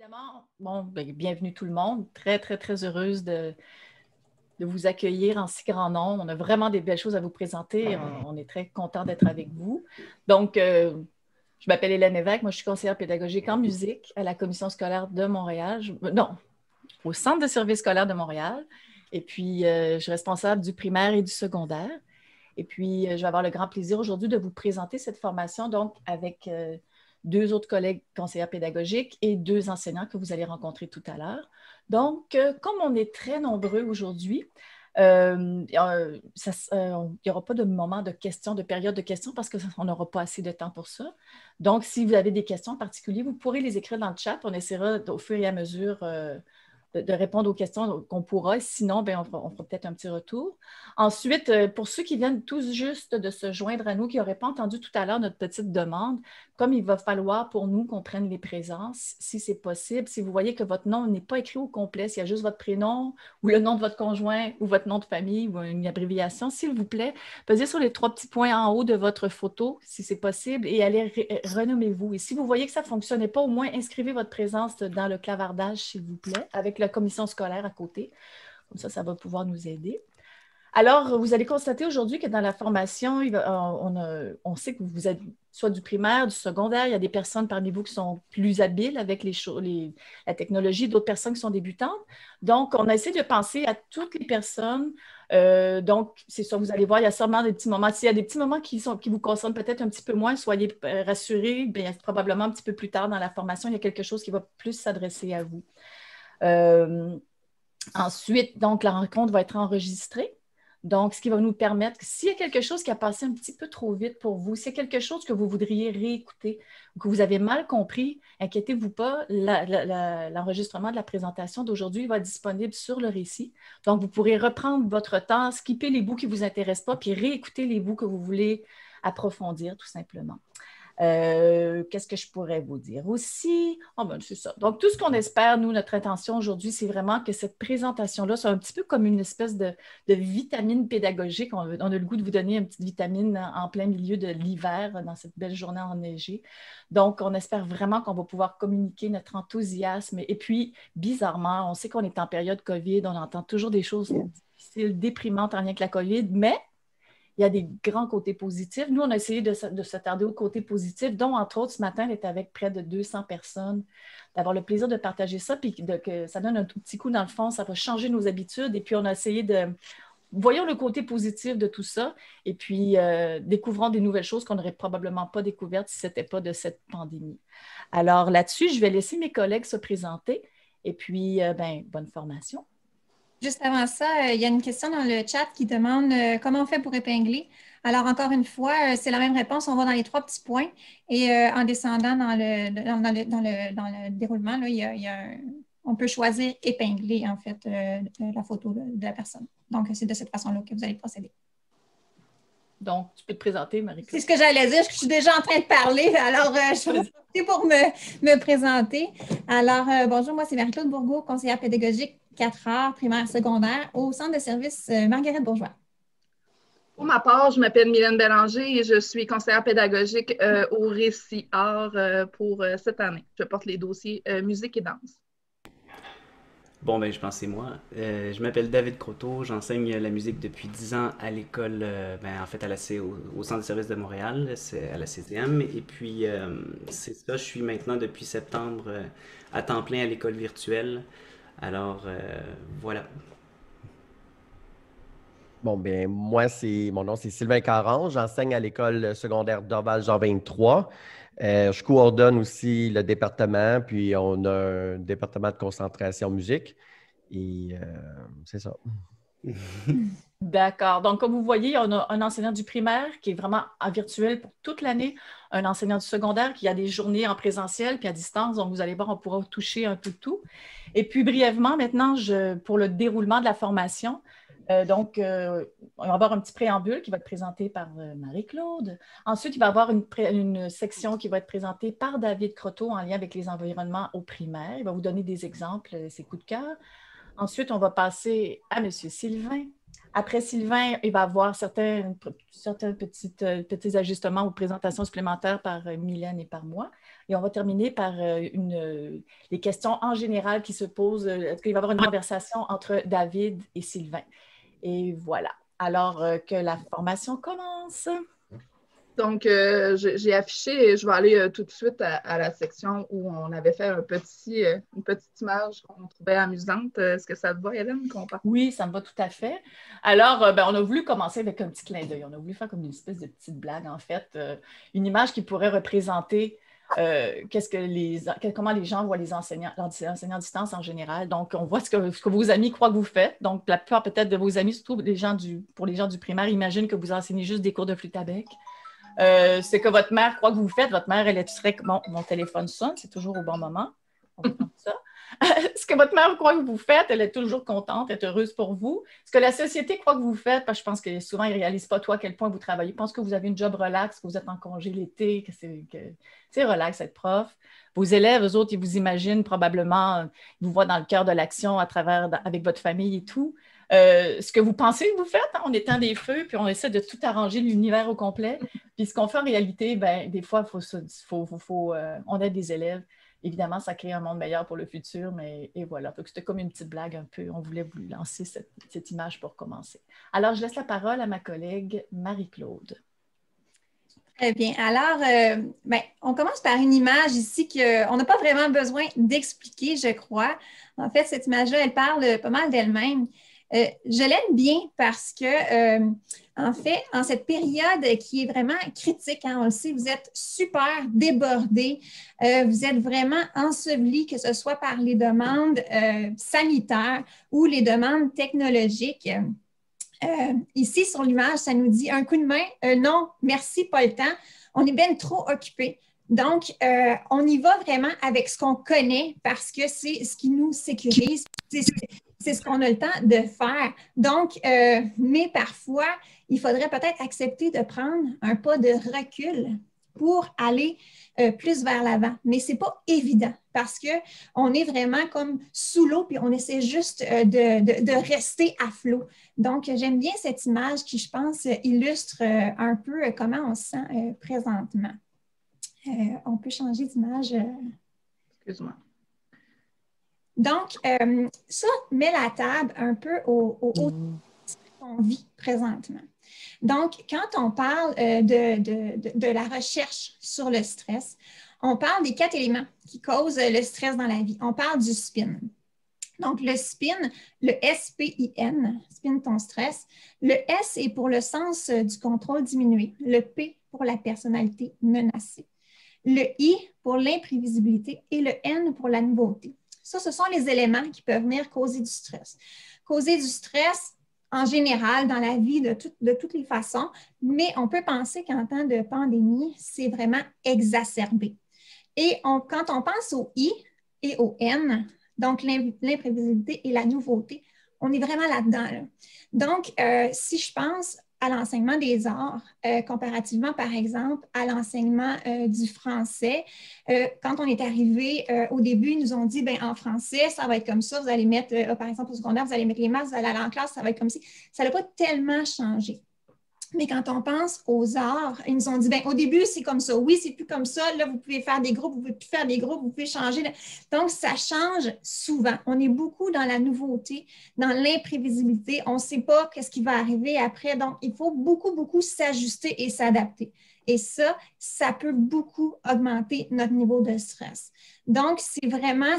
Évidemment, bon, bienvenue tout le monde. Très, très, très heureuse de vous accueillir en si grand nombre. On a vraiment des belles choses à vous présenter. On est très content d'être avec vous. Donc, je m'appelle Hélène Lévesque. Moi, je suis conseillère pédagogique en musique à la Commission scolaire de Montréal. Non, au Centre de services scolaires de Montréal. Et puis, je suis responsable du primaire et du secondaire. Et puis, je vais avoir le grand plaisir aujourd'hui de vous présenter cette formation, donc, avec deux autres collègues conseillers pédagogiques et deux enseignants que vous allez rencontrer tout à l'heure. Donc, comme on est très nombreux aujourd'hui, il n'y aura pas de moment de questions, de période de questions parce qu'on n'aura pas assez de temps pour ça. Donc, si vous avez des questions en particulier, vous pourrez les écrire dans le chat. On essaiera au fur et à mesure de répondre aux questions qu'on pourra. Sinon, on fera peut-être un petit retour. Ensuite, pour ceux qui viennent tous juste de se joindre à nous, qui n'auraient pas entendu tout à l'heure notre petite demande, comme il va falloir pour nous qu'on prenne les présences, si c'est possible, si vous voyez que votre nom n'est pas écrit au complet, s'il y a juste votre prénom ou le nom de votre conjoint ou votre nom de famille ou une abréviation, s'il vous plaît, pesez sur les trois petits points en haut de votre photo, si c'est possible, et allez renommez-vous. Et si vous voyez que ça ne fonctionnait pas, au moins inscrivez votre présence dans le clavardage, s'il vous plaît, avec la commission scolaire à côté. Comme ça va pouvoir nous aider. Alors, vous allez constater aujourd'hui que dans la formation, on sait que vous êtes soit du primaire, du secondaire. Il y a des personnes parmi vous qui sont plus habiles avec la technologie, d'autres personnes qui sont débutantes. Donc, on a essayé de penser à toutes les personnes. Donc, c'est ça, vous allez voir, il y a sûrement des petits moments. S'il y a des petits moments qui vous concernent peut-être un petit peu moins, soyez rassurés. Bien, probablement un petit peu plus tard dans la formation, il y a quelque chose qui va plus s'adresser à vous. Ensuite, donc, la rencontre va être enregistrée. Donc, ce qui va nous permettre, s'il y a quelque chose qui a passé un petit peu trop vite pour vous, s'il y a quelque chose que vous voudriez réécouter ou que vous avez mal compris, inquiétez-vous pas, l'enregistrement de la présentation d'aujourd'hui va être disponible sur le récit. Donc, vous pourrez reprendre votre temps, skipper les bouts qui ne vous intéressent pas, puis réécouter les bouts que vous voulez approfondir, tout simplement. Qu'est-ce que je pourrais vous dire aussi? C'est ça. Donc, tout ce qu'on espère, nous, notre intention aujourd'hui, c'est vraiment que cette présentation-là soit un petit peu comme une espèce de vitamine pédagogique. On a le goût de vous donner une petite vitamine en plein milieu de l'hiver, dans cette belle journée enneigée. Donc, on espère vraiment qu'on va pouvoir communiquer notre enthousiasme. Et puis, bizarrement, on sait qu'on est en période COVID, on entend toujours des choses difficiles, déprimantes en lien avec la COVID, mais il y a des grands côtés positifs. Nous, on a essayé de s'attarder aux côtés positifs, dont, entre autres, ce matin, on était avec près de 200 personnes, d'avoir le plaisir de partager ça, puis que ça donne un tout petit coup dans le fond, ça va changer nos habitudes. Et puis, on a essayé de... Voyons le côté positif de tout ça, et puis découvrons des nouvelles choses qu'on n'aurait probablement pas découvertes si ce n'était pas de cette pandémie. Alors, là-dessus, je vais laisser mes collègues se présenter, et puis, bonne formation. Juste avant ça, il y a une question dans le chat qui demande comment on fait pour épingler. Alors, encore une fois, c'est la même réponse. On va dans les trois petits points et en descendant dans le déroulement, là, on peut choisir épingler, en fait, la photo de la personne. Donc, c'est de cette façon-là que vous allez procéder. Donc, tu peux te présenter, Marie-Claude. C'est ce que j'allais dire. Je suis déjà en train de parler. Alors, je vais profiter pour me présenter. Alors, bonjour, moi, c'est Marie-Claude Bourgault, conseillère pédagogique 4 heures, primaire, secondaire, au centre de service Marguerite Bourgeois. Pour ma part, je m'appelle Mylène Bélanger et je suis conseillère pédagogique au Récit Art pour cette année. Je porte les dossiers musique et danse. Bon, je pense que c'est moi. Je m'appelle David Croteau, j'enseigne la musique depuis 10 ans à l'école, en fait au Centre de services de Montréal, c'est à la CTM. Et puis, c'est ça, je suis maintenant depuis septembre à temps plein à l'école virtuelle. Alors, voilà. Bon, moi, mon nom, c'est Sylvain Caron. J'enseigne à l'école secondaire Dorval Jean 23. Je coordonne aussi le département, puis on a un département de concentration musique. Et c'est ça. D'accord. Donc, comme vous voyez, on a un enseignant du primaire qui est vraiment en virtuel pour toute l'année, un enseignant du secondaire qui a des journées en présentiel puis à distance. Donc, vous allez voir, on pourra toucher un peu tout. Et puis, brièvement, maintenant, pour le déroulement de la formation, on va avoir un petit préambule qui va être présenté par Marie-Claude. Ensuite, il va y avoir une section qui va être présentée par David Croteau en lien avec les environnements au primaire. Il va vous donner des exemples, ses coups de cœur. Ensuite, on va passer à M. Sylvain. Après Sylvain, il va y avoir certains petits ajustements ou présentations supplémentaires par Mylène et par moi. Et on va terminer par les questions en général qui se posent. Est-ce qu'il va y avoir une conversation entre David et Sylvain? Et voilà. Alors que la formation commence. Donc, j'ai affiché et je vais aller tout de suite à la section où on avait fait une petite image qu'on trouvait amusante. Est-ce que ça te va, Hélène, qu'on parle? Oui, ça me va tout à fait. Alors, on a voulu commencer avec un petit clin d'œil. On a voulu faire comme une espèce de petite blague, en fait. Une image qui pourrait représenter comment les gens voient les enseignants à distance en général. Donc, on voit ce que vos amis croient que vous faites. Donc, la plupart peut-être de vos amis, surtout pour les gens du primaire, imaginent que vous enseignez juste des cours de flûte à bec. Ce que votre mère croit que vous faites, votre mère, elle serait que mon téléphone sonne, c'est toujours au bon moment. On va faire ça. Ce que votre mère croit que vous faites, elle est toujours contente, elle est heureuse pour vous. Ce que la société croit que vous faites, parce que je pense que souvent, ils ne réalisent pas toi à quel point vous travaillez. Ils pensent que vous avez une job relax, que vous êtes en congé l'été, que c'est relax être prof. Vos élèves, eux autres, ils vous imaginent probablement, ils vous voient dans le cœur de l'action avec votre famille et tout. Ce que vous pensez que vous faites, hein, on éteint des feux, puis on essaie de tout arranger l'univers au complet. Puis ce qu'on fait en réalité, des fois, on aide des élèves. Évidemment, ça crée un monde meilleur pour le futur, et voilà. Donc, c'était comme une petite blague un peu. On voulait vous lancer cette image pour commencer. Alors, je laisse la parole à ma collègue Marie-Claude. Très bien. Alors, on commence par une image ici qu'on n'a pas vraiment besoin d'expliquer, je crois. En fait, cette image-là, elle parle pas mal d'elle-même. Je l'aime bien parce que, en fait, en cette période qui est vraiment critique, hein, on le sait, vous êtes super débordés, vous êtes vraiment ensevelis, que ce soit par les demandes sanitaires ou les demandes technologiques. Ici, sur l'image, ça nous dit un coup de main, non, merci, pas le temps, on est bien trop occupés. Donc, on y va vraiment avec ce qu'on connaît parce que c'est ce qui nous sécurise. C'est ce qu'on a le temps de faire. Donc, mais parfois, il faudrait peut-être accepter de prendre un pas de recul pour aller plus vers l'avant. Mais ce n'est pas évident parce qu'on est vraiment comme sous l'eau puis on essaie juste de rester à flot. Donc, j'aime bien cette image qui, je pense, illustre un peu comment on se sent présentement. On peut changer d'image. Excuse-moi. Donc, ça met la table un peu au qu'on vit présentement. Donc, quand on parle de la recherche sur le stress, on parle des 4 éléments qui causent le stress dans la vie. On parle du SPIN. Donc, le SPIN, le S-P-I-N, spin ton stress. Le S est pour le sens du contrôle diminué. Le P pour la personnalité menacée. Le I pour l'imprévisibilité et le N pour la nouveauté. Ça, ce sont les éléments qui peuvent venir causer du stress. Causer du stress, en général, dans la vie, de toutes les façons, mais on peut penser qu'en temps de pandémie, c'est vraiment exacerbé. Et quand on pense au I et au N, donc l'imprévisibilité et la nouveauté, on est vraiment là-dedans. Là. Donc, si je pense à l'enseignement des arts, comparativement, par exemple, à l'enseignement du français. Quand on est arrivé au début, ils nous ont dit, bien, en français, ça va être comme ça, vous allez mettre, par exemple, au secondaire, vous allez mettre les masques, vous allez aller en classe, ça va être comme ci. Ça n'a pas tellement changé. Mais quand on pense aux arts, ils nous ont dit, bien, au début, c'est comme ça. Oui, c'est plus comme ça. Là, vous pouvez faire des groupes, vous pouvez plus faire des groupes, vous pouvez changer. Donc, ça change souvent. On est beaucoup dans la nouveauté, dans l'imprévisibilité. On ne sait pas ce qui va arriver après. Donc, il faut beaucoup, beaucoup s'ajuster et s'adapter. Et ça peut beaucoup augmenter notre niveau de stress. Donc, c'est vraiment,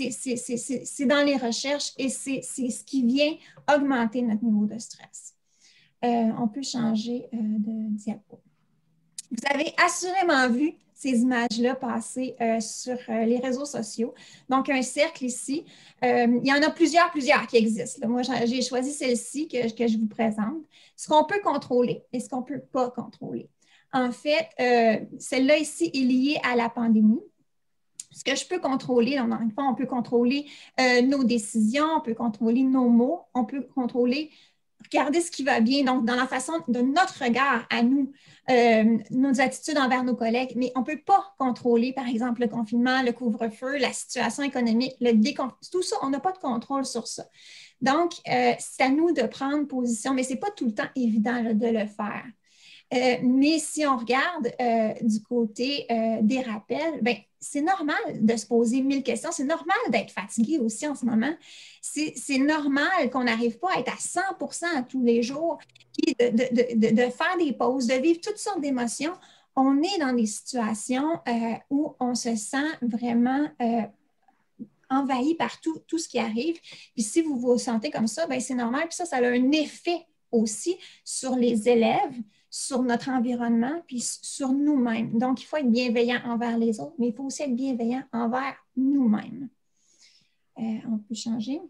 c'est dans les recherches et c'est ce qui vient augmenter notre niveau de stress. On peut changer de diapo. Vous avez assurément vu ces images-là passer sur les réseaux sociaux. Donc, un cercle ici. Il y en a plusieurs qui existent. Là. Moi, j'ai choisi celle-ci que je vous présente. Ce qu'on peut contrôler et ce qu'on ne peut pas contrôler. En fait, celle-là ici est liée à la pandémie. Ce que je peux contrôler, dans le fond, on peut contrôler nos décisions, on peut contrôler nos mots, on peut contrôler regarder ce qui va bien, donc dans la façon de notre regard à nous, nos attitudes envers nos collègues, mais on ne peut pas contrôler, par exemple, le confinement, le couvre-feu, la situation économique, tout ça, on n'a pas de contrôle sur ça. Donc, c'est à nous de prendre position, mais ce n'est pas tout le temps évident là, de le faire. Mais si on regarde du côté des rappels, ben, c'est normal de se poser 1000 questions. C'est normal d'être fatigué aussi en ce moment. C'est normal qu'on n'arrive pas à être à 100% à tous les jours, puis de faire des pauses, de vivre toutes sortes d'émotions. On est dans des situations où on se sent vraiment envahi par tout ce qui arrive. Puis si vous vous sentez comme ça, ben c'est normal. Puis ça a un effet aussi sur les élèves, sur notre environnement, puis sur nous-mêmes. Donc, il faut être bienveillant envers les autres, mais il faut aussi être bienveillant envers nous-mêmes. On peut changer.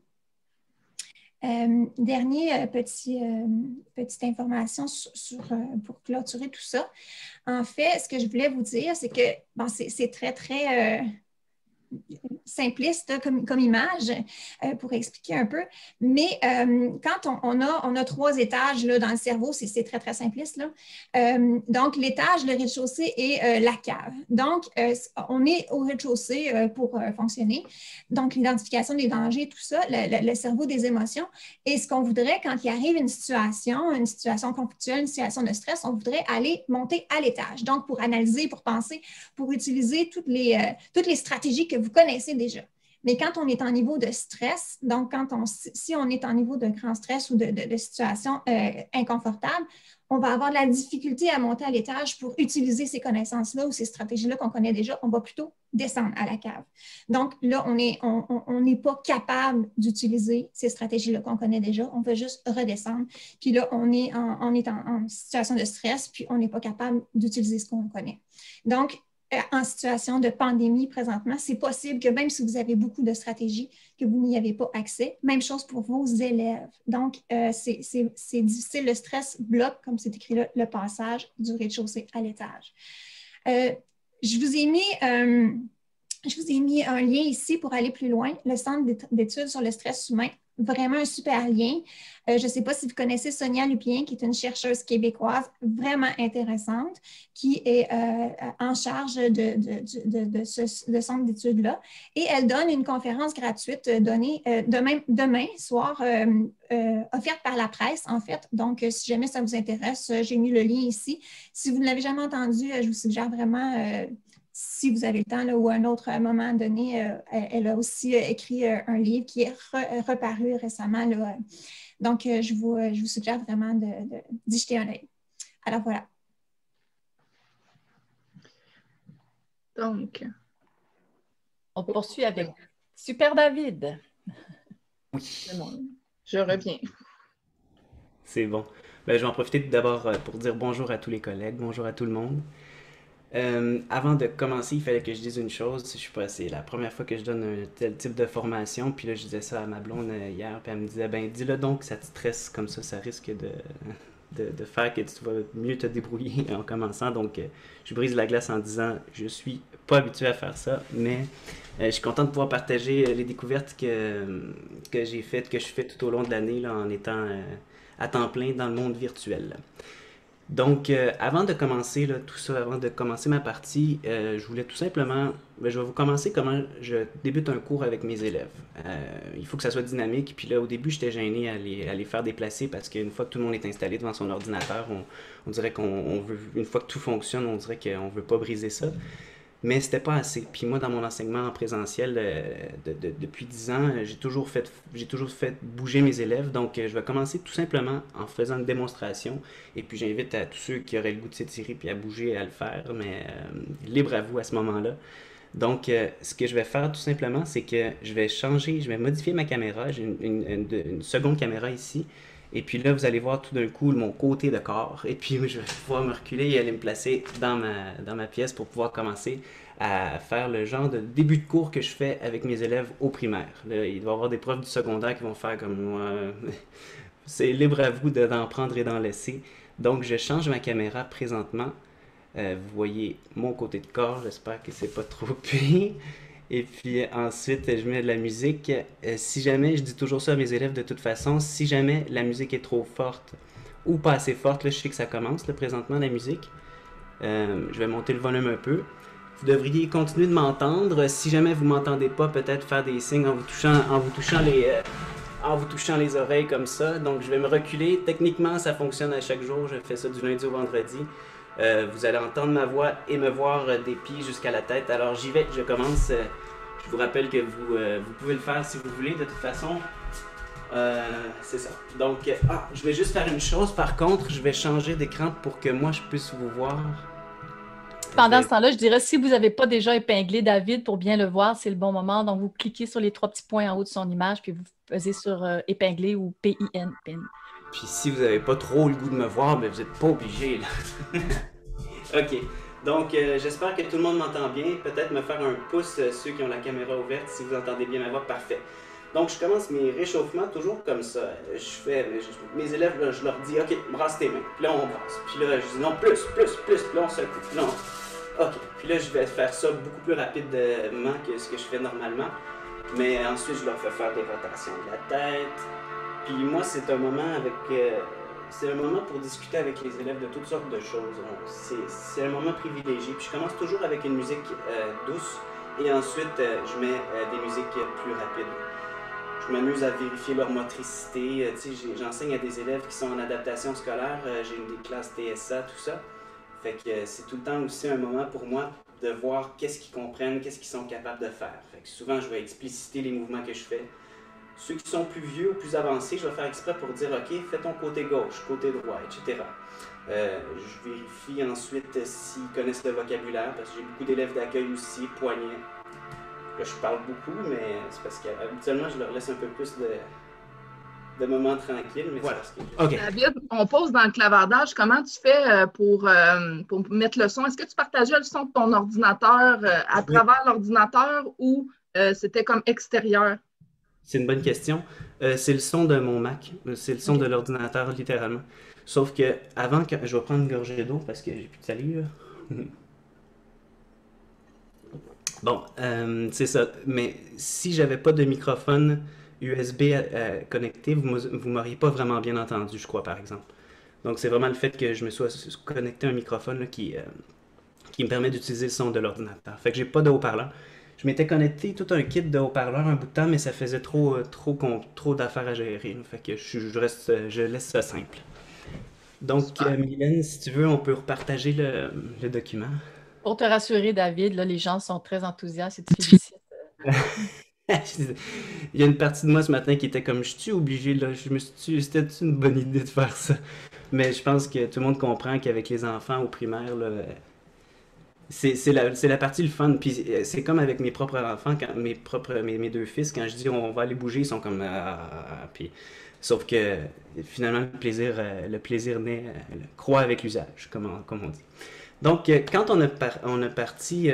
Dernière petite information pour clôturer tout ça. En fait, ce que je voulais vous dire, c'est que bon, c'est très, très simpliste comme image pour expliquer un peu. Mais quand on a 3 étages là, dans le cerveau, c'est très, très simpliste. Là. Donc, l'étage, le rez-de-chaussée et la cave. Donc, on est au rez-de-chaussée pour fonctionner. Donc, l'identification des dangers, tout ça, le cerveau des émotions. Et ce qu'on voudrait quand il arrive une situation conflictuelle, une situation de stress, on voudrait aller monter à l'étage. Donc, pour analyser, pour penser, pour utiliser toutes les stratégies que vous connaissez déjà. Mais quand on est en niveau de stress, donc si on est en niveau de grand stress ou de situation inconfortable, on va avoir de la difficulté à monter à l'étage pour utiliser ces connaissances-là ou ces stratégies-là qu'on connaît déjà. On va plutôt descendre à la cave. Donc là, on n'est pas capable d'utiliser ces stratégies-là qu'on connaît déjà. On veut juste redescendre. Puis là, on est en situation de stress, puis on n'est pas capable d'utiliser ce qu'on connaît. Donc, en situation de pandémie présentement, c'est possible que même si vous avez beaucoup de stratégies, que vous n'y avez pas accès. Même chose pour vos élèves. Donc, c'est difficile. Le stress bloque, comme c'est écrit là, le passage du rez-de-chaussée à l'étage. Je vous ai mis un lien ici pour aller plus loin, le Centre d'études sur le stress humain. Vraiment un super lien. Je ne sais pas si vous connaissez Sonia Lupien, qui est une chercheuse québécoise vraiment intéressante, qui est en charge de ce centre d'études-là. Et elle donne une conférence gratuite demain soir, offerte par la presse, en fait. Donc, si jamais ça vous intéresse, j'ai mis le lien ici. Si vous ne l'avez jamais entendu, je vous suggère vraiment... si vous avez le temps là, ou à un autre moment donné, elle a aussi écrit un livre qui est reparu récemment. Là. Donc, je vous suggère vraiment d'y jeter un œil. Alors, voilà. Donc, on poursuit avec Super David. Oui. Je reviens. C'est bon. Ben, je vais en profiter d'abord pour dire bonjour à tous les collègues, bonjour à tout le monde. Avant de commencer, il fallait que je dise une chose. Je sais pas, c'est la première fois que je donne un tel type de formation. Puis là, je disais ça à ma blonde hier. Puis elle me disait, ben dis-le donc que ça te stresse comme ça risque de faire que tu vas mieux te débrouiller en commençant. Donc, je brise la glace en disant, je suis pas habitué à faire ça. Mais je suis content de pouvoir partager les découvertes que j'ai faites, que je fais tout au long de l'année là, en étant à temps plein dans le monde virtuel. Donc, avant de commencer là, tout ça, avant de commencer ma partie, je voulais tout simplement, je vais vous commencer comment je débute un cours avec mes élèves. Il faut que ça soit dynamique, puis là, au début, j'étais gêné à les faire déplacer parce qu'une fois que tout le monde est installé devant son ordinateur, on dirait qu'on veut, une fois que tout fonctionne, on dirait qu'on ne veut pas briser ça. Mais c'était pas assez. Puis moi, dans mon enseignement en présentiel, depuis 10 ans, j'ai toujours fait bouger mes élèves. Donc, je vais commencer tout simplement en faisant une démonstration. Et puis, j'invite à tous ceux qui auraient le goût de s'étirer puis à bouger à le faire. Mais libre à vous à ce moment-là. Donc, ce que je vais faire tout simplement, c'est que je vais modifier ma caméra. J'ai une seconde caméra ici. Et puis là, vous allez voir tout d'un coup mon côté de corps. Et puis, je vais pouvoir me reculer et aller me placer dans ma pièce pour pouvoir commencer à faire le genre de début de cours que je fais avec mes élèves au primaire. Là, il doit y avoir des profs du secondaire qui vont faire comme moi. C'est libre à vous d'en prendre et d'en laisser. Donc, je change ma caméra présentement. Vous voyez mon côté de corps. J'espère que c'est pas trop pire. Et puis ensuite, je mets de la musique. Si jamais, je dis toujours ça à mes élèves de toute façon, si jamais la musique est trop forte ou pas assez forte, là, je sais que ça commence là, présentement la musique. Je vais monter le volume un peu. Vous devriez continuer de m'entendre. Si jamais vous ne m'entendez pas, peut-être faire des signes en vous touchant en vous touchant les oreilles comme ça. Donc, je vais me reculer. Techniquement, ça fonctionne à chaque jour. Je fais ça du lundi au vendredi. Vous allez entendre ma voix et me voir des pieds jusqu'à la tête. Alors, j'y vais. Je commence. Je vous rappelle que vous pouvez le faire si vous voulez. De toute façon, c'est ça. Donc, je vais juste faire une chose. Par contre, je vais changer d'écran pour que moi, je puisse vous voir. Pendant ce temps-là, je dirais, si vous n'avez pas déjà épinglé David pour bien le voir, c'est le bon moment. Donc, vous cliquez sur les 3 petits points en haut de son image, puis vous pesez sur épingler ou PIN. Pin. Puis si vous n'avez pas trop le goût de me voir, ben vous n'êtes pas obligé, là. OK. Donc, j'espère que tout le monde m'entend bien. Peut-être me faire un pouce, ceux qui ont la caméra ouverte, si vous entendez bien ma voix, parfait. Donc, je commence mes réchauffements toujours comme ça. Mes élèves, là, je leur dis, OK, brasse tes mains. Puis là, on brasse. Puis là, je dis, non, plus. Puis là, on secoue. Puis là, OK. Puis là, je vais faire ça beaucoup plus rapidement que ce que je fais normalement. Mais ensuite, je leur fais faire des rotations de la tête. Puis moi, c'est un moment c'est un moment pour discuter avec les élèves de toutes sortes de choses. C'est un moment privilégié. Puis je commence toujours avec une musique douce. Et ensuite, je mets des musiques plus rapides. Je m'amuse à vérifier leur motricité. J'enseigne à des élèves qui sont en adaptation scolaire. J'ai des classes TSA, tout ça. Fait que c'est tout le temps aussi un moment pour moi de voir qu'est-ce qu'ils comprennent, qu'est-ce qu'ils sont capables de faire. Fait que souvent, je vais expliciter les mouvements que je fais. Ceux qui sont plus vieux ou plus avancés, je vais faire exprès pour dire « OK, fais ton côté gauche, côté droit, etc. » Je vérifie ensuite s'ils connaissent le vocabulaire, parce que j'ai beaucoup d'élèves d'accueil aussi, poignet. Là, je parle beaucoup, mais c'est parce qu'habituellement, je leur laisse un peu plus de moments tranquilles. Mais voilà. Okay. David, on pose dans le clavardage. Comment tu fais pour mettre le son? Est-ce que tu partageais le son de ton ordinateur à travers l'ordinateur ou c'était comme extérieur? C'est une bonne question. C'est le son de mon Mac. C'est le son de l'ordinateur, littéralement. Sauf que avant que je vais prendre une gorgée d'eau parce que j'ai plus de salive. Bon, c'est ça. Mais si j'avais pas de microphone USB connecté, vous m'auriez pas vraiment bien entendu, je crois, par exemple. Donc, c'est vraiment le fait que je me sois connecté à un microphone là, qui me permet d'utiliser le son de l'ordinateur. Fait que j'ai pas de haut-parleur. Je m'étais connecté tout un kit de haut-parleurs un bout de temps, mais ça faisait trop d'affaires à gérer. Fait que je laisse ça simple. Donc, Mylène, si tu veux, on peut repartager le document. Pour te rassurer, David, là, les gens sont très enthousiastes et te félicitent. Il y a une partie de moi ce matin qui était comme, je suis obligé, là, c'était une bonne idée de faire ça. Mais je pense que tout le monde comprend qu'avec les enfants au primaire, là, c'est la partie le fun. Puis c'est comme avec mes propres enfants, mes deux fils, quand je dis on va aller bouger, ils sont comme puis sauf que finalement le plaisir croît avec l'usage, comme on dit. Donc quand on a parti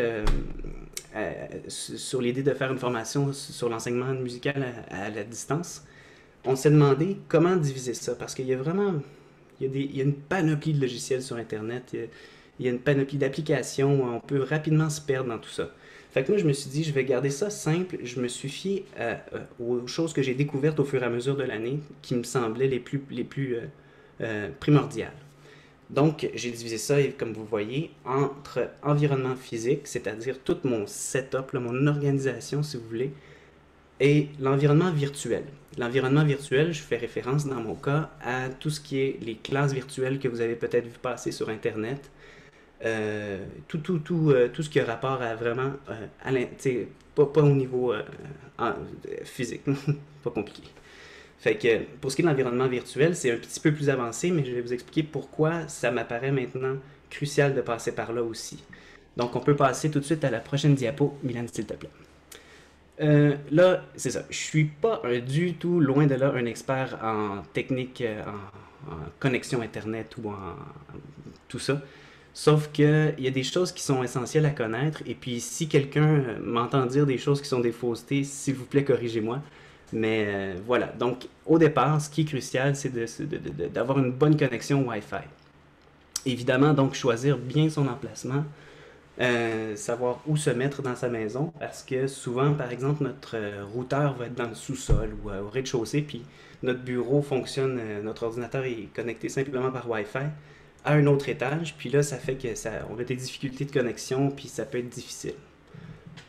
sur l'idée de faire une formation sur l'enseignement musical à la distance, on s'est demandé comment diviser ça, parce qu'il y a vraiment il y a une panoplie de logiciels sur Internet. Il y a une panoplie d'applications, on peut rapidement se perdre dans tout ça. Fait que moi, je me suis dit, je vais garder ça simple. Je me suis fié aux choses que j'ai découvertes au fur et à mesure de l'année qui me semblaient les plus primordiales. Donc, j'ai divisé ça, comme vous voyez, entre environnement physique, c'est-à-dire tout mon setup, là, mon organisation, si vous voulez, et l'environnement virtuel. L'environnement virtuel, je fais référence dans mon cas à tout ce qui est les classes virtuelles que vous avez peut-être vu passer sur Internet. Tout ce qui a rapport à vraiment pas au niveau physique, pas compliqué. Fait que pour ce qui est de l'environnement virtuel, c'est un petit peu plus avancé, mais je vais vous expliquer pourquoi ça m'apparaît maintenant crucial de passer par là aussi. Donc on peut passer tout de suite à la prochaine diapo, Mylène, s'il te plaît. Là, c'est ça. Je suis pas du tout, loin de là, un expert en technique, en connexion Internet ou en tout ça. Sauf qu'il y a des choses qui sont essentielles à connaître. Et puis, si quelqu'un m'entend dire des choses qui sont des faussetés, s'il vous plaît, corrigez-moi. Mais voilà. Donc, au départ, ce qui est crucial, c'est d'avoir une bonne connexion Wi-Fi. Évidemment, donc, choisir bien son emplacement. Savoir où se mettre dans sa maison. Parce que souvent, par exemple, notre routeur va être dans le sous-sol ou au rez-de-chaussée. Puis, notre bureau fonctionne, notre ordinateur est connecté simplement par Wi-Fi à un autre étage, puis là, ça fait que on a des difficultés de connexion, puis ça peut être difficile.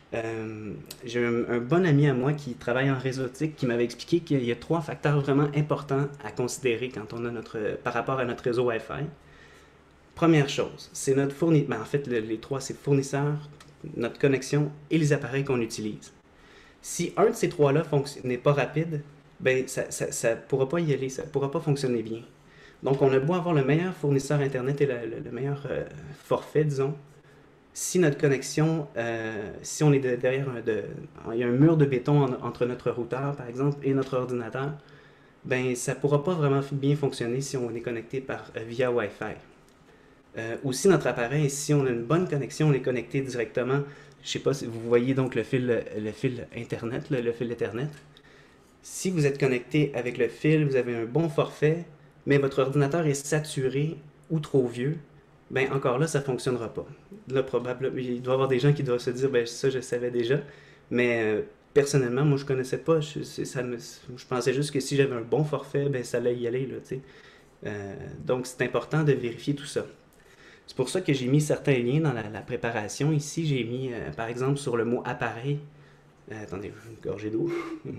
J'ai un bon ami à moi qui travaille en réseautique qui m'avait expliqué qu'il y a 3 facteurs vraiment importants à considérer quand on a par rapport à notre réseau Wi-Fi. Première chose, c'est notre fournisseur. En fait, les trois, c'est fournisseur, notre connexion et les appareils qu'on utilise. Si un de ces trois-là n'est pas rapide, ben ça pourra pas y aller, ça pourra pas fonctionner bien. Donc, on a beau avoir le meilleur fournisseur Internet et le meilleur forfait, disons. Si notre connexion, si on est derrière il y a un mur de béton entre notre routeur, par exemple, et notre ordinateur, ben ça pourra pas vraiment bien fonctionner si on est connecté via Wi-Fi. Aussi, notre appareil, si on a une bonne connexion, on est connecté directement. Je sais pas si vous voyez donc le fil Internet, le fil Ethernet. Si vous êtes connecté avec le fil, vous avez un bon forfait, mais votre ordinateur est saturé ou trop vieux, ben encore là, ça ne fonctionnera pas. Là, probablement, il doit y avoir des gens qui doivent se dire, ben ça, je savais déjà, mais personnellement, moi, je connaissais pas. Je pensais juste que si j'avais un bon forfait, ben ça allait y aller, là, tu sais. Donc, c'est important de vérifier tout ça. C'est pour ça que j'ai mis certains liens dans la préparation. Ici, j'ai mis, par exemple, sur le mot appareil. Attendez, une gorgée d'eau.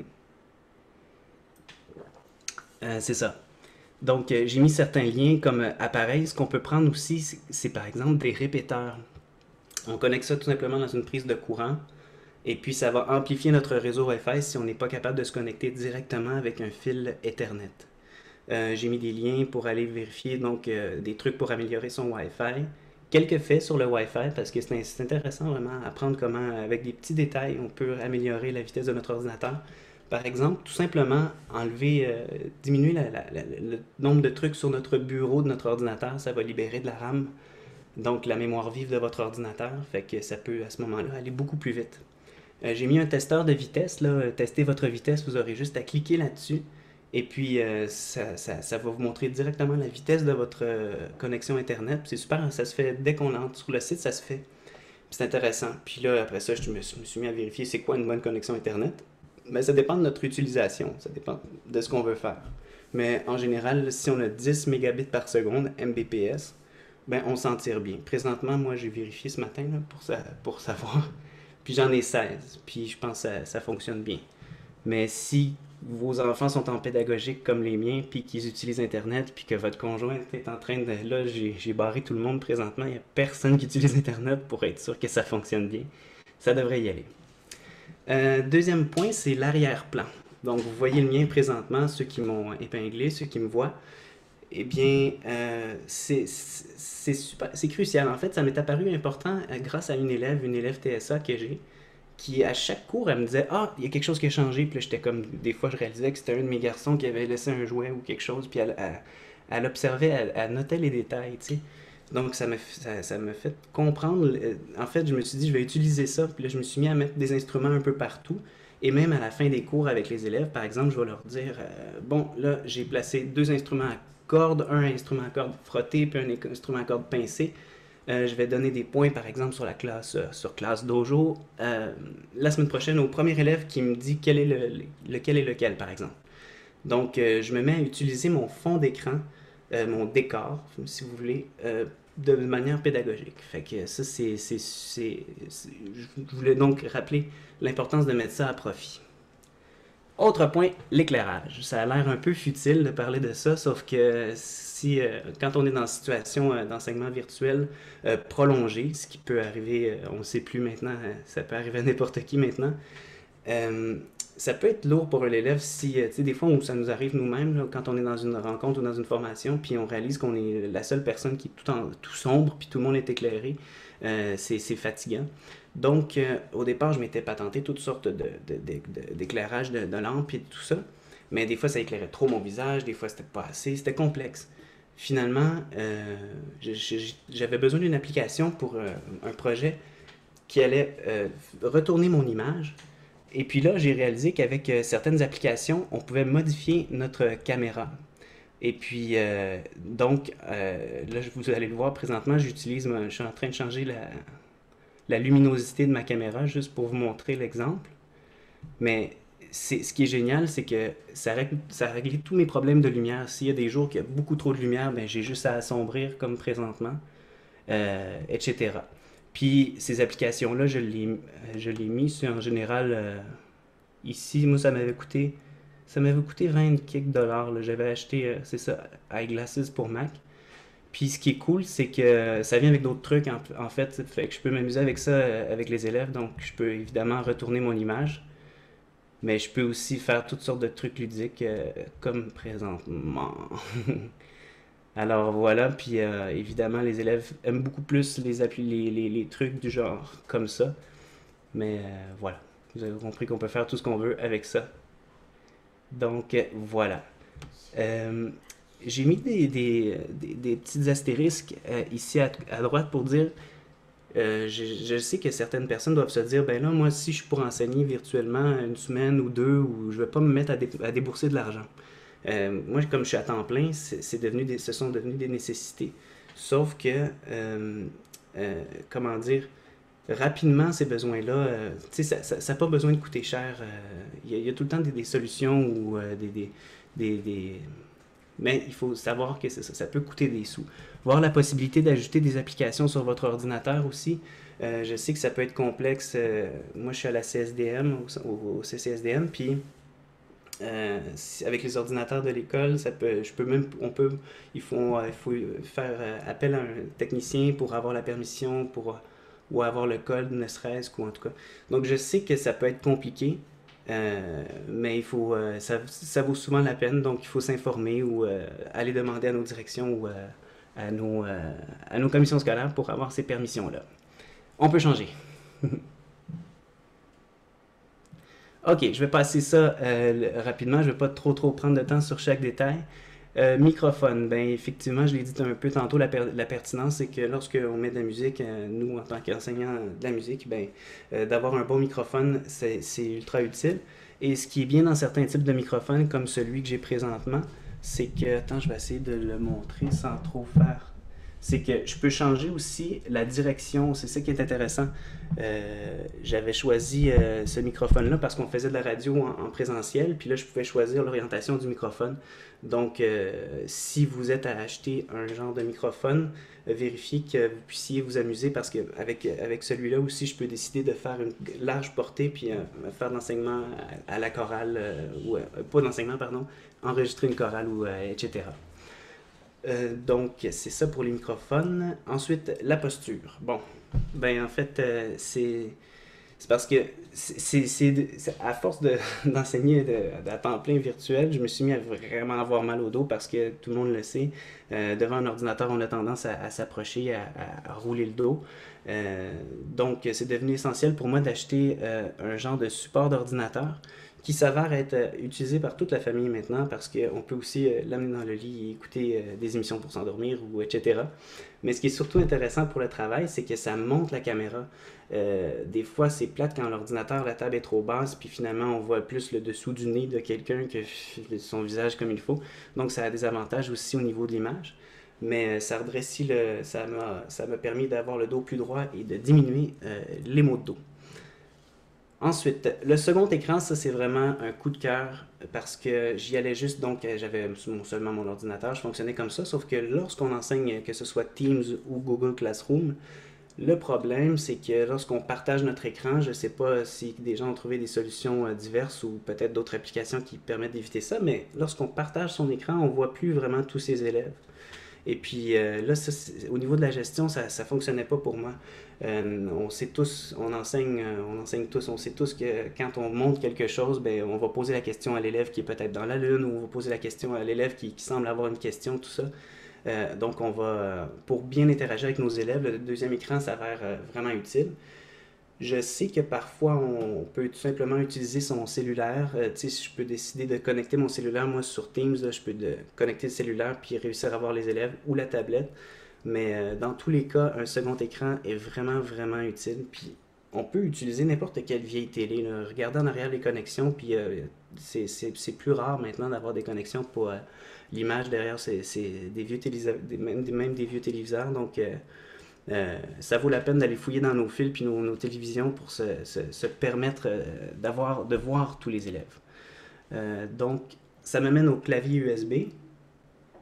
C'est ça. Donc, j'ai mis certains liens comme appareil. Ce qu'on peut prendre aussi, c'est par exemple des répéteurs. On connecte ça tout simplement dans une prise de courant. Et puis, ça va amplifier notre réseau Wi-Fi si on n'est pas capable de se connecter directement avec un fil Ethernet. J'ai mis des liens pour aller vérifier donc des trucs pour améliorer son Wi-Fi. Quelques faits sur le Wi-Fi parce que c'est intéressant vraiment à apprendre comment, avec des petits détails, on peut améliorer la vitesse de notre ordinateur. Par exemple, tout simplement diminuer le nombre de trucs sur notre bureau de notre ordinateur, ça va libérer de la RAM, donc la mémoire vive de votre ordinateur, fait que ça peut à ce moment-là aller beaucoup plus vite. J'ai mis un testeur de vitesse, là, tester votre vitesse, vous aurez juste à cliquer là-dessus. Et puis, ça va vous montrer directement la vitesse de votre connexion Internet. C'est super, ça se fait dès qu'on entre sur le site, ça se fait. C'est intéressant. Puis là, après ça, je me suis mis à vérifier c'est quoi une bonne connexion Internet. Mais ça dépend de notre utilisation, ça dépend de ce qu'on veut faire. Mais en général, si on a 10 mégabits par seconde, Mbps, ben on s'en tire bien. Présentement, moi, j'ai vérifié ce matin là, pour savoir. Puis j'en ai 16. Puis je pense que ça fonctionne bien. Mais si vos enfants sont en pédagogique comme les miens, puis qu'ils utilisent Internet, puis que votre conjoint est en train de... Là, j'ai barré tout le monde présentement. Il n'y a personne qui utilise Internet pour être sûr que ça fonctionne bien. Ça devrait y aller. Deuxième point, c'est l'arrière-plan. Donc, vous voyez le mien présentement, ceux qui m'ont épinglé, ceux qui me voient. Eh bien, c'est crucial. En fait, ça m'est apparu important grâce à une élève TSA que j'ai, qui, à chaque cours, elle me disait « Ah, il y a quelque chose qui a changé. » Puis là, j'étais comme... Des fois, je réalisais que c'était un de mes garçons qui avait laissé un jouet ou quelque chose. Puis elle observait, elle notait les détails, tu sais. Donc, ça m'a fait comprendre. En fait, je me suis dit, je vais utiliser ça. Puis là, je me suis mis à mettre des instruments un peu partout. Et même à la fin des cours avec les élèves, par exemple, je vais leur dire, bon, là, j'ai placé 2 instruments à cordes, un instrument à cordes frottées, puis un instrument à cordes pincées. Je vais donner des points, par exemple, sur classe Dojo. La semaine prochaine, au premier élève qui me dit lequel est lequel, par exemple. Donc, je me mets à utiliser mon fond d'écran, mon décor, si vous voulez, de manière pédagogique. Fait que ça, je voulais donc rappeler l'importance de mettre ça à profit. Autre point, l'éclairage. Ça a l'air un peu futile de parler de ça, sauf que quand on est dans une situation d'enseignement virtuel prolongé, ce qui peut arriver, on ne sait plus maintenant, ça peut arriver à n'importe qui maintenant, ça peut être lourd pour l'élève si, tu sais, des fois où ça nous arrive nous-mêmes, là, quand on est dans une rencontre ou dans une formation, puis on réalise qu'on est la seule personne qui est tout sombre, puis tout le monde est éclairé, c'est fatigant. Donc, au départ, je m'étais patenté toutes sortes d'éclairages de lampes et tout ça, mais des fois, ça éclairait trop mon visage, des fois, c'était pas assez, c'était complexe. Finalement, j'avais besoin d'une application pour un projet qui allait retourner mon image. Et puis là, j'ai réalisé qu'avec certaines applications, on pouvait modifier notre caméra. Et puis, donc, là, vous allez le voir présentement, je suis en train de changer la luminosité de ma caméra juste pour vous montrer l'exemple. Mais ce qui est génial, c'est que ça a réglé tous mes problèmes de lumière. S'il y a des jours qu'il y a beaucoup trop de lumière, ben, j'ai juste à assombrir comme présentement, etc. Puis ces applications-là, je l'ai mis sur, en général, ici, moi, ça m'avait coûté 20 quelques dollars, là. J'avais acheté, c'est ça, Eyeglasses pour Mac. Puis ce qui est cool, c'est que ça vient avec d'autres trucs, en fait. Fait que je peux m'amuser avec ça, avec les élèves. Donc, je peux évidemment retourner mon image. Mais je peux aussi faire toutes sortes de trucs ludiques, comme présentement. Alors voilà, puis évidemment, les élèves aiment beaucoup plus les trucs du genre comme ça. Mais voilà, vous avez compris qu'on peut faire tout ce qu'on veut avec ça. Donc voilà. J'ai mis des petits astérisques ici à droite pour dire, je sais que certaines personnes doivent se dire, ben là, moi, si je suis pour enseigner virtuellement une semaine ou deux, ou je vais pas me mettre à débourser de l'argent. Moi, comme je suis à temps plein, ce sont devenus des nécessités. Sauf que, comment dire, rapidement, ces besoins-là, tu sais, ça n'a pas besoin de coûter cher. Il y a tout le temps des solutions ou mais il faut savoir que ça peut coûter des sous. Voir la possibilité d'ajouter des applications sur votre ordinateur aussi. Je sais que ça peut être complexe. Moi, je suis à la CSDM, au CCSDM, puis avec les ordinateurs de l'école, il faut faire appel à un technicien pour avoir la permission, ou avoir le code, ne serait-ce qu'en tout cas. Donc, je sais que ça peut être compliqué, mais ça vaut souvent la peine, donc il faut s'informer ou aller demander à nos directions ou à nos commissions scolaires pour avoir ces permissions-là. On peut changer. Ok, je vais passer ça rapidement, je ne vais pas trop prendre de temps sur chaque détail. Microphone, ben effectivement, je l'ai dit un peu tantôt, la pertinence, c'est que lorsqu'on met de la musique, nous, en tant qu'enseignants de la musique, ben, d'avoir un bon microphone, c'est ultra utile. Et ce qui est bien dans certains types de microphones, comme celui que j'ai présentement, c'est que, attends, je vais essayer de le montrer sans trop faire. C'est que je peux changer aussi la direction, c'est ça qui est intéressant. J'avais choisi ce microphone-là parce qu'on faisait de la radio en présentiel, puis là, je pouvais choisir l'orientation du microphone. Donc, si vous êtes à acheter un genre de microphone, vérifiez que vous puissiez vous amuser parce qu'avec celui-là aussi, je peux décider de faire une large portée puis faire de l'enseignement à la chorale, ou pas d'enseignement, pardon, enregistrer une chorale, ou etc. Donc, c'est ça pour les microphones. Ensuite, la posture. Bon, ben en fait, c'est parce que à force d'enseigner à temps plein virtuel, je me suis mis à vraiment avoir mal au dos parce que tout le monde le sait. Devant un ordinateur, on a tendance à s'approcher, à rouler le dos. Donc, c'est devenu essentiel pour moi d'acheter un genre de support d'ordinateur qui s'avère être utilisé par toute la famille maintenant parce qu'on peut aussi l'amener dans le lit et écouter des émissions pour s'endormir, ou etc. Mais ce qui est surtout intéressant pour le travail, c'est que ça monte la caméra. Des fois, c'est plate quand l'ordinateur, la table est trop basse, puis finalement, on voit plus le dessous du nez de quelqu'un que son visage comme il faut. Donc, ça a des avantages aussi au niveau de l'image. Mais ça redressit ça m'a permis d'avoir le dos plus droit et de diminuer les maux de dos. Ensuite, le second écran, ça c'est vraiment un coup de cœur parce que j'y allais juste, donc j'avais seulement mon ordinateur, je fonctionnais comme ça, sauf que lorsqu'on enseigne, que ce soit Teams ou Google Classroom, le problème c'est que lorsqu'on partage notre écran, je ne sais pas si des gens ont trouvé des solutions diverses ou peut-être d'autres applications qui permettent d'éviter ça, mais lorsqu'on partage son écran, on ne voit plus vraiment tous ses élèves. Et puis là, au niveau de la gestion, ça ne fonctionnait pas pour moi. On sait tous, on enseigne tous, on sait tous que quand on montre quelque chose, ben, on va poser la question à l'élève qui est peut-être dans la lune, ou on va poser la question à l'élève qui semble avoir une question, tout ça. Donc, pour bien interagir avec nos élèves, le deuxième écran s'avère vraiment utile. Je sais que parfois, on peut tout simplement utiliser son cellulaire. Tu sais, je peux décider de connecter mon cellulaire. Moi, sur Teams, là, je peux connecter le cellulaire puis réussir à voir les élèves, ou la tablette. Mais dans tous les cas, un second écran est vraiment, vraiment utile. Puis on peut utiliser n'importe quelle vieille télé, là. Regardez en arrière les connexions, puis c'est plus rare maintenant d'avoir des connexions pour l'image derrière. C'est des vieux téléviseurs, même des vieux téléviseurs. Donc, ça vaut la peine d'aller fouiller dans nos fils puis nos télévisions pour se permettre de voir tous les élèves. Donc, ça me mène au clavier USB.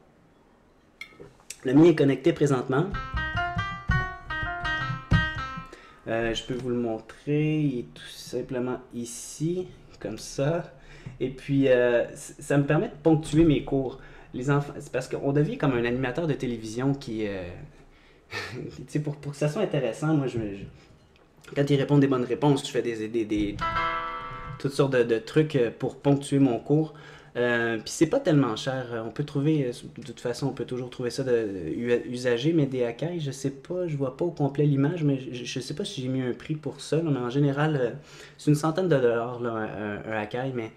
Le mien est connecté présentement. Je peux vous le montrer, il est tout simplement ici, comme ça. Et puis, ça me permet de ponctuer mes cours. Les enfants, c'est parce qu'on devient comme un animateur de télévision qui, tu sais, pour que ça soit intéressant, moi, quand ils répondent des bonnes réponses, je fais toutes sortes de trucs pour ponctuer mon cours. Puis c'est pas tellement cher. On peut trouver, de toute façon, on peut toujours trouver ça usagé, mais des Akai, je sais pas, je vois pas au complet l'image, mais je sais pas si j'ai mis un prix pour ça, là, mais en général, c'est une centaine de dollars, là, un Akai, mais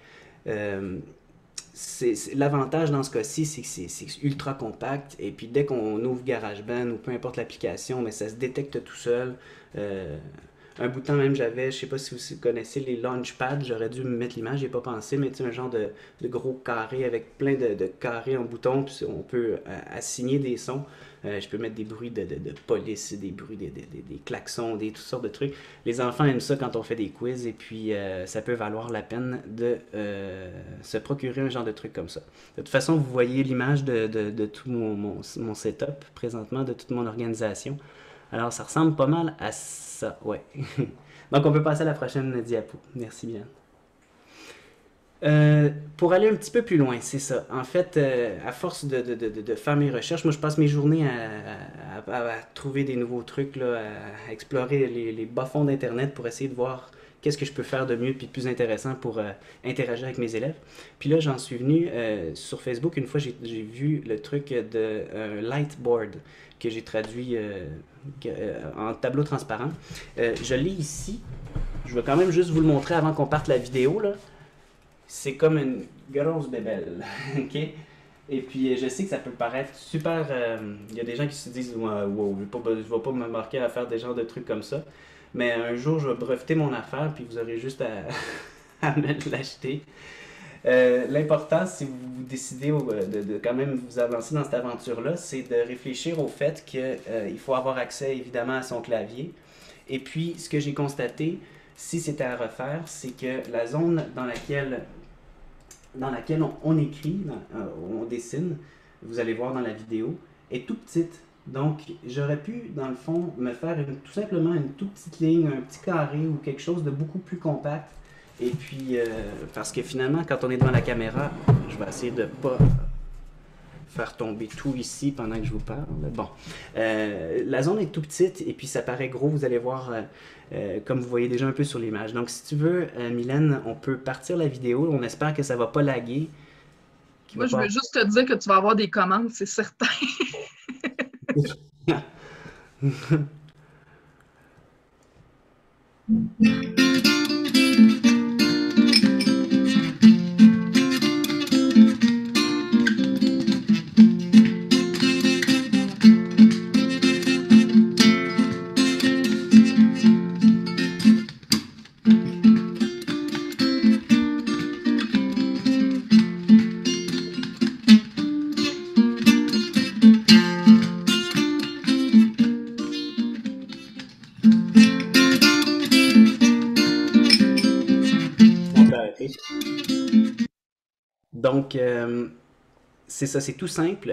l'avantage dans ce cas-ci, c'est que c'est ultra compact, et puis dès qu'on ouvre GarageBand ou peu importe l'application, mais ça se détecte tout seul. Euh, un bout de temps même, je sais pas si vous connaissez les Launchpad, j'aurais dû me mettre l'image, j'ai pas pensé, mais tu sais, un genre de gros carré avec plein de carrés en boutons, puis on peut assigner des sons. Je peux mettre des bruits de police, des bruits, des klaxons, toutes sortes de trucs. Les enfants aiment ça quand on fait des quiz, et puis ça peut valoir la peine de se procurer un genre de truc comme ça. De toute façon, vous voyez l'image de tout mon setup présentement, de toute mon organisation. Alors, ça ressemble pas mal à ça, ouais. Donc, on peut passer à la prochaine diapo. Merci bien. Pour aller un petit peu plus loin, c'est ça. En fait, à force de faire mes recherches, moi je passe mes journées à trouver des nouveaux trucs, là, à explorer les bas-fonds d'Internet pour essayer de voir qu'est-ce que je peux faire de mieux et de plus intéressant pour interagir avec mes élèves. Puis là, j'en suis venu sur Facebook. Une fois, j'ai vu le truc de Lightboard que j'ai traduit en tableau transparent. Je l'ai ici. Je vais quand même juste vous le montrer avant qu'on parte la vidéo, là. C'est comme une grosse bébelle, ok? Et puis, je sais que ça peut paraître super... Il y a des gens qui se disent wow, je ne vais pas me marquer à faire des genres de trucs comme ça. Mais un jour, je vais breveter mon affaire, puis vous aurez juste à me l'acheter. L'important, si vous décidez de quand même vous avancer dans cette aventure-là, c'est de réfléchir au fait qu'il faut avoir accès, évidemment, à son clavier. Et puis, ce que j'ai constaté, si c'était à refaire, c'est que la zone dans laquelle on écrit, on dessine, vous allez voir dans la vidéo, est tout petite. Donc, j'aurais pu, dans le fond, me faire tout simplement une toute petite ligne, un petit carré ou quelque chose de beaucoup plus compact. Et puis, parce que finalement, quand on est devant la caméra, je vais essayer de ne pas faire tomber tout ici pendant que je vous parle. Bon, la zone est tout petite et puis ça paraît gros, vous allez voir, comme vous voyez déjà un peu sur l'image. Donc, si tu veux, Mylène, on peut partir la vidéo. On espère que ça ne va pas laguer. Moi, je veux juste te dire que tu vas avoir des commandes, c'est certain. Donc, c'est ça, c'est tout simple,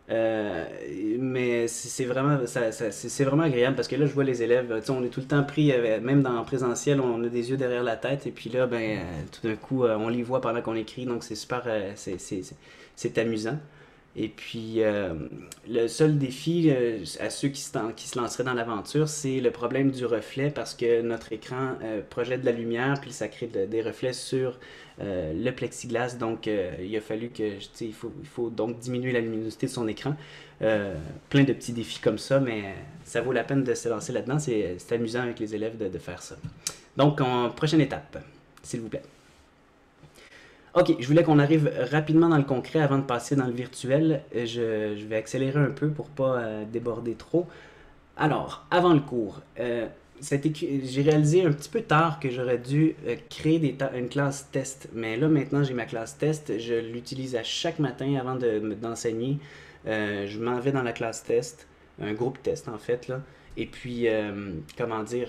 mais c'est vraiment, c'est vraiment agréable parce que là, je vois les élèves, tu sais, on est tout le temps pris, même dans le présentiel, on a des yeux derrière la tête et puis là, ben, tout d'un coup, on les voit pendant qu'on écrit, donc c'est super, c'est amusant. Et puis, le seul défi à ceux qui se lanceraient dans l'aventure, c'est le problème du reflet parce que notre écran projette de la lumière, puis ça crée des reflets sur le plexiglas. Donc, il a fallu que, tu sais, il faut donc diminuer la luminosité de son écran. Plein de petits défis comme ça, mais ça vaut la peine de se lancer là-dedans. C'est amusant avec les élèves de faire ça. Donc, prochaine étape, s'il vous plaît. Ok, je voulais qu'on arrive rapidement dans le concret avant de passer dans le virtuel. Je vais accélérer un peu pour pas déborder trop. Alors, avant le cours, j'ai réalisé un petit peu tard que j'aurais dû créer une classe test. Mais là, maintenant, j'ai ma classe test. Je l'utilise à chaque matin avant d'enseigner. Je m'en vais dans la classe test, un groupe test en fait, là. Et puis, comment dire,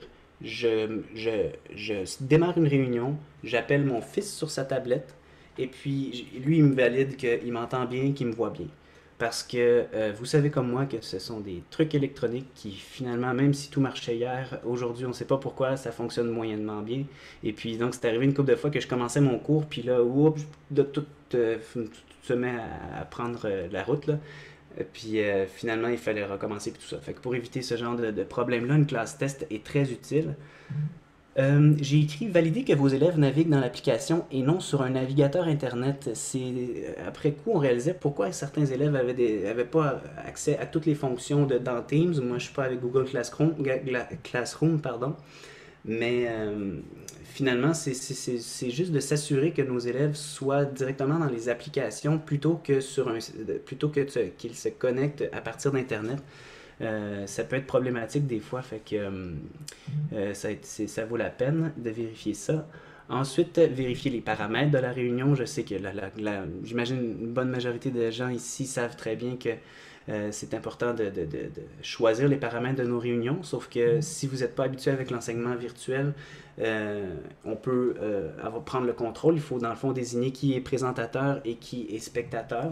je démarre une réunion, j'appelle mon fils sur sa tablette. Et puis, lui, il me valide qu'il m'entend bien, qu'il me voit bien. parce que vous savez comme moi que ce sont des trucs électroniques qui finalement, même si tout marchait hier, aujourd'hui on ne sait pas pourquoi ça fonctionne moyennement bien. Et puis donc c'est arrivé une couple de fois que je commençais mon cours, puis là, oups, tout se met à prendre la route là. Puis finalement il fallait recommencer puis tout ça. Fait que pour éviter ce genre de problème-là, une classe test est très utile. J'ai écrit valider que vos élèves naviguent dans l'application et non sur un navigateur Internet. Après coup, on réalisait pourquoi certains élèves avaient pas accès à toutes les fonctions dans Teams. Moi, je suis pas avec Google Classroom, pardon. Mais finalement, c'est juste de s'assurer que nos élèves soient directement dans les applications plutôt que qu'ils se connectent à partir d'Internet. Ça peut être problématique des fois, fait que ça vaut la peine de vérifier ça. Ensuite, vérifier les paramètres de la réunion. Je sais que j'imagine une bonne majorité de gens ici savent très bien que c'est important de choisir les paramètres de nos réunions, sauf que si vous n'êtes pas habitué avec l'enseignement virtuel, on peut prendre le contrôle. Il faut dans le fond désigner qui est présentateur et qui est spectateur.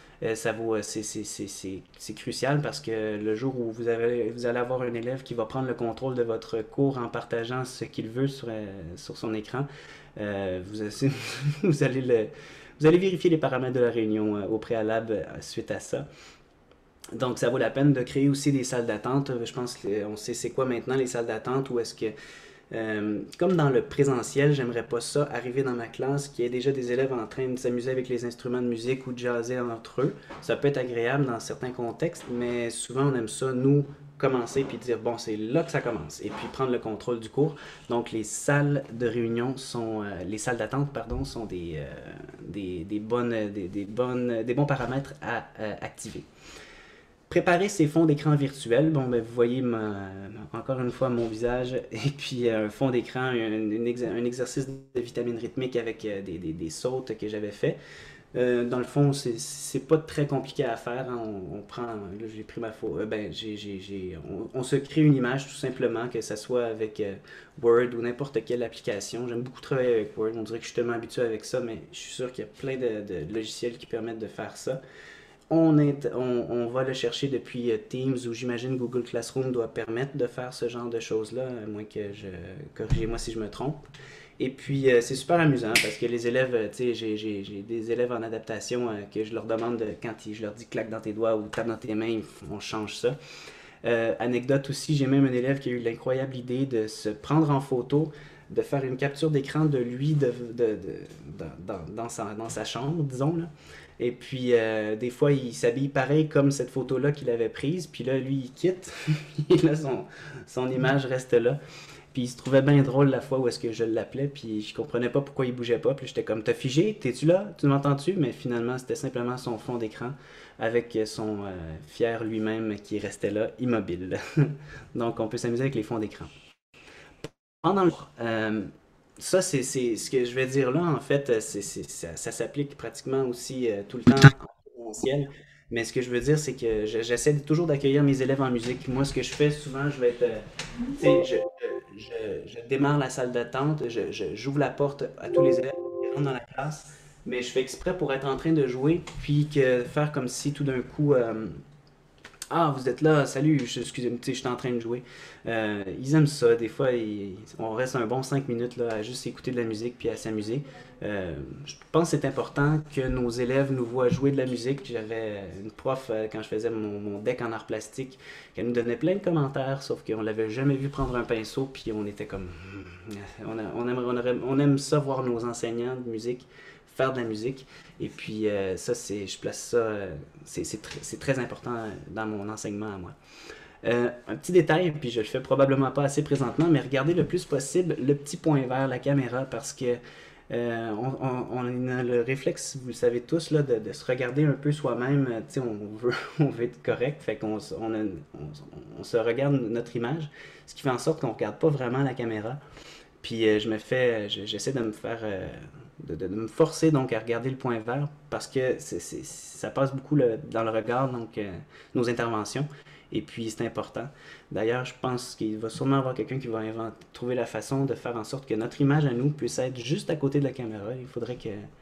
C'est crucial parce que le jour où vous allez avoir un élève qui va prendre le contrôle de votre cours en partageant ce qu'il veut sur son écran, vous, vous allez vérifier les paramètres de la réunion au préalable suite à ça. Donc, ça vaut la peine de créer aussi des salles d'attente. Je pense qu'on sait c'est quoi maintenant les salles d'attente, où est-ce que comme dans le présentiel, j'aimerais pas ça arriver dans ma classe qu'il y ait déjà des élèves en train de s'amuser avec les instruments de musique ou de jaser entre eux. Ça peut être agréable dans certains contextes, mais souvent on aime ça, nous, commencer puis dire bon, c'est là que ça commence et puis prendre le contrôle du cours. Donc les salles de réunion les salles d'attente, pardon, sont des bons paramètres à activer. Préparer ces fonds d'écran virtuels. Bon, ben, vous voyez encore une fois mon visage et puis un fond d'écran, un exercice de vitamine rythmique avec des sautes que j'avais fait. Dans le fond, c'est pas très compliqué à faire. Hein. On prend, là j'ai pris ma photo, on se crée une image tout simplement, que ça soit avec Word ou n'importe quelle application. J'aime beaucoup travailler avec Word, on dirait que je suis tellement habitué avec ça, mais je suis sûr qu'il y a plein de logiciels qui permettent de faire ça. On va le chercher depuis Teams, ou j'imagine Google Classroom doit permettre de faire ce genre de choses-là, à moins que corrigez-moi si je me trompe. Et puis, c'est super amusant parce que les élèves, tu sais, j'ai des élèves en adaptation que je leur demande, quand je leur dis claque dans tes doigts ou tape dans tes mains, on change ça. Anecdote aussi, j'ai même un élève qui a eu l'incroyable idée de se prendre en photo, de faire une capture d'écran de lui dans sa chambre, disons, là. Et puis, des fois, il s'habille pareil comme cette photo-là qu'il avait prise. Puis là, lui, il quitte. Et là, son image reste là. Puis il se trouvait bien drôle la fois où est-ce que je l'appelais. Puis je comprenais pas pourquoi il bougeait pas. Puis j'étais comme, t'as figé? T'es-tu là? Tu m'entends-tu? Mais finalement, c'était simplement son fond d'écran avec son fier lui-même qui restait là, immobile. Donc, on peut s'amuser avec les fonds d'écran. Pendant le ça, c'est ce que je vais dire là, en fait, ça s'applique pratiquement aussi tout le temps en présentiel. Mais ce que je veux dire, c'est que j'essaie toujours d'accueillir mes élèves en musique. Moi, ce que je fais souvent, je vais être, tu sais, je démarre la salle d'attente, j'ouvre la porte à tous les élèves qui rentrent dans la classe, mais je fais exprès pour être en train de jouer, puis faire comme si tout d'un coup, ah, vous êtes là, salut, excusez-moi, tu sais, je suis en train de jouer. Ils aiment ça, des fois, on reste un bon 5 minutes là, à juste écouter de la musique puis à s'amuser. Je pense que c'est important que nos élèves nous voient jouer de la musique. J'avais une prof, quand je faisais mon deck en art plastique, qui nous donnait plein de commentaires, sauf qu'on l'avait jamais vu prendre un pinceau, puis on était comme... on aime ça voir nos enseignants de musique faire de la musique. Et puis ça, je place ça, c'est très important dans mon enseignement à moi. Un petit détail, puis je le fais probablement pas assez présentement, mais regardez le plus possible le petit point vert, la caméra, parce que on a le réflexe, vous le savez tous, là, de se regarder un peu soi-même. Tu sais, on veut être correct, fait qu'on on se regarde notre image, ce qui fait en sorte qu'on ne regarde pas vraiment la caméra. Puis j'essaie de me faire, de me forcer donc à regarder le point vert parce que ça passe beaucoup dans le regard, donc nos interventions. Et puis c'est important. D'ailleurs, je pense qu'il va sûrement y avoir quelqu'un qui va trouver la façon de faire en sorte que notre image à nous puisse être juste à côté de la caméra. Il faudrait que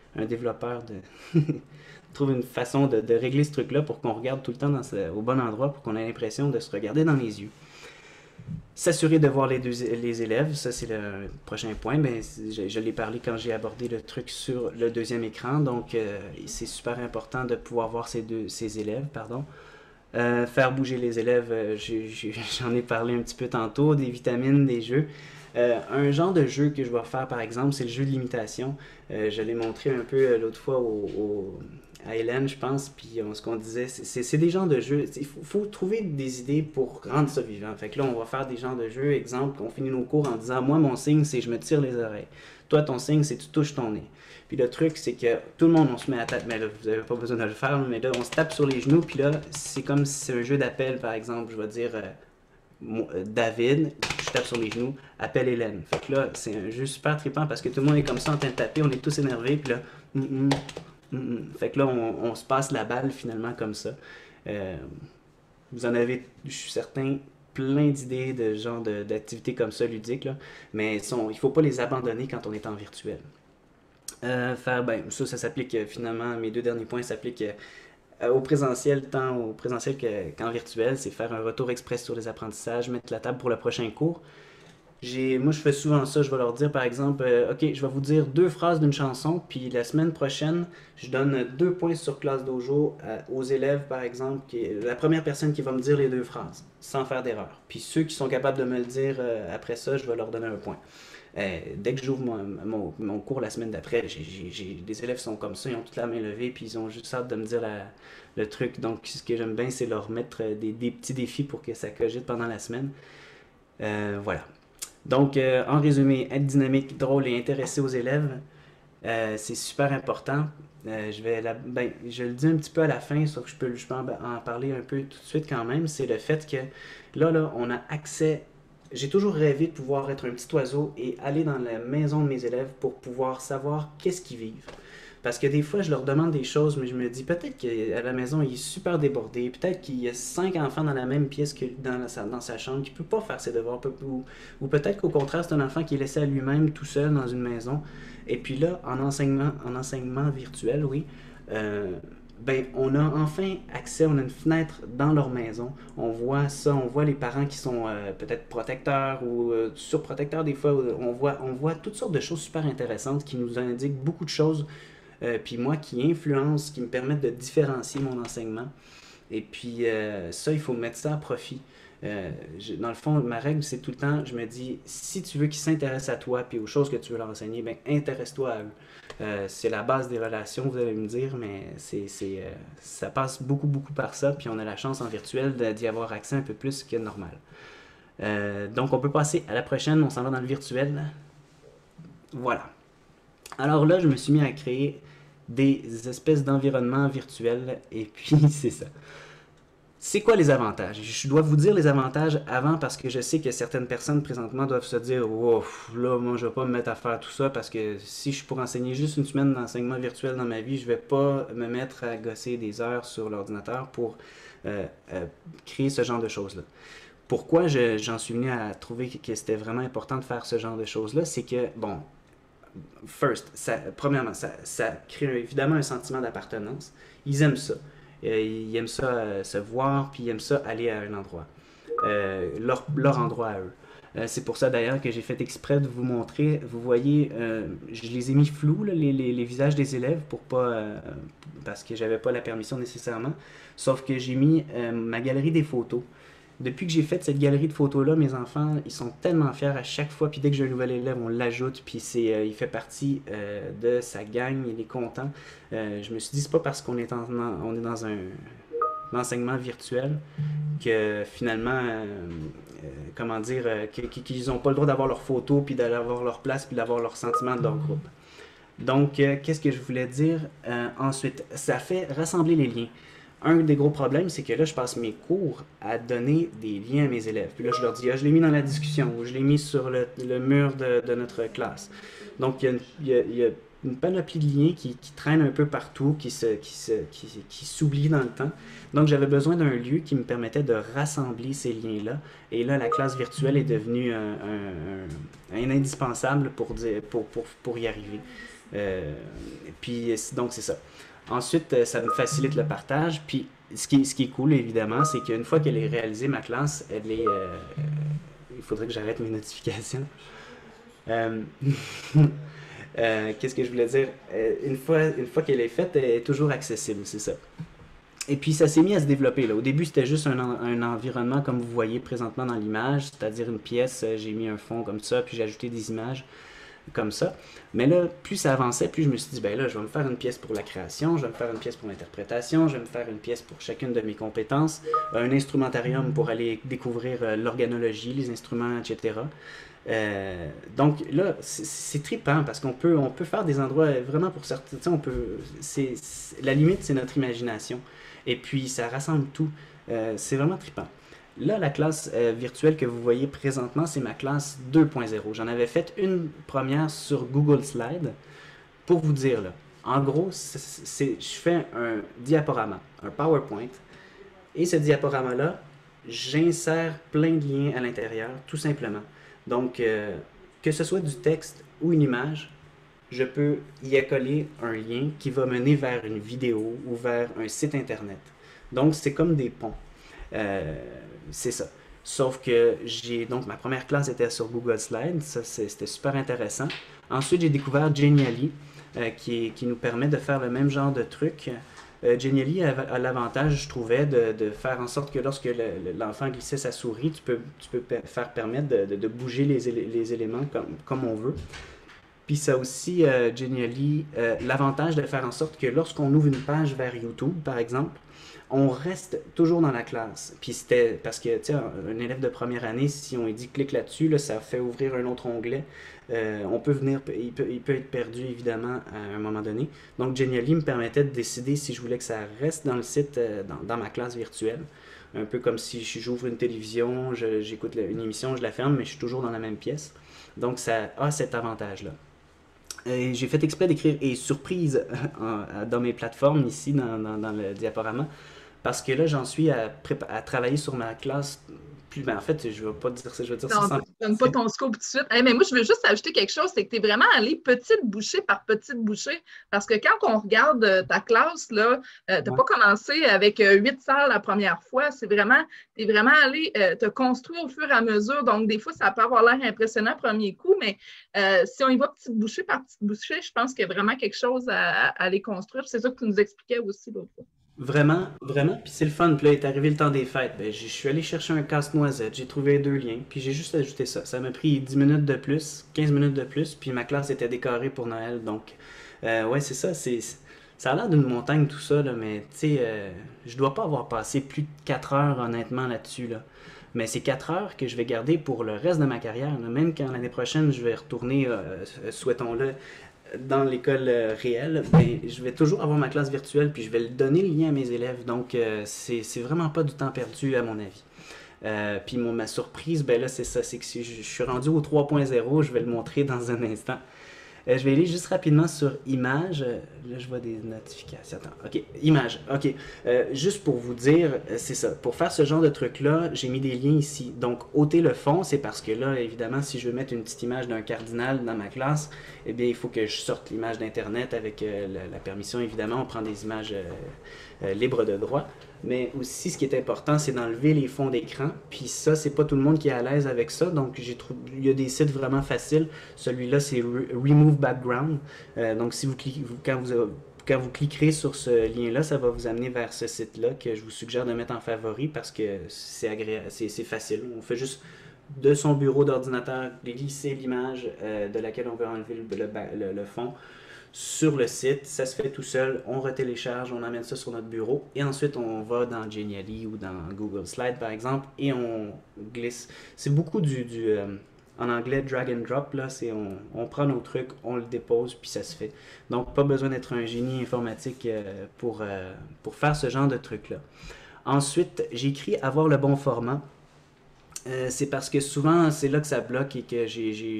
un développeur trouve une façon de régler ce truc-là pour qu'on regarde tout le temps au bon endroit, pour qu'on ait l'impression de se regarder dans les yeux. S'assurer de voir les élèves, ça c'est le prochain point. Ben, je l'ai parlé quand j'ai abordé le truc sur le deuxième écran, donc c'est super important de pouvoir voir ces élèves, pardon. Faire bouger les élèves, j'en ai parlé un petit peu tantôt, des vitamines, des jeux. Un genre de jeu que je vais faire par exemple, c'est le jeu de l'imitation. Je l'ai montré un peu l'autre fois à Hélène, je pense, puis ce qu'on disait, c'est des genres de jeux. Il faut trouver des idées pour rendre ça vivant. Fait que là, on va faire des genres de jeux. Exemple, on finit nos cours en disant, moi, mon signe, c'est je me tire les oreilles. Toi, ton signe, c'est tu touches ton nez. Puis le truc, c'est que tout le monde, on se met à tête, mais là, vous n'avez pas besoin de le faire, mais là, on se tape sur les genoux, puis là, c'est comme si c'est un jeu d'appel, par exemple, je vais dire David, je tape sur les genoux, appelle Hélène. Fait que là, c'est un jeu super trippant parce que tout le monde est comme ça en train de taper, on est tous énervés, puis là, fait que là, on se passe la balle finalement comme ça. Vous en avez, je suis certain, plein d'idées de genre d'activités comme ça, ludiques, là, mais il ne faut pas les abandonner quand on est en virtuel. Ça s'applique finalement, mes deux derniers points s'appliquent au présentiel, tant au présentiel qu'en virtuel, c'est faire un retour express sur les apprentissages, mettre la table pour le prochain cours. Moi, je fais souvent ça. Je vais leur dire, par exemple, OK, je vais vous dire 2 phrases d'une chanson, puis la semaine prochaine, je donne 2 points sur Classe Dojo aux élèves, par exemple, la première personne qui va me dire les 2 phrases, sans faire d'erreur. Puis ceux qui sont capables de me le dire après ça, je vais leur donner un point. Dès que j'ouvre mon cours la semaine d'après, les élèves sont comme ça, ils ont toute la main levée, puis ils ont juste hâte de me dire le truc. Donc, ce que j'aime bien, c'est leur mettre des petits défis pour que ça cogite pendant la semaine. Voilà. Donc, en résumé, être dynamique, drôle et intéressé aux élèves, c'est super important. Je le dis un petit peu à la fin, sauf que je peux en parler un peu tout de suite quand même. C'est le fait que là, on a accès. J'ai toujours rêvé de pouvoir être un petit oiseau et aller dans la maison de mes élèves pour pouvoir savoir qu'est-ce qu'ils vivent. Parce que des fois, je leur demande des choses, mais je me dis peut-être qu'à la maison, il est super débordé. Peut-être qu'il y a 5 enfants dans la même pièce que dans sa chambre qui ne peut pas faire ses devoirs. Ou peut-être qu'au contraire, c'est un enfant qui est laissé à lui-même tout seul dans une maison. Et puis là, en enseignement virtuel, oui, on a enfin accès, on a une fenêtre dans leur maison. On voit ça, on voit les parents qui sont peut-être protecteurs ou surprotecteurs des fois. On voit toutes sortes de choses super intéressantes qui nous indiquent beaucoup de choses. Puis moi, qui influencent, qui me permettent de différencier mon enseignement. Et puis ça, il faut mettre ça à profit. Dans le fond, ma règle, c'est tout le temps, je me dis, si tu veux qu'ils s'intéressent à toi puis aux choses que tu veux leur enseigner, ben intéresse-toi à eux. C'est la base des relations, vous allez me dire, mais ça passe beaucoup, beaucoup par ça. Puis on a la chance en virtuel d'y avoir accès un peu plus que normal. Donc on peut passer à la prochaine, on s'en va dans le virtuel. Voilà. Alors là, je me suis mis à créer des espèces d'environnements virtuels et puis c'est ça. C'est quoi les avantages? Je dois vous dire les avantages avant parce que je sais que certaines personnes présentement doivent se dire « Wow, là, moi, je vais pas me mettre à faire tout ça parce que si je suis pour enseigner juste une semaine d'enseignement virtuel dans ma vie, je vais pas me mettre à gosser des heures sur l'ordinateur pour créer ce genre de choses-là. » Pourquoi j'en suis venu à trouver que c'était vraiment important de faire ce genre de choses-là? C'est que, bon, premièrement, ça crée évidemment un sentiment d'appartenance. Ils aiment ça. Ils aiment ça se voir, puis ils aiment ça aller à un endroit. Leur endroit à eux. C'est pour ça d'ailleurs que j'ai fait exprès de vous montrer. Vous voyez, je les ai mis flous, là, les visages des élèves, parce que j'avais pas la permission nécessairement. Sauf que j'ai mis ma galerie des photos. Depuis que j'ai fait cette galerie de photos-là, mes enfants, ils sont tellement fiers à chaque fois. Puis dès que j'ai un nouvel élève, on l'ajoute. Puis il fait partie de sa gang. Il est content. Je me suis dit, c'est pas parce qu'on est dans un enseignement virtuel que finalement, qu'ils n'ont pas le droit d'avoir leurs photos, puis d'avoir leur place, puis d'avoir leurs sentiments de leur groupe. Donc, qu'est-ce que je voulais dire ensuite? Ça fait rassembler les liens. Un des gros problèmes, c'est que là, je passe mes cours à donner des liens à mes élèves. Puis là, je leur dis, je l'ai mis dans la discussion, ou je l'ai mis sur le mur de notre classe. Donc, il y a une panoplie de liens qui traînent un peu partout, qui s'oublient dans le temps. Donc, j'avais besoin d'un lieu qui me permettait de rassembler ces liens-là. Et là, la classe virtuelle est devenue un indispensable pour y arriver. Puis donc c'est ça. Ensuite, ça me facilite le partage. Puis ce qui est cool, évidemment, c'est qu'une fois qu'elle est réalisée, ma classe, il faudrait que j'arrête mes notifications. Euh, Qu'est-ce que je voulais dire? Une fois qu'elle est faite, elle est toujours accessible, c'est ça. Et puis ça s'est mis à se développer là. Au début, c'était juste un environnement comme vous voyez présentement dans l'image, c'est-à-dire une pièce, j'ai mis un fond comme ça, puis j'ai ajouté des images comme ça. Mais là, plus ça avançait, plus je me suis dit, ben là, je vais me faire une pièce pour la création, je vais me faire une pièce pour l'interprétation, je vais me faire une pièce pour chacune de mes compétences, un instrumentarium pour aller découvrir l'organologie, les instruments, etc. Donc là, c'est trippant parce on peut faire des endroits vraiment pour certains, tu sais, la limite, c'est notre imagination. Et puis, ça rassemble tout. C'est vraiment trippant. Là, la classe virtuelle que vous voyez présentement, c'est ma classe 2.0. J'en avais fait une première sur Google Slide pour vous dire, là. En gros, je fais un diaporama, un PowerPoint, et ce diaporama-là, j'insère plein de liens à l'intérieur, tout simplement. Donc, que ce soit du texte ou une image, je peux y accoler un lien qui va mener vers une vidéo ou vers un site internet. Donc, c'est comme des ponts. C'est ça. Sauf que donc ma première classe était sur Google Slides, ça c'était super intéressant. Ensuite, j'ai découvert Genially, qui nous permet de faire le même genre de truc. Genially a l'avantage, je trouvais, de faire en sorte que lorsque l'enfant glissait sa souris, tu peux faire permettre de bouger les éléments comme on veut. Puis ça aussi, Genially, l'avantage de faire en sorte que lorsqu'on ouvre une page vers YouTube, par exemple, on reste toujours dans la classe. Puis c'était parce que, tu sais, un élève de première année, si on lui dit clique là-dessus, là, ça fait ouvrir un autre onglet. Il peut être perdu, évidemment, à un moment donné. Donc, Genially me permettait de décider si je voulais que ça reste dans le site, dans ma classe virtuelle. Un peu comme si j'ouvre une télévision, j'écoute une émission, je la ferme, mais je suis toujours dans la même pièce. Donc, ça a cet avantage-là. Et j'ai fait exprès d'écrire « et surprise » dans mes plateformes ici, dans le diaporama, parce que là, j'en suis à travailler sur ma classe. Ben, en fait, je ne vais pas dire ça, je vais dire ça Non, sans... tu ne donnes pas ton scope tout de suite. Hey, mais moi, je veux juste ajouter quelque chose, c'est que tu es vraiment allé petite bouchée par petite bouchée. Parce que quand on regarde ta classe, là, tu n'as pas commencé avec 8 salles la première fois. Tu es vraiment allé te construire au fur et à mesure. Donc, des fois, ça peut avoir l'air impressionnant au premier coup, mais si on y va petite bouchée par petite bouchée, je pense qu'il y a vraiment quelque chose à aller construire. C'est ça que tu nous expliquais aussi l'autre fois. Vraiment, vraiment. Puis c'est le fun. Puis là, est arrivé le temps des fêtes. Ben, je suis allé chercher un casse-noisette. J'ai trouvé 2 liens. Puis j'ai juste ajouté ça. Ça m'a pris 10 minutes de plus, 15 minutes de plus. Puis ma classe était décorée pour Noël. Donc, ouais, c'est ça. Ça a l'air d'une montagne tout ça, là, mais tu sais, je dois pas avoir passé plus de 4 heures, honnêtement, là-dessus, là. Mais c'est 4 heures que je vais garder pour le reste de ma carrière, là. Même quand l'année prochaine, je vais retourner, souhaitons-le, dans l'école réelle, ben, je vais toujours avoir ma classe virtuelle, puis je vais donner le lien à mes élèves. Donc, c'est vraiment pas du temps perdu, à mon avis. Puis ma surprise, ben là, c'est ça, c'est que je suis rendu au 3.0, je vais le montrer dans un instant. Je vais aller juste rapidement sur Images. Là, je vois des notifications. Attends, OK, Images. OK, juste pour vous dire, c'est ça. Pour faire ce genre de truc-là, j'ai mis des liens ici. Donc, ôter le fond, c'est parce que là, évidemment, si je veux mettre une petite image d'un cardinal dans ma classe, eh bien, il faut que je sorte l'image d'Internet avec la permission. Évidemment, on prend des images libres de droit. Mais aussi, ce qui est important, c'est d'enlever les fonds d'écran. Puis ça, c'est pas tout le monde qui est à l'aise avec ça. Donc, il y a des sites vraiment faciles. Celui-là, c'est Remove Background. Donc, si quand vous cliquerez sur ce lien-là, ça va vous amener vers ce site-là que je vous suggère de mettre en favori parce que c'est agréable, c'est facile. On fait juste de son bureau d'ordinateur glisser l'image de laquelle on veut enlever le fond sur le site, ça se fait tout seul, on retélécharge, on amène ça sur notre bureau et ensuite on va dans Genially ou dans Google Slide par exemple et on glisse. C'est beaucoup en anglais drag and drop, là, c'est on prend nos trucs, on le dépose puis ça se fait. Donc pas besoin d'être un génie informatique pour faire ce genre de truc là. Ensuite, j'ai écrit avoir le bon format. C'est parce que souvent, c'est là que ça bloque et que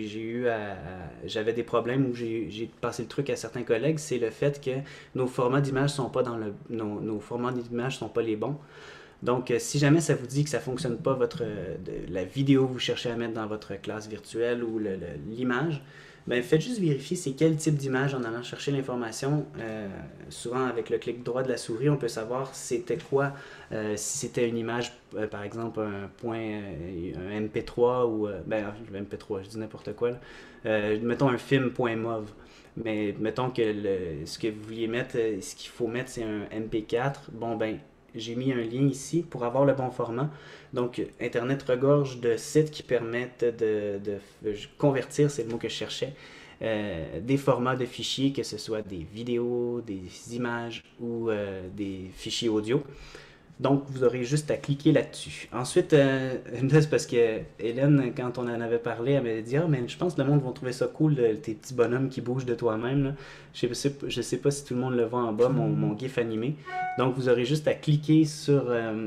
j'avais des problèmes où j'ai passé le truc à certains collègues. C'est le fait que nos formats d'image sont pas nos formats d'image sont pas les bons. Donc, si jamais ça vous dit que ça fonctionne pas la vidéo que vous cherchez à mettre dans votre classe virtuelle ou l'image, ben, faites juste vérifier c'est quel type d'image en allant chercher l'information. Souvent, avec le clic droit de la souris, on peut savoir c'était quoi, si c'était une image, par exemple, un MP3 ou, ben, le MP3, je dis n'importe quoi, là. Mettons un film .mov. Mais mettons que ce que vous vouliez mettre, ce qu'il faut mettre, c'est un MP4. Bon, ben, j'ai mis un lien ici pour avoir le bon format. Donc, Internet regorge de sites qui permettent de convertir, c'est le mot que je cherchais, des formats de fichiers, que ce soit des vidéos, des images ou des fichiers audio. Donc, vous aurez juste à cliquer là-dessus. Ensuite, là, c'est parce que Hélène, quand on en avait parlé, elle m'avait dit: Ah, mais je pense que le monde va trouver ça cool, tes petits bonhommes qui bougent de toi-même, là. Je sais pas si tout le monde le voit en bas, mon GIF animé. Donc, vous aurez juste à cliquer sur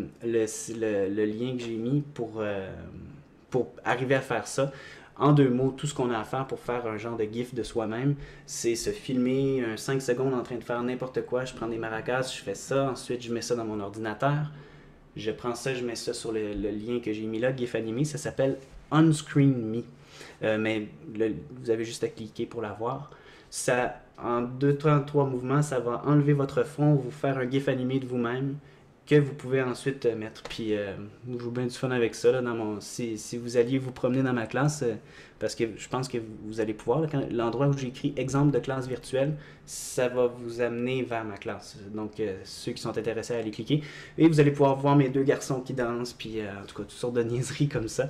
le lien que j'ai mis pour arriver à faire ça. En 2 mots, tout ce qu'on a à faire pour faire un genre de GIF de soi-même, c'est se filmer 5 secondes en train de faire n'importe quoi. Je prends des maracas, je fais ça, ensuite je mets ça dans mon ordinateur. Je prends ça, je mets ça sur le lien que j'ai mis là, GIF animé, ça s'appelle Unscreen Me. Mais vous avez juste à cliquer pour l'avoir. Ça, en 2-3 mouvements, ça va enlever votre fond, vous faire un GIF animé de vous-même que vous pouvez ensuite mettre. Puis, je joue bien du fun avec ça. Là, si vous alliez vous promener dans ma classe, parce que je pense que vous allez pouvoir, là, l'endroit où j'ai écrit exemple de classe virtuelle, ça va vous amener vers ma classe. Donc, ceux qui sont intéressés à aller cliquer. Et vous allez pouvoir voir mes 2 garçons qui dansent, puis en tout cas, toutes sortes de niaiseries comme ça.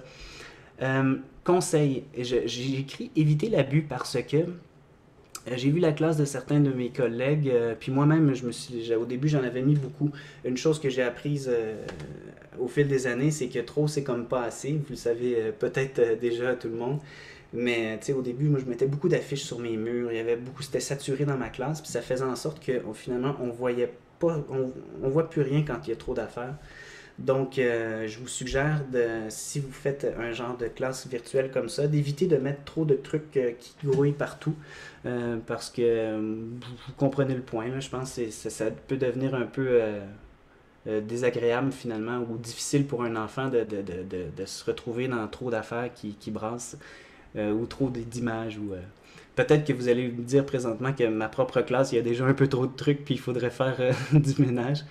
Conseil, j'ai écrit éviter l'abus parce que j'ai vu la classe de certains de mes collègues, puis moi-même, au début, j'en avais mis beaucoup. Une chose que j'ai apprise au fil des années, c'est que trop, c'est comme pas assez. Vous le savez peut-être déjà tout le monde. Mais tu sais, au début, moi, je mettais beaucoup d'affiches sur mes murs. Il y avait beaucoup, c'était saturé dans ma classe, puis ça faisait en sorte que finalement, on voyait pas, on voit plus rien quand il y a trop d'affaires. Donc, je vous suggère, si vous faites un genre de classe virtuelle comme ça, d'éviter de mettre trop de trucs qui grouillent partout, parce que vous comprenez le point, là. Je pense que ça peut devenir un peu désagréable finalement, ou difficile pour un enfant de se retrouver dans trop d'affaires qui brassent, ou trop d'images, ou peut-être que vous allez me dire présentement que ma propre classe, il y a déjà un peu trop de trucs, puis il faudrait faire du ménage.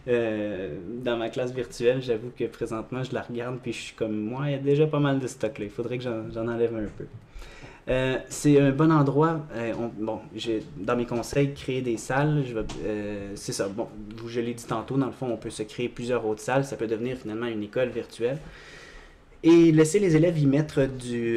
Dans ma classe virtuelle, j'avoue que présentement, je la regarde puis je suis comme, moi, il y a déjà pas mal de stock là. Il faudrait que j'en enlève un peu. C'est un bon endroit. J'ai dans mes conseils, créer des salles. C'est ça. Bon, je l'ai dit tantôt, dans le fond, on peut se créer plusieurs autres salles. Ça peut devenir finalement une école virtuelle. Et laisser les élèves y mettre du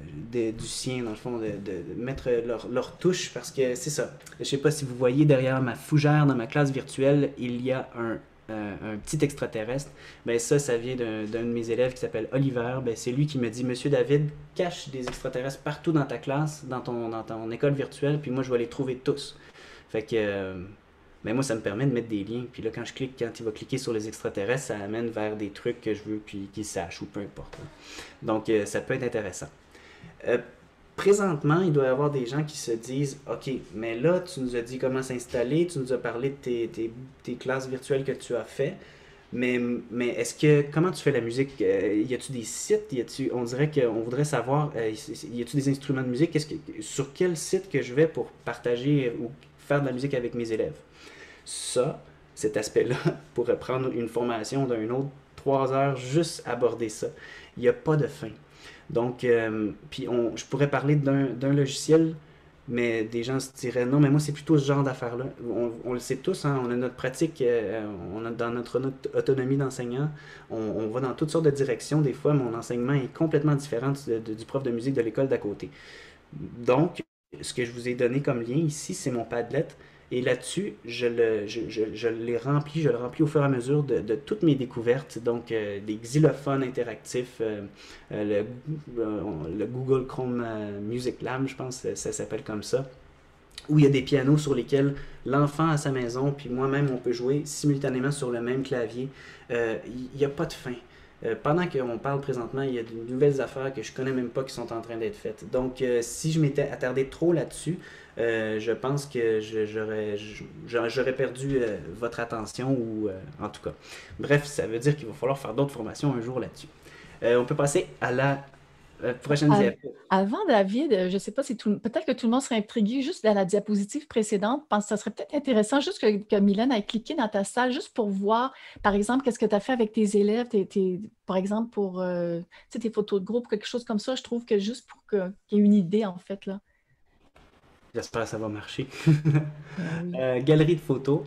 sien, dans le fond, de mettre leur touche, parce que c'est ça. Je sais pas si vous voyez derrière ma fougère dans ma classe virtuelle, il y a un petit extraterrestre. Ben ça vient d'un de mes élèves qui s'appelle Oliver. Ben c'est lui qui me dit: Monsieur David, cache des extraterrestres partout dans ta classe, dans ton école virtuelle, puis moi je vais les trouver tous. Fait que ben moi, ça me permet de mettre des liens. Puis là, quand il va cliquer sur les extraterrestres, ça amène vers des trucs que je veux puis qu'il sache, ou peu importe. Donc, ça peut être intéressant. Présentement, il doit y avoir des gens qui se disent: OK, mais là, tu nous as dit comment s'installer, tu nous as parlé de tes classes virtuelles que tu as fait, mais comment tu fais la musique? Y a-tu des sites? On dirait qu'on voudrait savoir, y a-tu des instruments de musique? Sur quel site que je vais pour partager ou faire de la musique avec mes élèves? Cet aspect-là, pourrait prendre une formation d'un autre 3 heures, juste aborder ça. Il n'y a pas de fin. Donc, puis je pourrais parler d'un logiciel, mais des gens se diraient: non, mais moi, c'est plutôt ce genre d'affaires-là. On le sait tous, hein, on a notre pratique, dans notre autonomie d'enseignant, on va dans toutes sortes de directions. Des fois, mon enseignement est complètement différent du prof de musique de l'école d'à côté. Donc, ce que je vous ai donné comme lien ici, c'est mon Padlet. Et là-dessus, je le remplis au fur et à mesure de toutes mes découvertes. Donc, des xylophones interactifs, le Google Chrome Music Lab, je pense que ça s'appelle comme ça, où il y a des pianos sur lesquels l'enfant à sa maison, puis moi-même, on peut jouer simultanément sur le même clavier. Il n'y a pas de fin. Pendant qu'on parle présentement, il y a de nouvelles affaires que je connais même pas qui sont en train d'être faites. Donc, si je m'étais attardé trop là-dessus, je pense que j'aurais perdu votre attention, ou en tout cas. Bref, ça veut dire qu'il va falloir faire d'autres formations un jour là-dessus. On peut passer à la Prochaine diapo. Avant, David, je ne sais pas si peut-être que tout le monde serait intrigué juste à la diapositive précédente. Je pense que ça serait peut-être intéressant juste que Mylène ait cliqué dans ta salle juste pour voir, par exemple, qu'est-ce que tu as fait avec tes élèves, par exemple, pour tes photos de groupe, quelque chose comme ça. Je trouve que juste pour qu'il y ait une idée, en fait, là. J'espère que ça va marcher. Oui. Galerie de photos.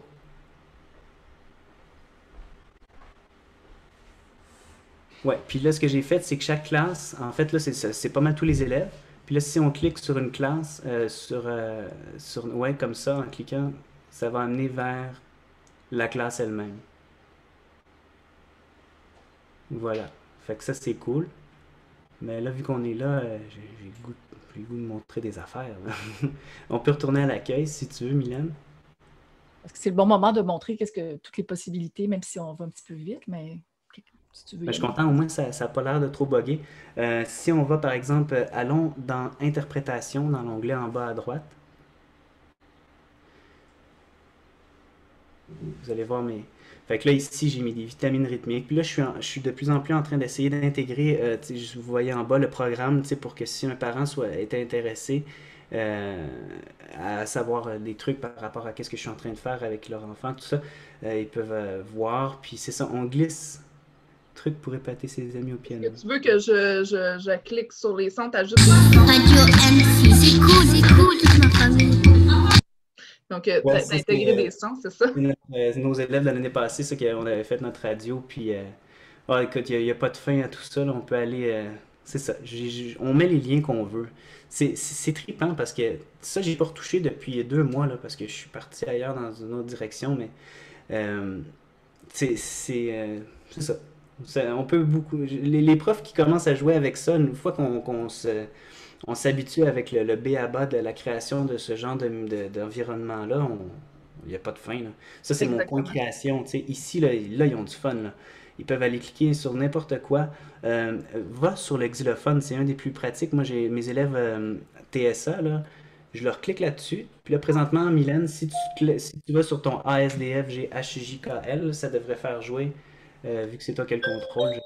Ouais, puis là, ce que j'ai fait, c'est que chaque classe, en fait, là, c'est pas mal tous les élèves. Puis là, si on clique sur une classe, ouais, comme ça, en cliquant, ça va amener vers la classe elle-même. Voilà. Fait que ça, c'est cool. Mais là, vu qu'on est là, j'ai le goût de montrer des affaires, là. On peut retourner à l'accueil si tu veux, Mylène. Parce que c'est le bon moment de montrer toutes les possibilités, même si on va un petit peu vite, mais si tu veux Ben, y je suis aller. content, au moins ça n'a pas l'air de trop bugger. Si on va par exemple, allons dans Interprétation, dans l'onglet en bas à droite, vous allez voir mes. Fait que là, ici, j'ai mis des vitamines rythmiques. Puis là, je suis de plus en plus en train d'essayer d'intégrer, tu sais, vous voyez en bas le programme, tu sais, pour que si un parent est intéressé euh, à savoir des trucs par rapport à ce que je suis en train de faire avec leur enfant, tout ça, ils peuvent voir. Puis c'est ça, on glisse. Truc pour épater ses amis au piano. Est-ce que tu veux que je clique sur les sons, t'ajoutes les Radio MC, c'est cool, toute ma famille. Donc, Ouais, ça, d'intégrer des sons, c'est ça? nos élèves de l'année passée, ça qu'on avait fait notre radio, puis écoute, il n'y a pas de fin à tout ça, là, on peut aller, c'est ça, on met les liens qu'on veut. C'est trippant parce que ça, j'ai pas retouché depuis 2 mois, là, parce que je suis parti ailleurs dans une autre direction, mais euh, c'est ça. On peut beaucoup. Les profs qui commencent à jouer avec ça, une fois on s'habitue avec le b à bas de la création de ce genre d'environnement-là, il n'y a pas de fin, là. Ça, c'est mon point Exactement. création. Tu sais. Ici, là, ils ont du fun, là. Ils peuvent aller cliquer sur n'importe quoi. Va sur le xylophone, c'est un des plus pratiques. Moi, j'ai mes élèves TSA, là, je leur clique là-dessus. Puis là, présentement, Mylène, si tu vas sur ton ASDF GHJKL, ça devrait faire jouer, vu que c'est toi qui as le contrôle, je sais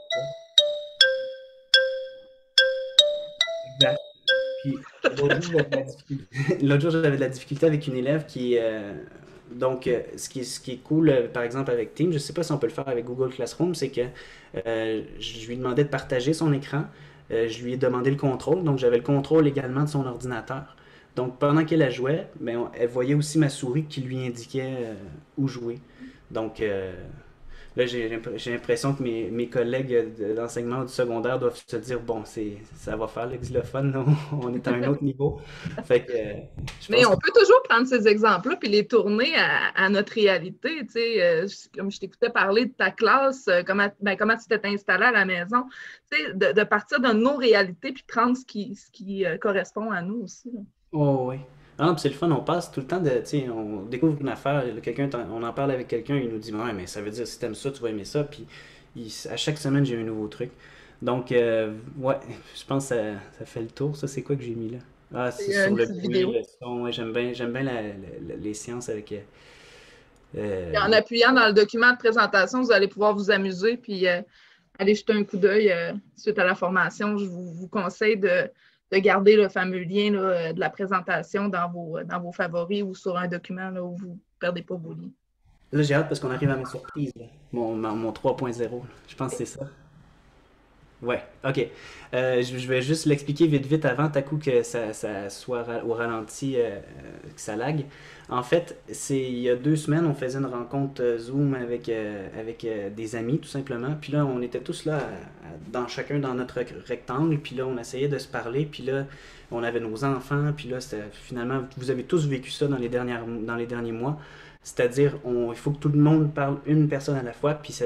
pas. Exact. Puis l'autre jour, j'avais de la difficulté avec une élève qui donc ce qui est cool par exemple avec Teams, je sais pas si on peut le faire avec Google Classroom, c'est que je lui demandais de partager son écran, je lui ai demandé le contrôle, donc j'avais le contrôle également de son ordinateur. Donc pendant qu'elle a joué, ben, elle voyait aussi ma souris qui lui indiquait où jouer. Donc là, j'ai l'impression que mes collègues d'enseignement du secondaire doivent se dire, bon, ça va faire le xylophone, là, on est à un autre niveau. Fait que je Mais pense on que peut toujours prendre ces exemples-là puis les tourner à notre réalité. Tu sais, comme je t'écoutais parler de ta classe, comment tu t'es installé à la maison, tu sais, de partir de nos réalités puis prendre ce qui correspond à nous aussi, là. oh, oui. Ah non, puis c'est le fun, on passe tout le temps de, tu sais, on découvre une affaire, on en parle avec quelqu'un, il nous dit, ouais, mais ça veut dire si t'aimes ça, tu vas aimer ça, puis à chaque semaine, j'ai un nouveau truc. Donc, ouais, je pense que ça fait le tour. Ça, c'est quoi que j'ai mis là? Ah, c'est C'est sur une le petite bruit, vidéo. le son. Ouais, j'aime bien les sciences avec. Puis en Le... appuyant dans le document de présentation, vous allez pouvoir vous amuser puis aller jeter un coup d'œil suite à la formation. Je vous conseille de garder le fameux lien là, de la présentation dans vos favoris ou sur un document là, où vous ne perdez pas vos liens. Là, j'ai hâte parce qu'on arrive à mes surprises, là. Mon 3.0, là. Je pense que c'est ça. Ouais, ok. Je vais juste l'expliquer vite vite avant, à coup que ça soit au ralenti, que ça lag. En fait, il y a 2 semaines, on faisait une rencontre Zoom avec des amis, tout simplement. Puis là, on était tous là, chacun dans notre rectangle. Puis là, on essayait de se parler. Puis là, on avait nos enfants. Puis là, finalement, vous avez tous vécu ça dans les derniers mois. C'est-à-dire, il faut que tout le monde parle une personne à la fois. Puis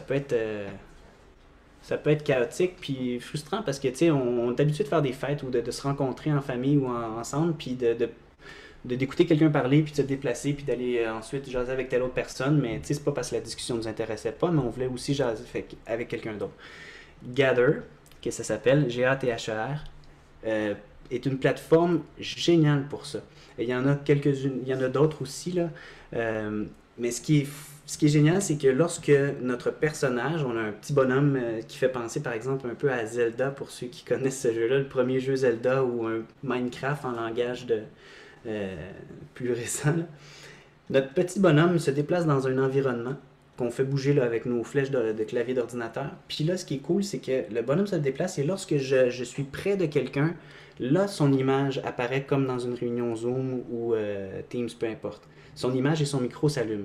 ça peut être chaotique puis frustrant parce que, tu sais, on est habitué de faire des fêtes ou de se rencontrer en famille ou ensemble, puis d'écouter quelqu'un parler, puis de se déplacer, puis d'aller ensuite jaser avec telle autre personne. Mais, tu sais, c'est pas parce que la discussion nous intéressait pas, mais on voulait aussi jaser avec quelqu'un d'autre. Gather, que ça s'appelle, Gather, est une plateforme géniale pour ça. Et il y en a quelques-unes, il y en a d'autres aussi, là. Mais Ce qui est génial, c'est que lorsque notre personnage, on a un petit bonhomme qui fait penser par exemple un peu à Zelda, pour ceux qui connaissent ce jeu-là, le premier jeu Zelda ou un Minecraft en langage plus récent. Là. Notre petit bonhomme se déplace dans un environnement qu'on fait bouger là, avec nos flèches de clavier d'ordinateur. Puis là, ce qui est cool, c'est que le bonhomme se déplace et lorsque je suis près de quelqu'un, là, son image apparaît comme dans une réunion Zoom ou Teams, peu importe. Son image et son micro s'allument.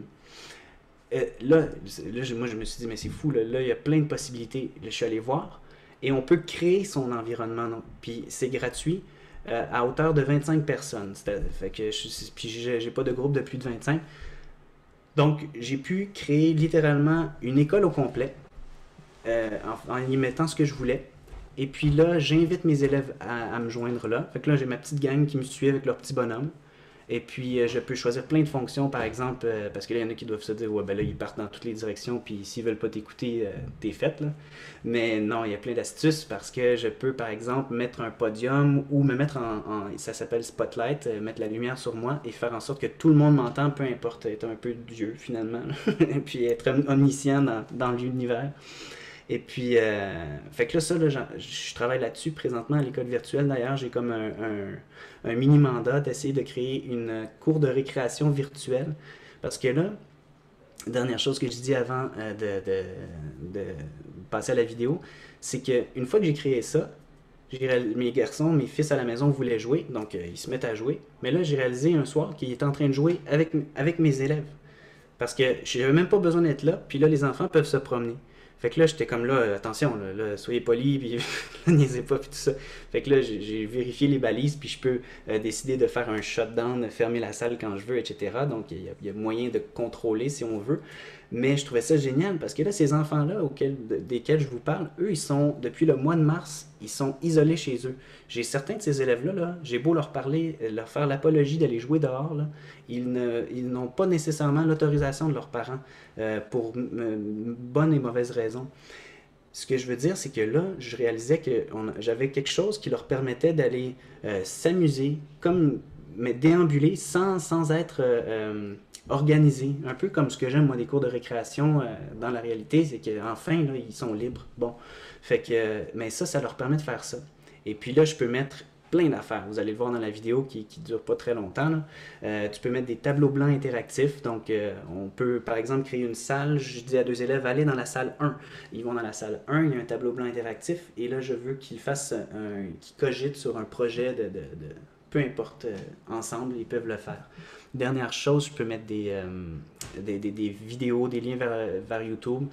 Moi, je me suis dit, mais c'est fou, là, il y a plein de possibilités. Là, je suis allé voir et on peut créer son environnement. Donc, puis c'est gratuit à hauteur de 25 personnes. Fait que puis j'ai pas de groupe de plus de 25. Donc, j'ai pu créer littéralement une école au complet en y mettant ce que je voulais. Et puis là, j'invite mes élèves à me joindre là. Fait que là, j'ai ma petite gang qui me suit avec leur petit bonhomme. Et puis, je peux choisir plein de fonctions, par exemple, parce que là, il y en a qui doivent se dire, ouais, ben là, ils partent dans toutes les directions, puis s'ils veulent pas t'écouter, t'es fait, là. Mais non, il y a plein d'astuces parce que je peux, par exemple, mettre un podium ou me mettre ça s'appelle Spotlight, mettre la lumière sur moi et faire en sorte que tout le monde m'entend, peu importe, être un peu Dieu, finalement, et puis être omniscient dans l'univers. Et puis, fait que là, ça, là, je travaille là-dessus présentement à l'école virtuelle. D'ailleurs, j'ai comme un mini-mandat d'essayer de créer une cour de récréation virtuelle. Parce que là, dernière chose que je dis avant de passer à la vidéo, c'est qu'une fois que j'ai créé ça, mes garçons, mes fils à la maison voulaient jouer, donc ils se mettent à jouer. Mais là, j'ai réalisé un soir qu'ils étaient en train de jouer avec mes élèves. Parce que je n'avais même pas besoin d'être là, puis là, les enfants peuvent se promener. Fait que là, j'étais comme là, attention, là, soyez polis, puis niaisez pas, puis tout ça. Fait que là, j'ai vérifié les balises, puis je peux décider de faire un shutdown, de fermer la salle quand je veux, etc. Donc, il y a moyen de contrôler si on veut. Mais je trouvais ça génial, parce que là, ces enfants-là desquels je vous parle, eux, ils sont, depuis le mois de mars, ils sont isolés chez eux. J'ai certains de ces élèves-là, là, j'ai beau leur parler, leur faire l'apologie d'aller jouer dehors, là, ils n'ont pas nécessairement l'autorisation de leurs parents pour bonnes et mauvaises raisons. Ce que je veux dire, c'est que là, je réalisais que j'avais quelque chose qui leur permettait d'aller s'amuser, mais déambuler sans être organisé. Un peu comme ce que j'aime, moi, des cours de récréation dans la réalité, c'est qu'enfin, là, ils sont libres. Bon, fait que, mais ça leur permet de faire ça. Et puis là, je peux mettre plein d'affaires. Vous allez le voir dans la vidéo qui dure pas très longtemps. Là. Tu peux mettre des tableaux blancs interactifs. Donc, on peut, par exemple, créer une salle. Je dis à 2 élèves, allez dans la salle 1. Ils vont dans la salle 1, il y a un tableau blanc interactif. Et là, je veux qu'ils cogitent sur un projet de peu importe, ensemble, ils peuvent le faire. Dernière chose, je peux mettre des vidéos, des liens vers YouTube.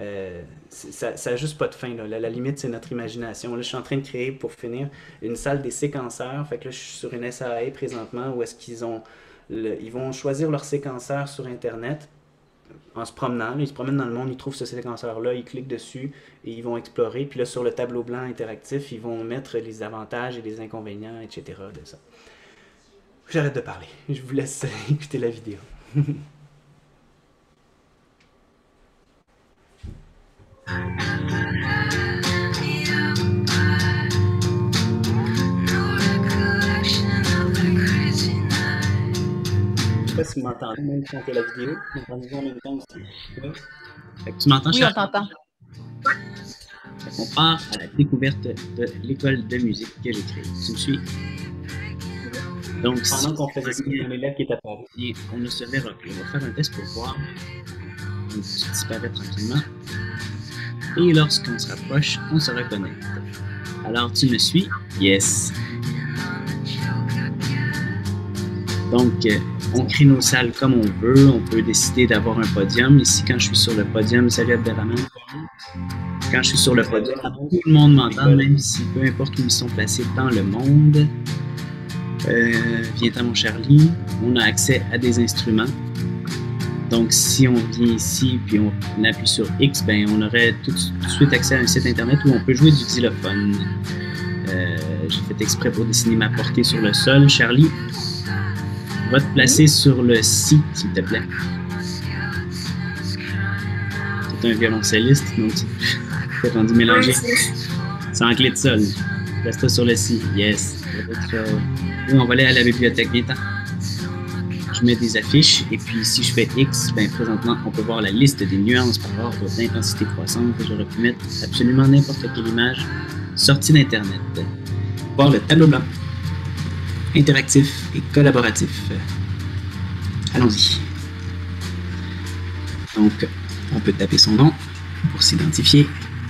Ça n'a juste pas de fin. Là. La limite, c'est notre imagination. Là, je suis en train de créer, pour finir, une salle des séquenceurs. Fait que là, je suis sur une SAE présentement où est-ce qu'ils ils vont choisir leur séquenceur sur Internet en se promenant. Là, ils se promènent dans le monde, ils trouvent ce séquenceur-là, ils cliquent dessus et ils vont explorer. Puis là, sur le tableau blanc interactif, ils vont mettre les avantages et les inconvénients, etc. de ça. J'arrête de parler. Je vous laisse écouter la vidéo. Je sais pas si vous m'entendez, même chanter la vidéo. M'entendez-vous en même temps aussi? Oui. Fait que tu m'entends, oui, on t'entend. On part à la découverte de l'école de musique que j'ai créée. Tu me suis? Donc, pendant qu'on faisait ça, il y a un élève qui est apparu. Et on ne se verra plus. On va faire un test pour voir. On disparaît tranquillement. Et lorsqu'on se rapproche, on se reconnecte. Alors, tu me suis? Yes. Donc, on crée nos salles comme on veut. On peut décider d'avoir un podium. Ici, quand je suis sur le podium, salut Abderrahman. Quand je suis sur le podium, tout le monde m'entend, même si peu importe où ils sont placés dans le monde. Viens-t'en mon Charlie, on a accès à des instruments. Donc si on vient ici puis on appuie sur X, ben on aurait tout de suite accès à un site internet où on peut jouer du xylophone. J'ai fait exprès pour dessiner ma portée sur le sol. Charlie, va te placer sur le Si, s'il te plaît. Tu es un violoncelliste, donc tu es rendu mélangé. C'est en clé de sol. Place-toi sur le Si, yes. Oui, on va aller à la bibliothèque, viens-t'en. Je je mets des affiches. Et puis, si je fais X, ben, présentement, on peut voir la liste des nuances par ordre d'intensité croissante. J'aurais pu mettre absolument n'importe quelle image sortie d'Internet. Voir le tableau blanc, interactif et collaboratif. Allons-y. Donc, on peut taper son nom pour s'identifier.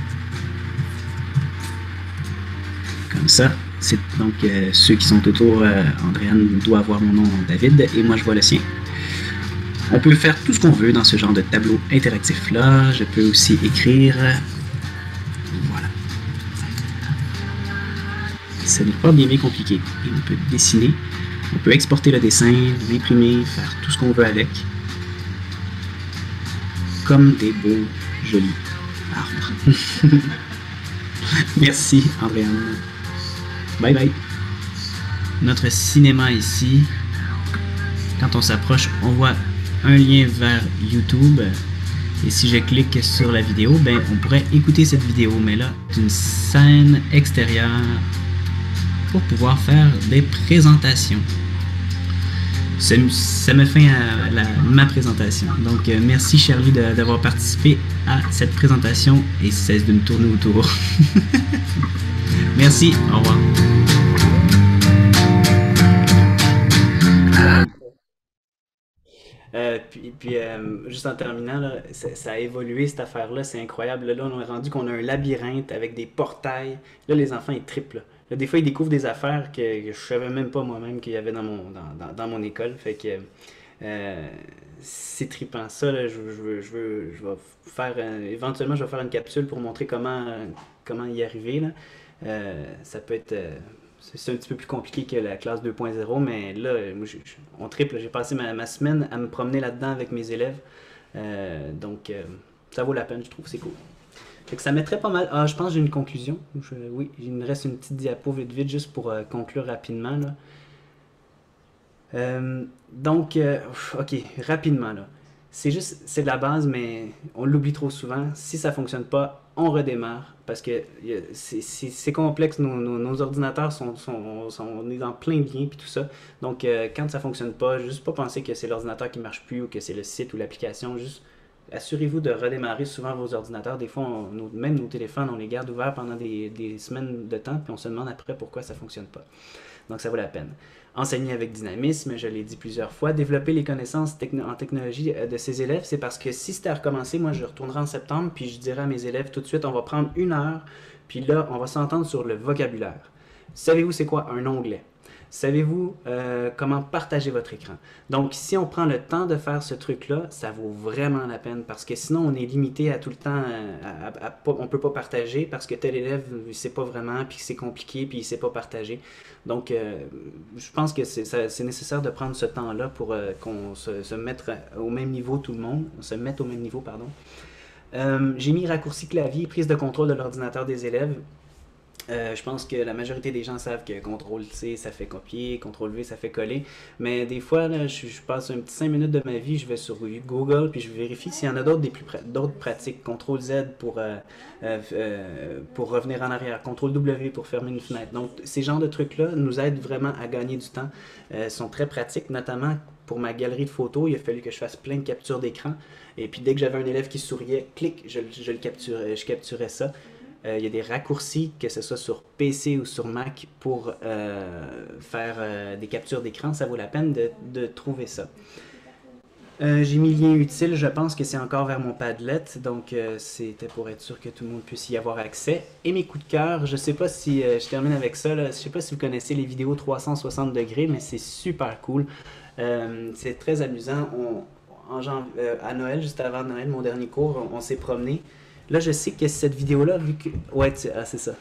Comme ça. Donc, ceux qui sont autour, Andréane doit voir mon nom, David, et moi je vois le sien. On peut faire tout ce qu'on veut dans ce genre de tableau interactif-là. Je peux aussi écrire. Voilà. Ce n'est pas bien compliqué. Et on peut dessiner. On peut exporter le dessin, l'imprimer, faire tout ce qu'on veut avec. Comme des beaux, jolis arbres. Merci, Andréane. Bye bye. Notre cinéma ici, quand on s'approche, on voit un lien vers YouTube. Et si je clique sur la vidéo, ben, on pourrait écouter cette vidéo. Mais là, c'est une scène extérieure pour pouvoir faire des présentations. Ça me fait ma présentation. Donc, merci Shirley d'avoir participé à cette présentation et cesse de me tourner autour. Merci, au revoir. Juste en terminant, là, ça a évolué cette affaire-là, c'est incroyable. Là, on est rendu qu'on a un labyrinthe avec des portails. Là, les enfants, ils triplent. Là, des fois, ils découvrent des affaires que je savais même pas moi-même qu'il y avait dans mon école. Fait que c'est trippant. Ça, là, je vais faire éventuellement, je vais faire une capsule pour montrer comment y arriver, là. Ça peut être c'est un petit peu plus compliqué que la classe 2.0, mais là, moi, on triple. J'ai passé ma semaine à me promener là-dedans avec mes élèves. Donc, ça vaut la peine, je trouve, c'est cool. Fait que ça mettrait pas mal. Ah, je pense que j'ai une conclusion. Oui, il me reste une petite diapo vite, juste pour conclure rapidement, là. Donc, ok, rapidement, là. C'est de la base, mais on l'oublie trop souvent. Si ça fonctionne pas, on redémarre parce que c'est complexe. Nos ordinateurs on est dans plein de liens puis tout ça. Donc, quand ça fonctionne pas, juste pas penser que c'est l'ordinateur qui marche plus ou que c'est le site ou l'application. Juste assurez-vous de redémarrer souvent vos ordinateurs. Des fois, même nos téléphones, on les garde ouverts pendant des semaines de temps puis on se demande après pourquoi ça fonctionne pas. Donc, ça vaut la peine. Enseigner avec dynamisme, je l'ai dit plusieurs fois. Développer les connaissances en technologie de ses élèves, c'est parce que si c'était à recommencer, moi, je retournerai en septembre, puis je dirais à mes élèves tout de suite, on va prendre 1 heure, puis là, on va s'entendre sur le vocabulaire. Savez-vous c'est quoi un onglet? Savez-vous comment partager votre écran? Donc, si on prend le temps de faire ce truc-là, ça vaut vraiment la peine parce que sinon, on est limité à tout le temps, on ne peut pas partager parce que tel élève ne sait pas vraiment, puis c'est compliqué, puis il ne sait pas partager. Donc, je pense que c'est nécessaire de prendre ce temps-là pour qu'on se mette au même niveau, tout le monde, se mette au même niveau, pardon. J'ai mis raccourci clavier, prise de contrôle de l'ordinateur des élèves. Je pense que la majorité des gens savent que CTRL-C, ça fait copier, CTRL-V, ça fait coller. Mais des fois, là, je passe un petit 5 minutes de ma vie, je vais sur Google, puis je vérifie s'il y en a d'autres pratiques. CTRL-Z pour revenir en arrière, CTRL-W pour fermer une fenêtre. Donc, ces genres de trucs-là nous aident vraiment à gagner du temps. Sont très pratiques, notamment pour ma galerie de photos. Il a fallu que je fasse plein de captures d'écran. Et puis, dès que j'avais un élève qui souriait, clic, je capturais ça. Il y a des raccourcis, que ce soit sur PC ou sur Mac, pour faire des captures d'écran. Ça vaut la peine de trouver ça. J'ai mis lien utile, je pense que c'est encore vers mon Padlet, donc c'était pour être sûr que tout le monde puisse y avoir accès. Et mes coups de cœur, je sais pas si, je termine avec ça, là, je sais pas si vous connaissez les vidéos 360 degrés, mais c'est super cool. C'est très amusant. À Noël, juste avant Noël, mon dernier cours, on s'est promené. Là, je sais que cette vidéo-là, vu que... Ouais, c'est ça.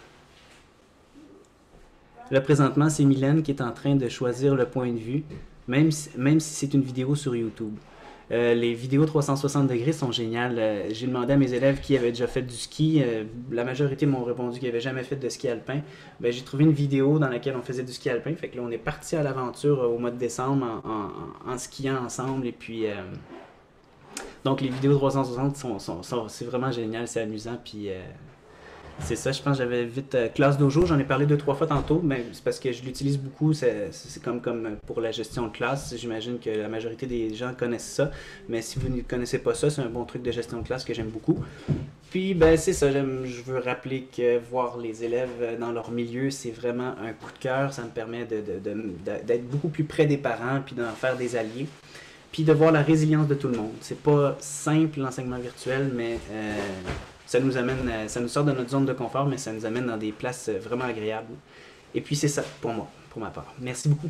Là, présentement, c'est Mylène qui est en train de choisir le point de vue, même si c'est une vidéo sur YouTube. Les vidéos 360 degrés sont géniales. J'ai demandé à mes élèves qui avaient déjà fait du ski. La majorité m'ont répondu qu'ils n'avaient jamais fait de ski alpin. Ben, j'ai trouvé une vidéo dans laquelle on faisait du ski alpin. Fait que là, on est parti à l'aventure au mois de décembre en skiant ensemble. Et puis... Donc, les vidéos 360, c'est vraiment génial, c'est amusant, puis C'est ça, je pense que j'avais vite Class Dojo, j'en ai parlé 2-3 fois tantôt, mais c'est parce que je l'utilise beaucoup, c'est comme pour la gestion de classe, j'imagine que la majorité des gens connaissent ça, mais si vous ne connaissez pas ça, c'est un bon truc de gestion de classe que j'aime beaucoup. Puis ben c'est ça, je veux rappeler que voir les élèves dans leur milieu, c'est vraiment un coup de cœur, ça me permet d'être beaucoup plus près des parents, puis d'en faire des alliés. Puis de voir la résilience de tout le monde. C'est pas simple l'enseignement virtuel, mais ça nous amène, ça nous sort de notre zone de confort, mais ça nous amène dans des places vraiment agréables. Et puis c'est ça pour moi, pour ma part. Merci beaucoup.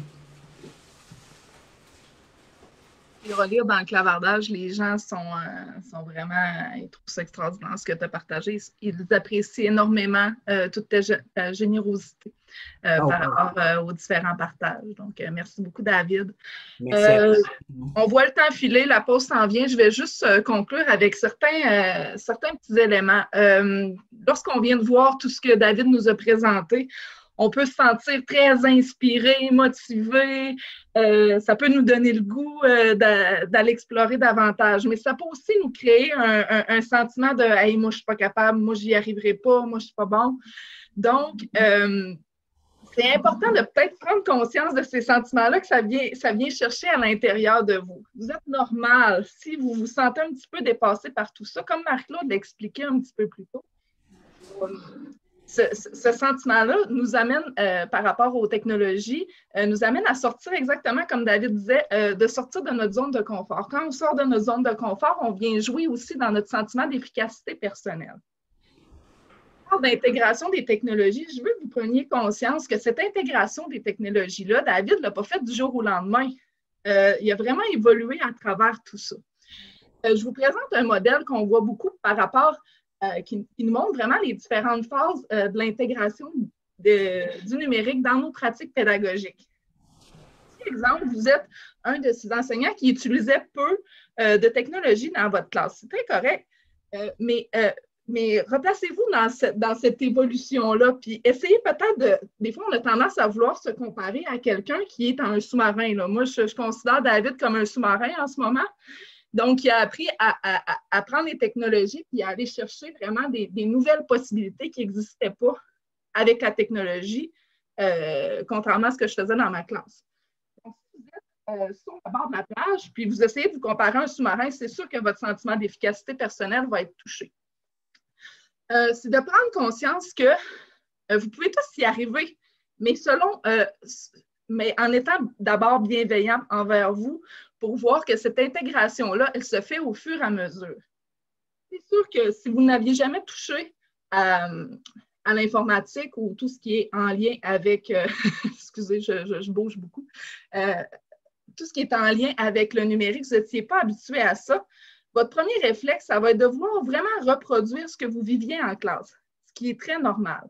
Et relire dans le clavardage, les gens sont vraiment, ils trouvent ça extraordinaire ce que tu as partagé. Ils apprécient énormément toute ta générosité par rapport aux différents partages. Donc, merci beaucoup, David. Merci. On voit le temps filer, la pause s'en vient. Je vais juste conclure avec certains petits éléments. Lorsqu'on vient de voir tout ce que David nous a présenté, on peut se sentir très inspiré, motivé. Ça peut nous donner le goût d'aller explorer davantage. Mais ça peut aussi nous créer un sentiment de « Hey, moi, je ne suis pas capable, moi, je n'y arriverai pas, moi, je ne suis pas bon. » Donc, c'est important de peut-être prendre conscience de ces sentiments-là que ça vient chercher à l'intérieur de vous. Vous êtes normal si vous vous sentez un petit peu dépassé par tout ça, comme Marc-Claude l'expliquait un petit peu plus tôt. Ce sentiment-là nous amène, par rapport aux technologies, nous amène à sortir exactement, comme David disait, de sortir de notre zone de confort. Quand on sort de notre zone de confort, on vient jouer aussi dans notre sentiment d'efficacité personnelle. D'intégration des technologies, je veux que vous preniez conscience que cette intégration des technologies-là, David ne l'a pas fait du jour au lendemain. Il a vraiment évolué à travers tout ça. Je vous présente un modèle qu'on voit beaucoup par rapport qui nous montre vraiment les différentes phases de l'intégration du numérique dans nos pratiques pédagogiques. Par exemple, vous êtes un de ces enseignants qui utilisait peu de technologie dans votre classe. C'est très correct, mais replacez-vous dans cette évolution-là, puis essayez peut-être des fois, on a tendance à vouloir se comparer à quelqu'un qui est un sous-marin. Moi, je considère David comme un sous-marin en ce moment. Donc, il a appris à prendre les technologies puis à aller chercher vraiment des nouvelles possibilités qui n'existaient pas avec la technologie, contrairement à ce que je faisais dans ma classe. Donc, si vous êtes sur le bord de la plage puis vous essayez de vous comparer à un sous-marin, c'est sûr que votre sentiment d'efficacité personnelle va être touché. C'est de prendre conscience que vous pouvez tous y arriver, mais mais en étant d'abord bienveillant envers vous, pour voir que cette intégration-là, elle se fait au fur et à mesure. C'est sûr que si vous n'aviez jamais touché à l'informatique ou tout ce qui est en lien avec, excusez, je bouge beaucoup, tout ce qui est en lien avec le numérique, vous n'étiez pas habitué à ça, votre premier réflexe, ça va être de vouloir vraiment reproduire ce que vous viviez en classe, ce qui est très normal.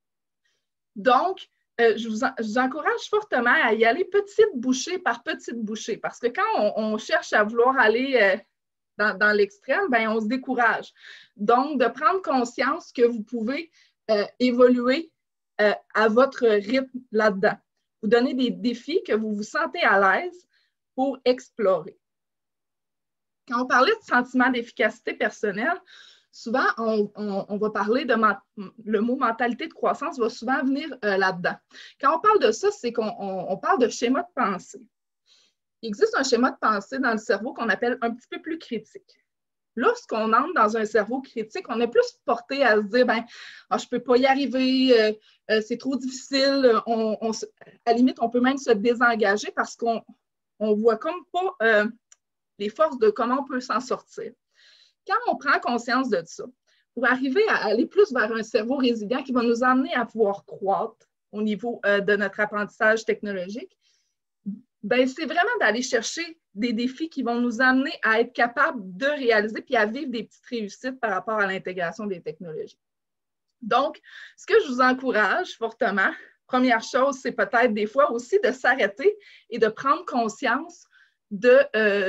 Donc, je vous encourage fortement à y aller petite bouchée par petite bouchée, parce que quand on cherche à vouloir aller dans l'extrême, ben, on se décourage. Donc, de prendre conscience que vous pouvez évoluer à votre rythme là-dedans. Vous donnez des défis que vous vous sentez à l'aise pour explorer. Quand on parlait de sentiment d'efficacité personnelle, souvent, on va parler de le mot mentalité de croissance va souvent venir là-dedans. Quand on parle de ça, c'est qu'on parle de schéma de pensée. Il existe un schéma de pensée dans le cerveau qu'on appelle un petit peu plus critique. Lorsqu'on entre dans un cerveau critique, on est plus porté à se dire je ne peux pas y arriver, c'est trop difficile. À la limite, on peut même se désengager parce qu'on ne voit comme pas les forces de comment on peut s'en sortir. Quand on prend conscience de ça, pour arriver à aller plus vers un cerveau résilient qui va nous amener à pouvoir croître au niveau de notre apprentissage technologique, c'est vraiment d'aller chercher des défis qui vont nous amener à être capables de réaliser puis à vivre des petites réussites par rapport à l'intégration des technologies. Donc, ce que je vous encourage fortement, première chose, c'est peut-être des fois aussi de s'arrêter et de prendre conscience de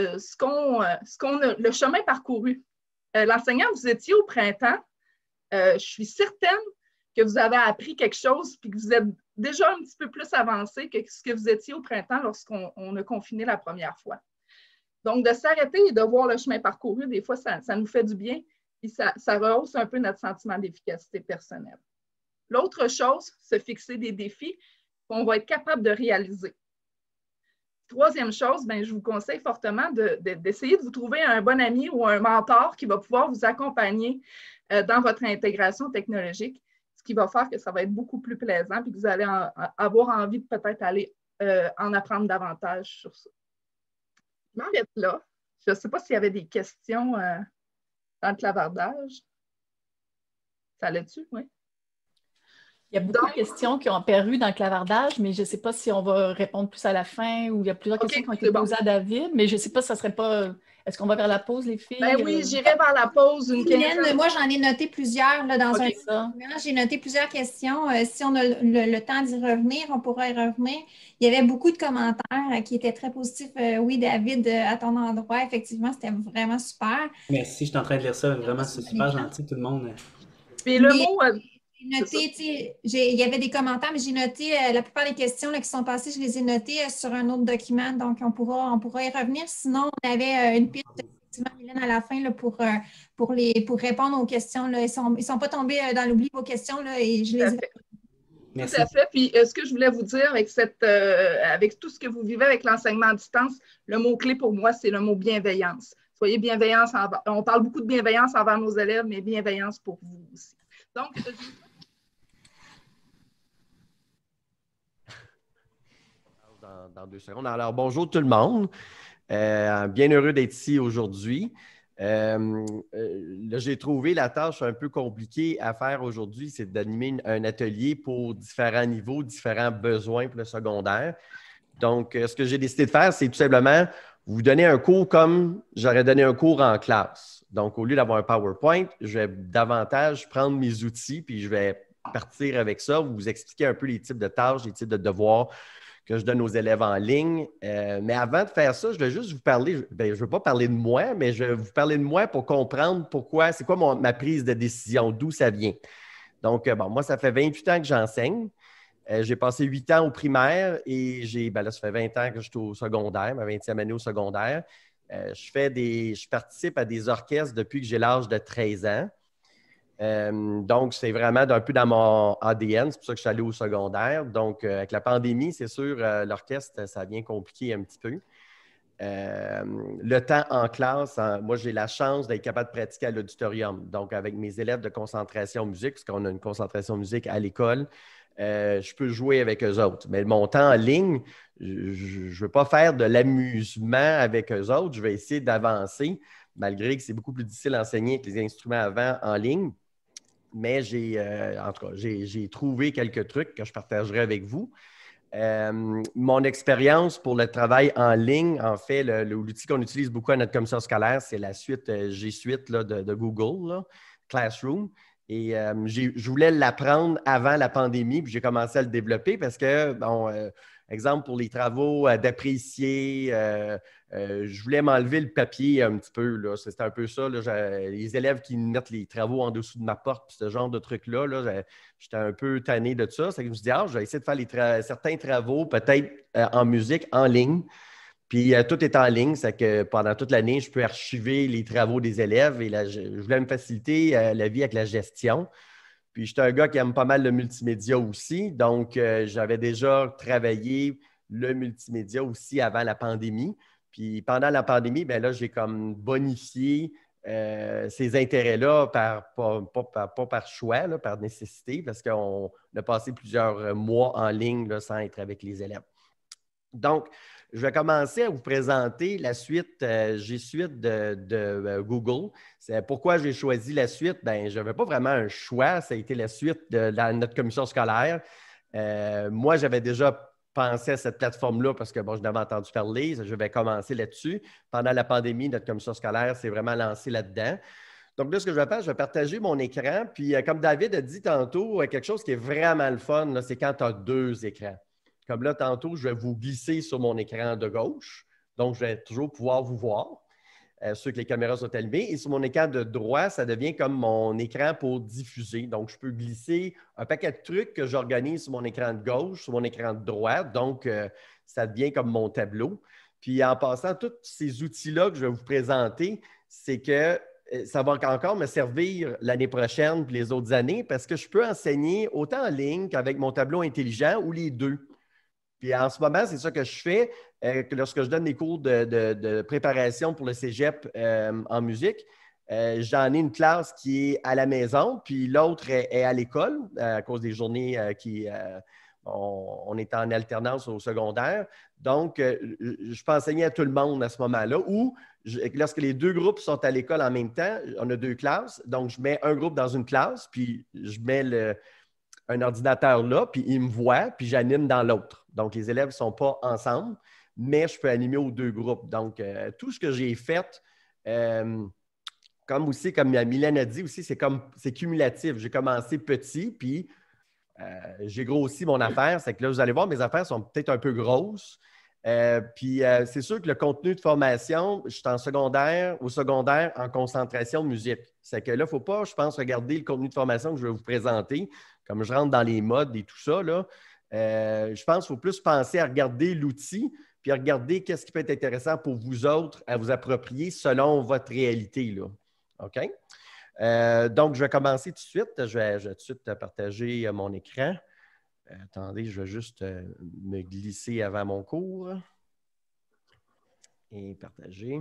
le chemin parcouru. L'enseignant, vous étiez au printemps, je suis certaine que vous avez appris quelque chose puis que vous êtes déjà un petit peu plus avancé que ce que vous étiez au printemps lorsqu'on a confiné la première fois. Donc, de s'arrêter et de voir le chemin parcouru, des fois, ça nous fait du bien Puis ça rehausse un peu notre sentiment d'efficacité personnelle. L'autre chose, se fixer des défis qu'on va être capable de réaliser. Troisième chose, bien, je vous conseille fortement d'essayer de vous trouver un bon ami ou un mentor qui va pouvoir vous accompagner dans votre intégration technologique, ce qui va faire que ça va être beaucoup plus plaisant et que vous allez avoir envie de peut-être aller en apprendre davantage sur ça. Je m'arrête là. Je ne sais pas s'il y avait des questions dans le clavardage. Ça allait-tu? Oui. Il y a beaucoup de questions qui ont apparu dans le clavardage, mais je ne sais pas si on va répondre plus à la fin ou il y a plusieurs questions qui ont été posées à David, mais je ne sais pas si ça serait pas... Est-ce qu'on va vers la pause, les filles? Ben oui, j'irai vers la pause. Moi, j'en ai noté plusieurs là, dans un document. J'ai noté plusieurs questions. Si on a le temps d'y revenir, on pourra y revenir. Il y avait beaucoup de commentaires qui étaient très positifs. Oui, David, à ton endroit, effectivement, c'était vraiment super. Merci, je suis en train de lire ça. Vraiment, c'est super gentil, tout le monde. Puis le mot... il y avait des commentaires, mais j'ai noté la plupart des questions là, qui sont passées, je les ai notées sur un autre document, donc on pourra y revenir. Sinon, on avait une piste, effectivement, Mylène, à la fin là, pour répondre aux questions. Là. Ils ne sont pas tombés dans l'oubli, vos questions, là, et je les ai... Merci. Tout à fait. Puis, ce que je voulais vous dire avec tout ce que vous vivez avec l'enseignement à distance, le mot-clé pour moi, c'est le mot bienveillance. Soyez bienveillance. On parle beaucoup de bienveillance envers nos élèves, mais bienveillance pour vous aussi. Donc, dans 2 secondes. Alors, bonjour tout le monde. Bien heureux d'être ici aujourd'hui. Là, j'ai trouvé la tâche un peu compliquée à faire aujourd'hui, c'est d'animer un atelier pour différents niveaux, différents besoins pour le secondaire. Donc, ce que j'ai décidé de faire, c'est tout simplement vous donner un cours comme j'aurais donné un cours en classe. Donc, au lieu d'avoir un PowerPoint, je vais davantage prendre mes outils puis je vais partir avec ça, vous expliquer un peu les types de tâches, les types de devoirs que je donne aux élèves en ligne. Mais avant de faire ça, je vais juste vous parler, je ne veux pas parler de moi, mais je vais vous parler de moi pour comprendre pourquoi, c'est quoi ma prise de décision, d'où ça vient. Donc, moi, ça fait 28 ans que j'enseigne. J'ai passé 8 ans au primaire et là, ça fait 20 ans que je suis au secondaire, ma 20e année au secondaire. Je participe à des orchestres depuis que j'ai l'âge de 13 ans. Donc, c'est vraiment un peu dans mon ADN. C'est pour ça que je suis allé au secondaire. Donc, avec la pandémie, c'est sûr, l'orchestre, ça vient compliquer un petit peu. Le temps en classe, moi, j'ai la chance d'être capable de pratiquer à l'auditorium. Donc, avec mes élèves de concentration musique, parce qu'on a une concentration musique à l'école, je peux jouer avec eux autres. Mais mon temps en ligne, je ne veux pas faire de l'amusement avec eux autres. Je vais essayer d'avancer, malgré que c'est beaucoup plus difficile d'enseigner avec les instruments avant en ligne. Mais en tout cas, j'ai trouvé quelques trucs que je partagerai avec vous. Mon expérience pour le travail en ligne, en fait, l'outil qu'on utilise beaucoup à notre commission scolaire, c'est la suite G Suite là, de Google, là, Classroom. Et je voulais l'apprendre avant la pandémie, puis j'ai commencé à le développer parce que, exemple, pour les travaux d'apprécier, je voulais m'enlever le papier un petit peu. C'était un peu ça. Là, les élèves qui mettent les travaux en dessous de ma porte, ce genre de trucs-là, j'étais un peu tanné de ça. C'est que je me suis dit, je vais essayer de faire certains travaux, peut-être en musique, en ligne. Puis tout est en ligne, c'est que pendant toute l'année, je peux archiver les travaux des élèves et je voulais me faciliter la vie avec la gestion. Puis j'étais un gars qui aime pas mal le multimédia aussi, donc j'avais déjà travaillé le multimédia aussi avant la pandémie. Puis pendant la pandémie, bien là, j'ai comme bonifié ces intérêts-là pas par choix, là, par nécessité, parce qu'on a passé plusieurs mois en ligne là, sans être avec les élèves. Donc, je vais commencer à vous présenter la suite G Suite de Google. Pourquoi j'ai choisi la suite? Bien, je n'avais pas vraiment un choix. Ça a été la suite de notre commission scolaire. Moi, j'avais déjà pensé à cette plateforme-là parce que, je n'avais entendu parler. Je vais commencer là-dessus. Pendant la pandémie, notre commission scolaire s'est vraiment lancée là-dedans. Donc là, ce que je vais faire, je vais partager mon écran. Puis, comme David a dit tantôt, quelque chose qui est vraiment le fun, là, c'est quand tu as 2 écrans. Comme là, tantôt, je vais vous glisser sur mon écran de gauche. Donc, je vais toujours pouvoir vous voir, ceux que les caméras sont allumées. Et sur mon écran de droite, ça devient comme mon écran pour diffuser. Donc, je peux glisser un paquet de trucs que j'organise sur mon écran de gauche, sur mon écran de droite. Donc, ça devient comme mon tableau. Puis, en passant, tous ces outils-là que je vais vous présenter, c'est que ça va encore me servir l'année prochaine et les autres années parce que je peux enseigner autant en ligne qu'avec mon tableau intelligent ou les deux. Puis en ce moment, c'est ça que je fais lorsque je donne des cours de préparation pour le cégep en musique. J'en ai une classe qui est à la maison, puis l'autre est à l'école à cause des journées on est en alternance au secondaire. Donc, je peux enseigner à tout le monde à ce moment-là. Ou lorsque les deux groupes sont à l'école en même temps, on a deux classes. Donc, je mets un groupe dans une classe, puis je mets un ordinateur là, puis ils me voient, puis j'anime dans l'autre. Donc, les élèves ne sont pas ensemble, mais je peux animer aux deux groupes. Donc, tout ce que j'ai fait, comme Mylène a dit aussi, c'est cumulatif. J'ai commencé petit, puis j'ai grossi mon affaire. C'est que là, vous allez voir, mes affaires sont peut-être un peu grosses. Puis c'est sûr que le contenu de formation, je suis au secondaire en concentration musique. C'est que là, il ne faut pas, je pense, regarder le contenu de formation que je vais vous présenter. Comme je rentre dans les modes et tout ça, là, je pense qu'il faut plus penser à regarder l'outil puis à regarder qu'est-ce qui peut être intéressant pour vous autres à vous approprier selon votre réalité, là. OK? Donc, je vais commencer tout de suite. Je vais tout de suite partager mon écran. Attendez, je vais juste me glisser avant mon cours et partager.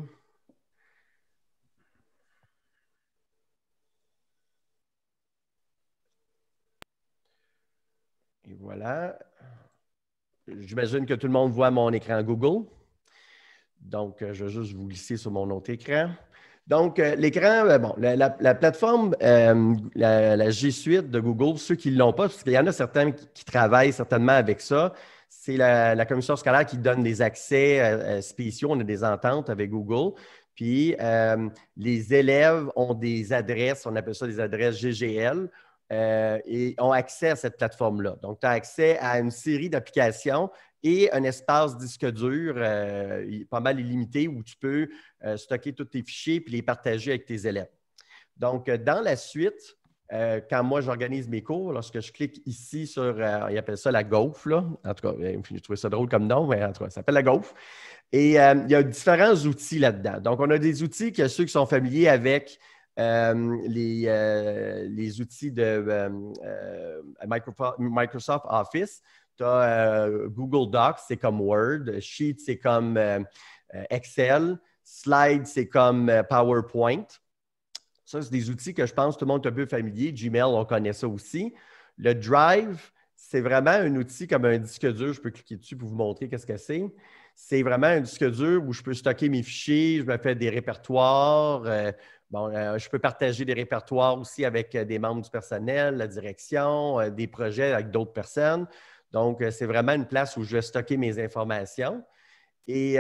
Et voilà. J'imagine que tout le monde voit mon écran Google. Donc, je vais juste vous glisser sur mon autre écran. Donc, l'écran, la plateforme, la G Suite de Google, ceux qui ne l'ont pas, parce qu'il y en a certains qui travaillent certainement avec ça, c'est la commission scolaire qui donne des accès spéciaux. On a des ententes avec Google. Puis, les élèves ont des adresses, on appelle ça des adresses GGL, et ont accès à cette plateforme-là. Donc, tu as accès à une série d'applications et un espace disque dur pas mal illimité où tu peux stocker tous tes fichiers et les partager avec tes élèves. Donc, dans la suite, quand moi j'organise mes cours, lorsque je clique ici sur, ils appellent ça la gaufre, là. En tout cas, j'ai trouvé ça drôle comme nom, mais en tout cas, ça s'appelle la gaufre. Et il y a différents outils là-dedans. Donc, on a des outils que ceux qui sont familiers avec les outils de Microsoft Office. Tu as Google Docs, c'est comme Word. Sheet, c'est comme Excel. Slide, c'est comme PowerPoint. Ça, c'est des outils que je pense que tout le monde est un peu familier. Gmail, on connaît ça aussi. Le Drive, c'est vraiment un outil comme un disque dur. Je peux cliquer dessus pour vous montrer qu'est-ce que c'est. C'est vraiment un disque dur où je peux stocker mes fichiers. Je me fais des répertoires. Je peux partager des répertoires aussi avec des membres du personnel, la direction, des projets avec d'autres personnes. Donc, c'est vraiment une place où je vais stocker mes informations. Et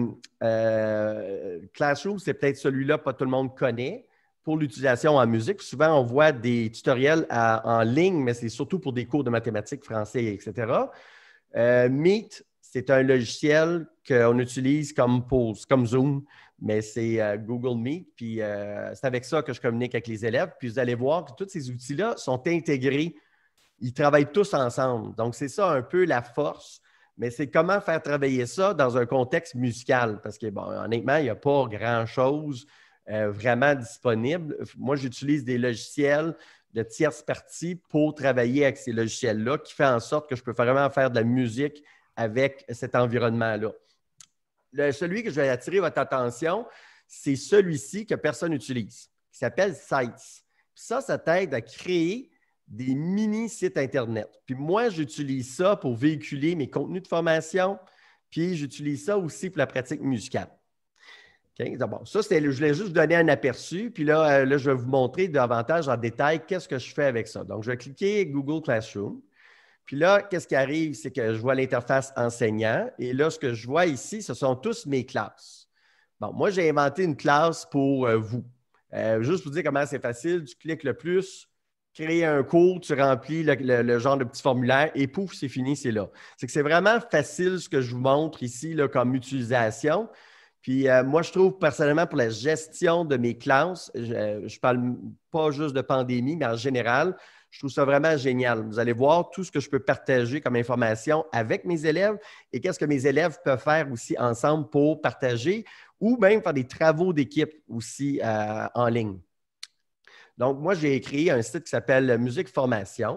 Classroom, c'est peut-être celui-là que pas tout le monde connaît pour l'utilisation en musique. Souvent, on voit des tutoriels en ligne, mais c'est surtout pour des cours de mathématiques, français, etc. Meet, c'est un logiciel qu'on utilise comme Zoom, mais c'est Google Meet. Puis c'est avec ça que je communique avec les élèves. Puis vous allez voir que tous ces outils-là sont intégrés. Ils travaillent tous ensemble. Donc, c'est ça un peu la force. Mais c'est comment faire travailler ça dans un contexte musical. Parce que, honnêtement, il n'y a pas grand-chose vraiment disponible. Moi, j'utilise des logiciels de tierce partie pour travailler avec ces logiciels-là qui fait en sorte que je peux vraiment faire de la musique avec cet environnement-là. Celui que je vais attirer votre attention, c'est celui-ci que personne n'utilise, qui s'appelle Sites. Ça t'aide à créer des mini-sites Internet. Puis moi, j'utilise ça pour véhiculer mes contenus de formation, puis j'utilise ça aussi pour la pratique musicale. Okay? Bon, ça, je voulais juste vous donner un aperçu, puis là, je vais vous montrer davantage en détail qu'est-ce que je fais avec ça. Donc, je vais cliquer Google Classroom. Puis là, qu'est-ce qui arrive? C'est que je vois l'interface enseignant, et là, ce que je vois ici, ce sont tous mes classes. Bon, moi, j'ai inventé une classe pour vous. Juste pour vous dire comment c'est facile, tu cliques le plus, créer un cours, tu remplis le genre de petit formulaire et pouf, c'est fini, c'est là. C'est que c'est vraiment facile ce que je vous montre ici là, comme utilisation. Puis moi, je trouve personnellement pour la gestion de mes classes, je ne parle pas juste de pandémie, mais en général, je trouve ça vraiment génial. Vous allez voir tout ce que je peux partager comme information avec mes élèves et qu'est-ce que mes élèves peuvent faire aussi ensemble pour partager ou même faire des travaux d'équipe aussi en ligne. Donc, moi, j'ai créé un site qui s'appelle Musique Formation.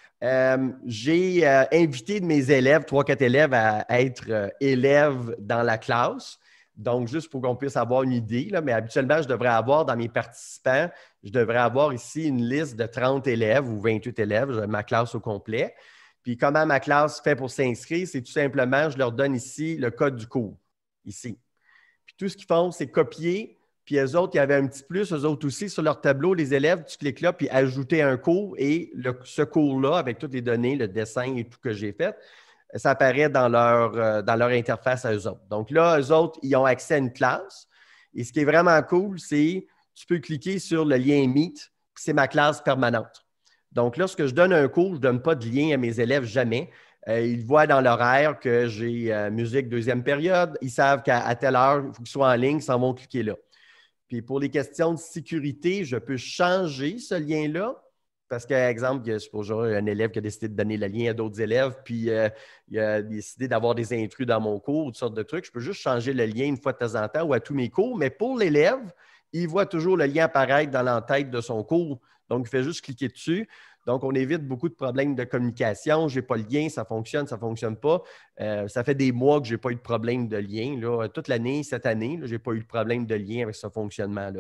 J'ai invité de mes élèves, 3-4 élèves, à être élèves dans la classe. Donc, juste pour qu'on puisse avoir une idée, là, mais habituellement, je devrais avoir dans mes participants, je devrais avoir ici une liste de 30 élèves ou 28 élèves, ma classe au complet. Puis, comment ma classe fait pour s'inscrire? C'est tout simplement, je leur donne ici le code du cours, ici. Puis, tout ce qu'ils font, c'est copier. Puis, eux autres, il y avait un petit plus, eux autres aussi, sur leur tableau, les élèves, tu cliques là, puis ajouter un cours. Et ce cours-là, avec toutes les données, le dessin et tout que j'ai fait, ça apparaît dans leur interface à eux autres. Donc là, eux autres, ils ont accès à une classe. Et ce qui est vraiment cool, c'est tu peux cliquer sur le lien Meet, puis c'est ma classe permanente. Donc, lorsque je donne un cours, je ne donne pas de lien à mes élèves jamais. Ils voient dans l'horaire que j'ai musique deuxième période. Ils savent qu'à telle heure, il faut qu'ils soient en ligne, ils s'en vont cliquer là. Puis pour les questions de sécurité, je peux changer ce lien-là. Parce qu'exemple, il y a un élève qui a décidé de donner le lien à d'autres élèves, puis il a décidé d'avoir des intrus dans mon cours, toutes sortes de trucs. Je peux juste changer le lien une fois de temps en temps ou à tous mes cours. Mais pour l'élève, il voit toujours le lien apparaître dans l'entête de son cours. Donc, il fait juste cliquer dessus. Donc, on évite beaucoup de problèmes de communication. Je n'ai pas le lien, ça ne fonctionne pas. Ça fait des mois que je n'ai pas eu de problème de lien. Là. Toute l'année, cette année, je n'ai pas eu de problème de lien avec ce fonctionnement-là.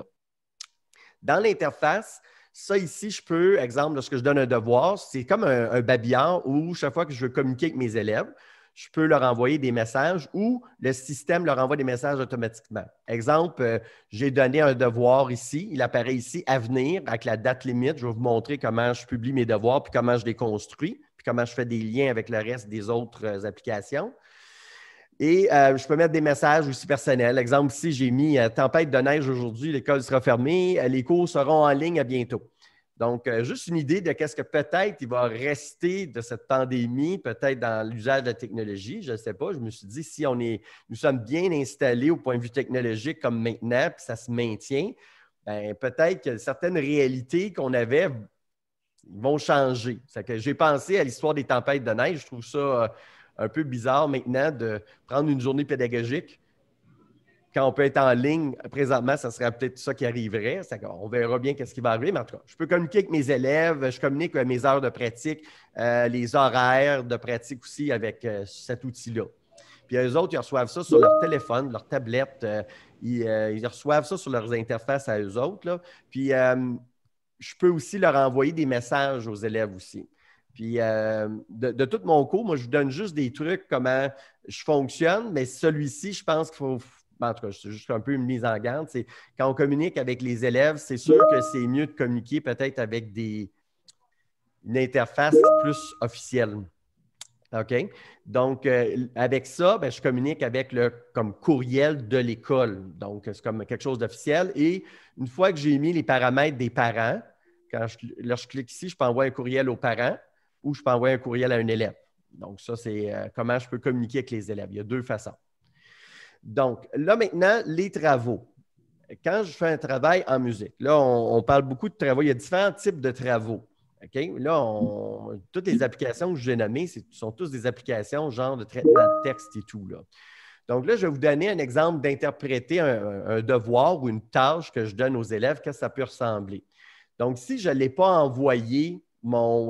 Dans l'interface, ça ici, je peux, exemple, lorsque je donne un devoir, c'est comme un babillard où chaque fois que je veux communiquer avec mes élèves, je peux leur envoyer des messages ou le système leur envoie des messages automatiquement. Exemple, j'ai donné un devoir ici, il apparaît ici à venir avec la date limite. Je vais vous montrer comment je publie mes devoirs, puis comment je les construis, puis comment je fais des liens avec le reste des autres applications. Et je peux mettre des messages aussi personnels. Exemple, ici, j'ai mis tempête de neige aujourd'hui, l'école sera fermée, les cours seront en ligne à bientôt. Donc, juste une idée de qu'est-ce que peut-être il va rester de cette pandémie, peut-être dans l'usage de la technologie, je ne sais pas. Je me suis dit, si nous sommes bien installés au point de vue technologique comme maintenant, puis ça se maintient, bien, peut-être que certaines réalités qu'on avait vont changer. C'est que j'ai pensé à l'histoire des tempêtes de neige. Je trouve ça un peu bizarre maintenant de prendre une journée pédagogique. Quand on peut être en ligne, présentement, ça serait peut-être ça qui arriverait. On verra bien ce qui va arriver, mais en tout cas, je peux communiquer avec mes élèves, je communique avec mes heures de pratique, les horaires de pratique aussi avec cet outil-là. Puis eux autres, ils reçoivent ça sur leur téléphone, leur tablette, ils reçoivent ça sur leurs interfaces à eux autres, là. Puis je peux aussi leur envoyer des messages aux élèves aussi. Puis de tout mon cours, moi, je vous donne juste des trucs, comment je fonctionne, mais celui-ci, je pense qu'il faut... En tout cas, c'est juste un peu une mise en garde. C'est quand on communique avec les élèves, c'est sûr que c'est mieux de communiquer peut-être avec une interface plus officielle. OK? Donc, avec ça, je communique avec comme courriel de l'école. Donc, c'est comme quelque chose d'officiel. Et une fois que j'ai mis les paramètres des parents, lorsque je clique ici, je peux envoyer un courriel aux parents ou je peux envoyer un courriel à un élève. Donc, ça, c'est comment je peux communiquer avec les élèves. Il y a deux façons. Donc, là, maintenant, les travaux. Quand je fais un travail en musique, là, on parle beaucoup de travaux. Il y a différents types de travaux. OK? Là, toutes les applications que j'ai nommées, sont tous des applications genre de traitement de texte et tout, là. Donc là, je vais vous donner un exemple d'interpréter un devoir ou une tâche que je donne aux élèves, qu'est-ce que ça peut ressembler. Donc, si je ne l'ai pas envoyé, mon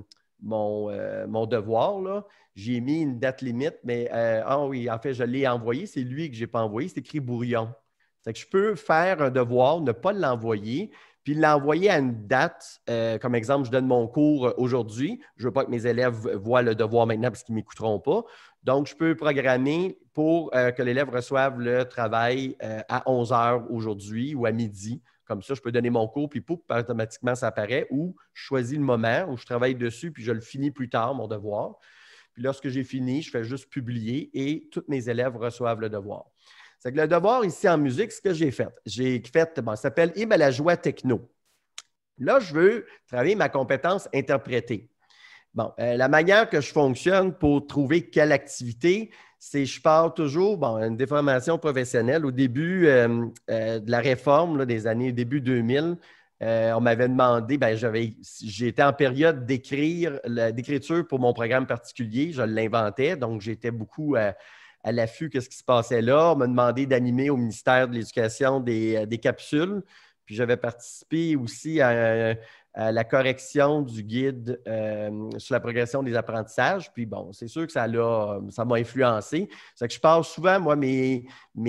devoir, là, j'ai mis une date limite, mais oui, en fait, je l'ai envoyé. C'est lui que je n'ai pas envoyé. C'est écrit brouillon. C'est que je peux faire un devoir, ne pas l'envoyer, puis l'envoyer à une date. Comme exemple, je donne mon cours aujourd'hui. Je ne veux pas que mes élèves voient le devoir maintenant parce qu'ils ne m'écouteront pas. Donc, je peux programmer pour que l'élève reçoive le travail à 11 heures aujourd'hui ou à midi. Comme ça, je peux donner mon cours, puis pouf, automatiquement, ça apparaît. Ou je choisis le moment où je travaille dessus, puis je le finis plus tard, mon devoir. Puis lorsque j'ai fini, je fais juste publier et tous mes élèves reçoivent le devoir. C'est que le devoir ici en musique, ce que j'ai fait, ça s'appelle Hymne à la joie techno. Là, je veux travailler ma compétence interprétée. Bon, la manière que je fonctionne pour trouver quelle activité, c'est je pars toujours, une déformation professionnelle. Au début de la réforme là, des années début 2000, on m'avait demandé, j'étais en période d'écriture pour mon programme particulier, je l'inventais, donc j'étais beaucoup à à l'affût de ce qui se passait là. On m'a demandé d'animer au ministère de l'Éducation des capsules. Puis j'avais participé aussi à la correction du guide sur la progression des apprentissages. Puis bon, c'est sûr que ça m'a influencé. C'est que je passe souvent, moi, mes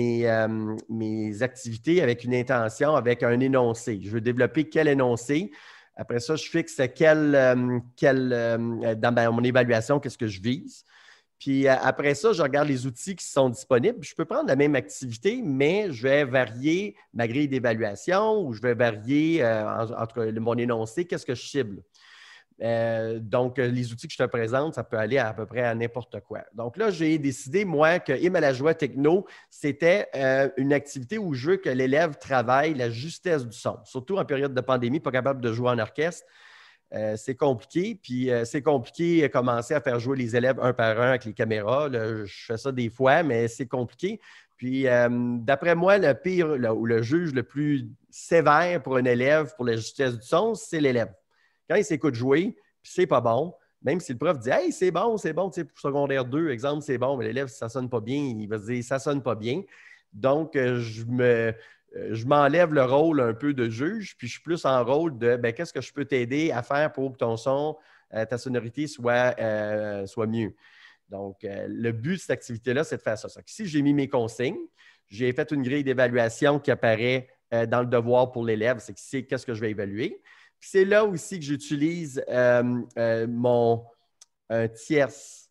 activités avec une intention, avec un énoncé. Je veux développer quel énoncé. Après ça, je fixe dans mon évaluation, qu'est-ce que je vise. Puis après ça, je regarde les outils qui sont disponibles. Je peux prendre la même activité, mais je vais varier ma grille d'évaluation ou je vais varier entre mon énoncé, qu'est-ce que je cible. Donc, les outils que je te présente, ça peut aller à peu près à n'importe quoi. Donc là, j'ai décidé, moi, que Hymne à la joie techno, c'était une activité où je veux que l'élève travaille la justesse du son, surtout en période de pandémie, pas capable de jouer en orchestre. C'est compliqué, puis c'est compliqué de commencer à faire jouer les élèves un par un avec les caméras. Là, je fais ça des fois, mais c'est compliqué. Puis, d'après moi, le pire ou le juge le plus sévère pour un élève pour la justesse du son, c'est l'élève. Quand il s'écoute jouer, puis c'est pas bon, même si le prof dit « Hey, c'est bon, tu sais, pour secondaire 2, exemple, c'est bon », mais l'élève, si ça sonne pas bien, il va se dire « Ça sonne pas bien ». Donc, je m'enlève le rôle un peu de juge, puis je suis plus en rôle de qu'est-ce que je peux t'aider à faire pour que ton son, ta sonorité soit mieux. Donc, le but de cette activité-là, c'est de faire ça. Si j'ai mis mes consignes, j'ai fait une grille d'évaluation qui apparaît dans le devoir pour l'élève, c'est qu'est-ce que je vais évaluer. Puis c'est là aussi que j'utilise mon tierce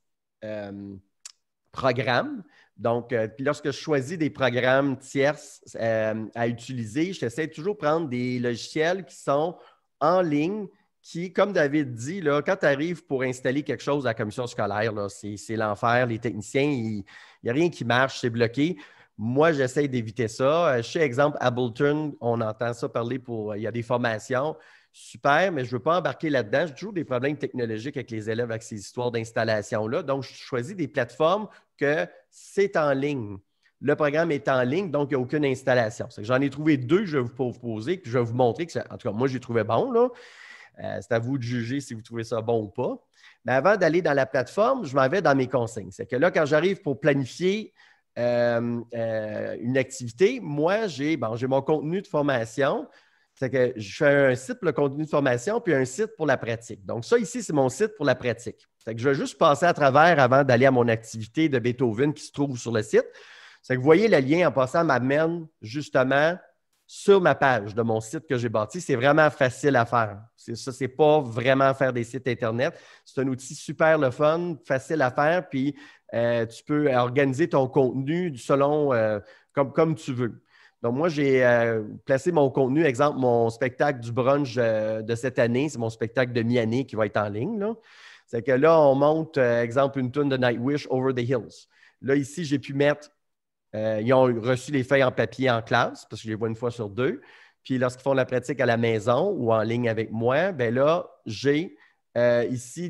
programme. Donc, puis lorsque je choisis des programmes tierces à utiliser, j'essaie toujours de prendre des logiciels qui sont en ligne, qui, comme David dit, là, quand tu arrives pour installer quelque chose à la commission scolaire, là, c'est l'enfer. Les techniciens, il n'y a rien qui marche, c'est bloqué. Moi, j'essaie d'éviter ça. Chez exemple, Ableton, on entend ça parler il y a des formations. Super, mais je ne veux pas embarquer là-dedans. J'ai toujours des problèmes technologiques avec les élèves avec ces histoires d'installation-là. Donc, je choisis des plateformes que c'est en ligne. Le programme est en ligne, donc il n'y a aucune installation. J'en ai trouvé 2 que je vais vous proposer, puis je vais vous montrer que, en tout cas, moi, j'ai trouvé bon. Là. C'est à vous de juger si vous trouvez ça bon ou pas. Mais avant d'aller dans la plateforme, je m'en vais dans mes consignes. C'est que là, quand j'arrive pour planifier une activité, moi, j'ai mon contenu de formation. C'est que je fais un site pour le contenu de formation puis un site pour la pratique. Donc, ça ici, c'est mon site pour la pratique. C'est que je vais juste passer à travers avant d'aller à mon activité de Beethoven qui se trouve sur le site. C'est que vous voyez, le lien en passant m'amène justement sur ma page de mon site que j'ai bâti. C'est vraiment facile à faire. Ça, c'est pas vraiment faire des sites Internet. C'est un outil super le fun, facile à faire, puis tu peux organiser ton contenu selon comme tu veux. Donc, moi, j'ai placé mon contenu, exemple, mon spectacle du brunch de cette année, c'est mon spectacle de mi-année qui va être en ligne. Là. C'est que là, on monte, exemple, une tune de Nightwish, Over the Hills. Là, ici, j'ai pu mettre, ils ont reçu les feuilles en papier en classe, parce que je les vois une fois sur 2. Puis, lorsqu'ils font la pratique à la maison ou en ligne avec moi, bien là, j'ai ici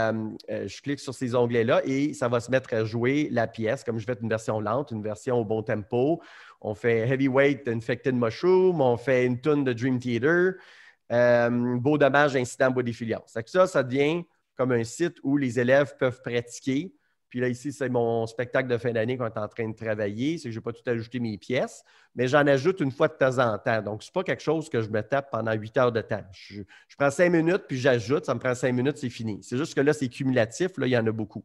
je clique sur ces onglets-là et ça va se mettre à jouer la pièce, comme je fais une version lente, une version au bon tempo. On fait Heavyweight Infected Mushroom, on fait une tune de Dream Theater, Beau dommage, incident, bois défiliant. Ça devient comme un site où les élèves peuvent pratiquer. Puis là, ici, c'est mon spectacle de fin d'année qu'on est en train de travailler. C'est que je n'ai pas tout ajouté mes pièces, mais j'en ajoute une fois de temps en temps. Donc, ce n'est pas quelque chose que je me tape pendant 8 heures de temps. Je prends 5 minutes, puis j'ajoute. Ça me prend 5 minutes, c'est fini. C'est juste que là, c'est cumulatif. Là, il y en a beaucoup.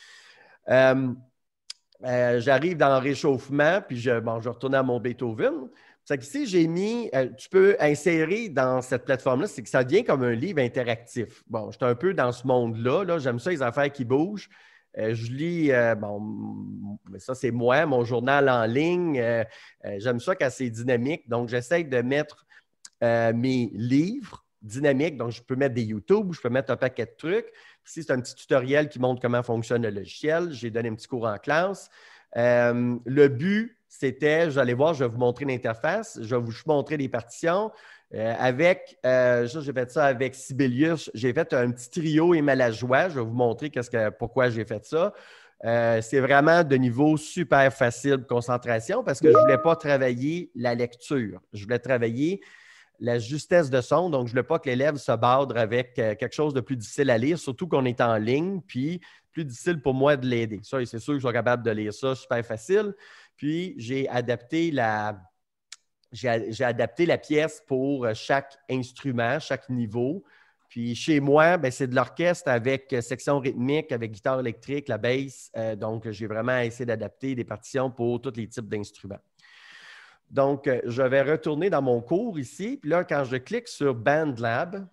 J'arrive dans le réchauffement, puis je retourne à mon Beethoven. C'est qu'ici, j'ai mis, tu peux insérer dans cette plateforme-là, c'est que ça devient comme un livre interactif. Bon, je suis un peu dans ce monde-là. Là, j'aime ça, les affaires qui bougent. Je lis, ça c'est moi, mon journal en ligne. J'aime ça quand c'est dynamique. Donc, j'essaie de mettre mes livres dynamiques. Donc, je peux mettre des YouTube, je peux mettre un paquet de trucs. Ici, c'est un petit tutoriel qui montre comment fonctionne le logiciel. J'ai donné un petit cours en classe. Le but, c'était, je vais aller voir, je vais vous montrer l'interface, je vais vous montrer les partitions. J'ai fait ça avec Sibelius. J'ai fait un petit trio Hymne à la joie. Je vais vous montrer pourquoi j'ai fait ça. C'est vraiment de niveau super facile de concentration parce que je ne voulais pas travailler la lecture. Je voulais travailler la justesse de son. Donc, je ne veux pas que l'élève se badre avec quelque chose de plus difficile à lire, surtout qu'on est en ligne, puis plus difficile pour moi de l'aider. Ça, c'est sûr que je suis capable de lire ça super facile. Puis, j'ai adapté la pièce pour chaque instrument, chaque niveau. Puis chez moi, c'est de l'orchestre avec section rythmique, avec guitare électrique, la bass. Donc, j'ai vraiment essayé d'adapter des partitions pour tous les types d'instruments. Donc, je vais retourner dans mon cours ici. Puis là, quand je clique sur BandLab,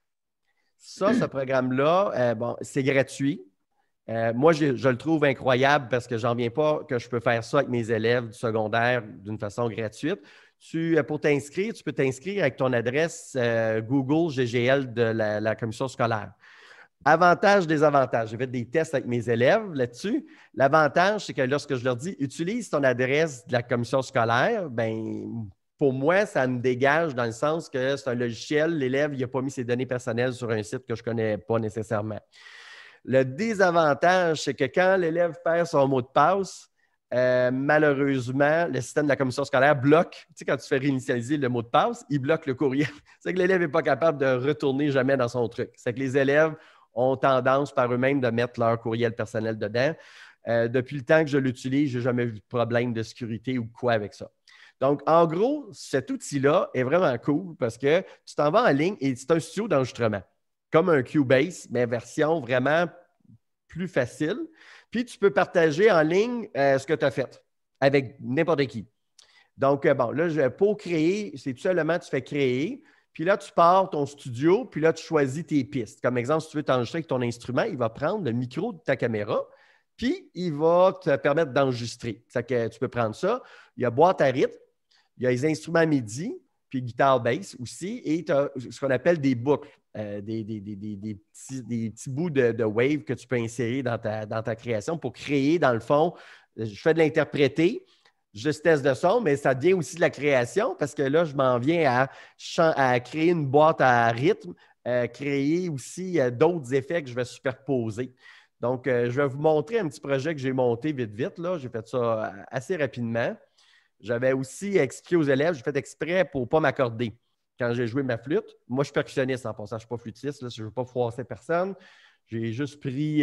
ce programme-là, c'est gratuit. Moi, je le trouve incroyable parce que j'en viens pas que je peux faire ça avec mes élèves du secondaire d'une façon gratuite. Pour t'inscrire, tu peux t'inscrire avec ton adresse Google GGL de la commission scolaire. Avantages, désavantages. J'ai fait des tests avec mes élèves là-dessus. L'avantage, c'est que lorsque je leur dis « utilise ton adresse de la commission scolaire », pour moi, ça me dégage dans le sens que c'est un logiciel. L'élève n'a pas mis ses données personnelles sur un site que je ne connais pas nécessairement. Le désavantage, c'est que quand l'élève perd son mot de passe, malheureusement, le système de la commission scolaire bloque. Tu sais, quand tu fais réinitialiser le mot de passe, il bloque le courriel. C'est que l'élève n'est pas capable de retourner jamais dans son truc. C'est que les élèves ont tendance par eux-mêmes de mettre leur courriel personnel dedans. Depuis le temps que je l'utilise, je n'ai jamais vu de problème de sécurité ou quoi avec ça. Donc, en gros, cet outil-là est vraiment cool parce que tu t'en vas en ligne et c'est un studio d'enregistrement, comme un Cubase, mais version vraiment plus facile. Puis, tu peux partager en ligne ce que tu as fait avec n'importe qui. Donc, là, pour créer, c'est tout simplement, tu fais créer. Puis là, tu pars ton studio, puis là, tu choisis tes pistes. Comme exemple, si tu veux t'enregistrer avec ton instrument, il va prendre le micro de ta caméra, puis il va te permettre d'enregistrer. C'est que tu peux prendre ça. Il y a boîte à rythme, il y a les instruments MIDI, puis guitare bass aussi, et tu as ce qu'on appelle des boucles, des petits bouts de wave que tu peux insérer dans ta création pour créer, dans le fond, je fais de l'interpréter, justesse de son, mais ça devient aussi de la création parce que là, je m'en viens à créer une boîte à rythme, créer aussi d'autres effets que je vais superposer. Donc, je vais vous montrer un petit projet que j'ai monté vite, là. J'ai fait ça assez rapidement. J'avais aussi expliqué aux élèves, j'ai fait exprès pour ne pas m'accorder quand j'ai joué ma flûte. Moi, je suis percussionniste en passant, je ne suis pas flûtiste, là, je ne veux pas froisser personne. J'ai juste pris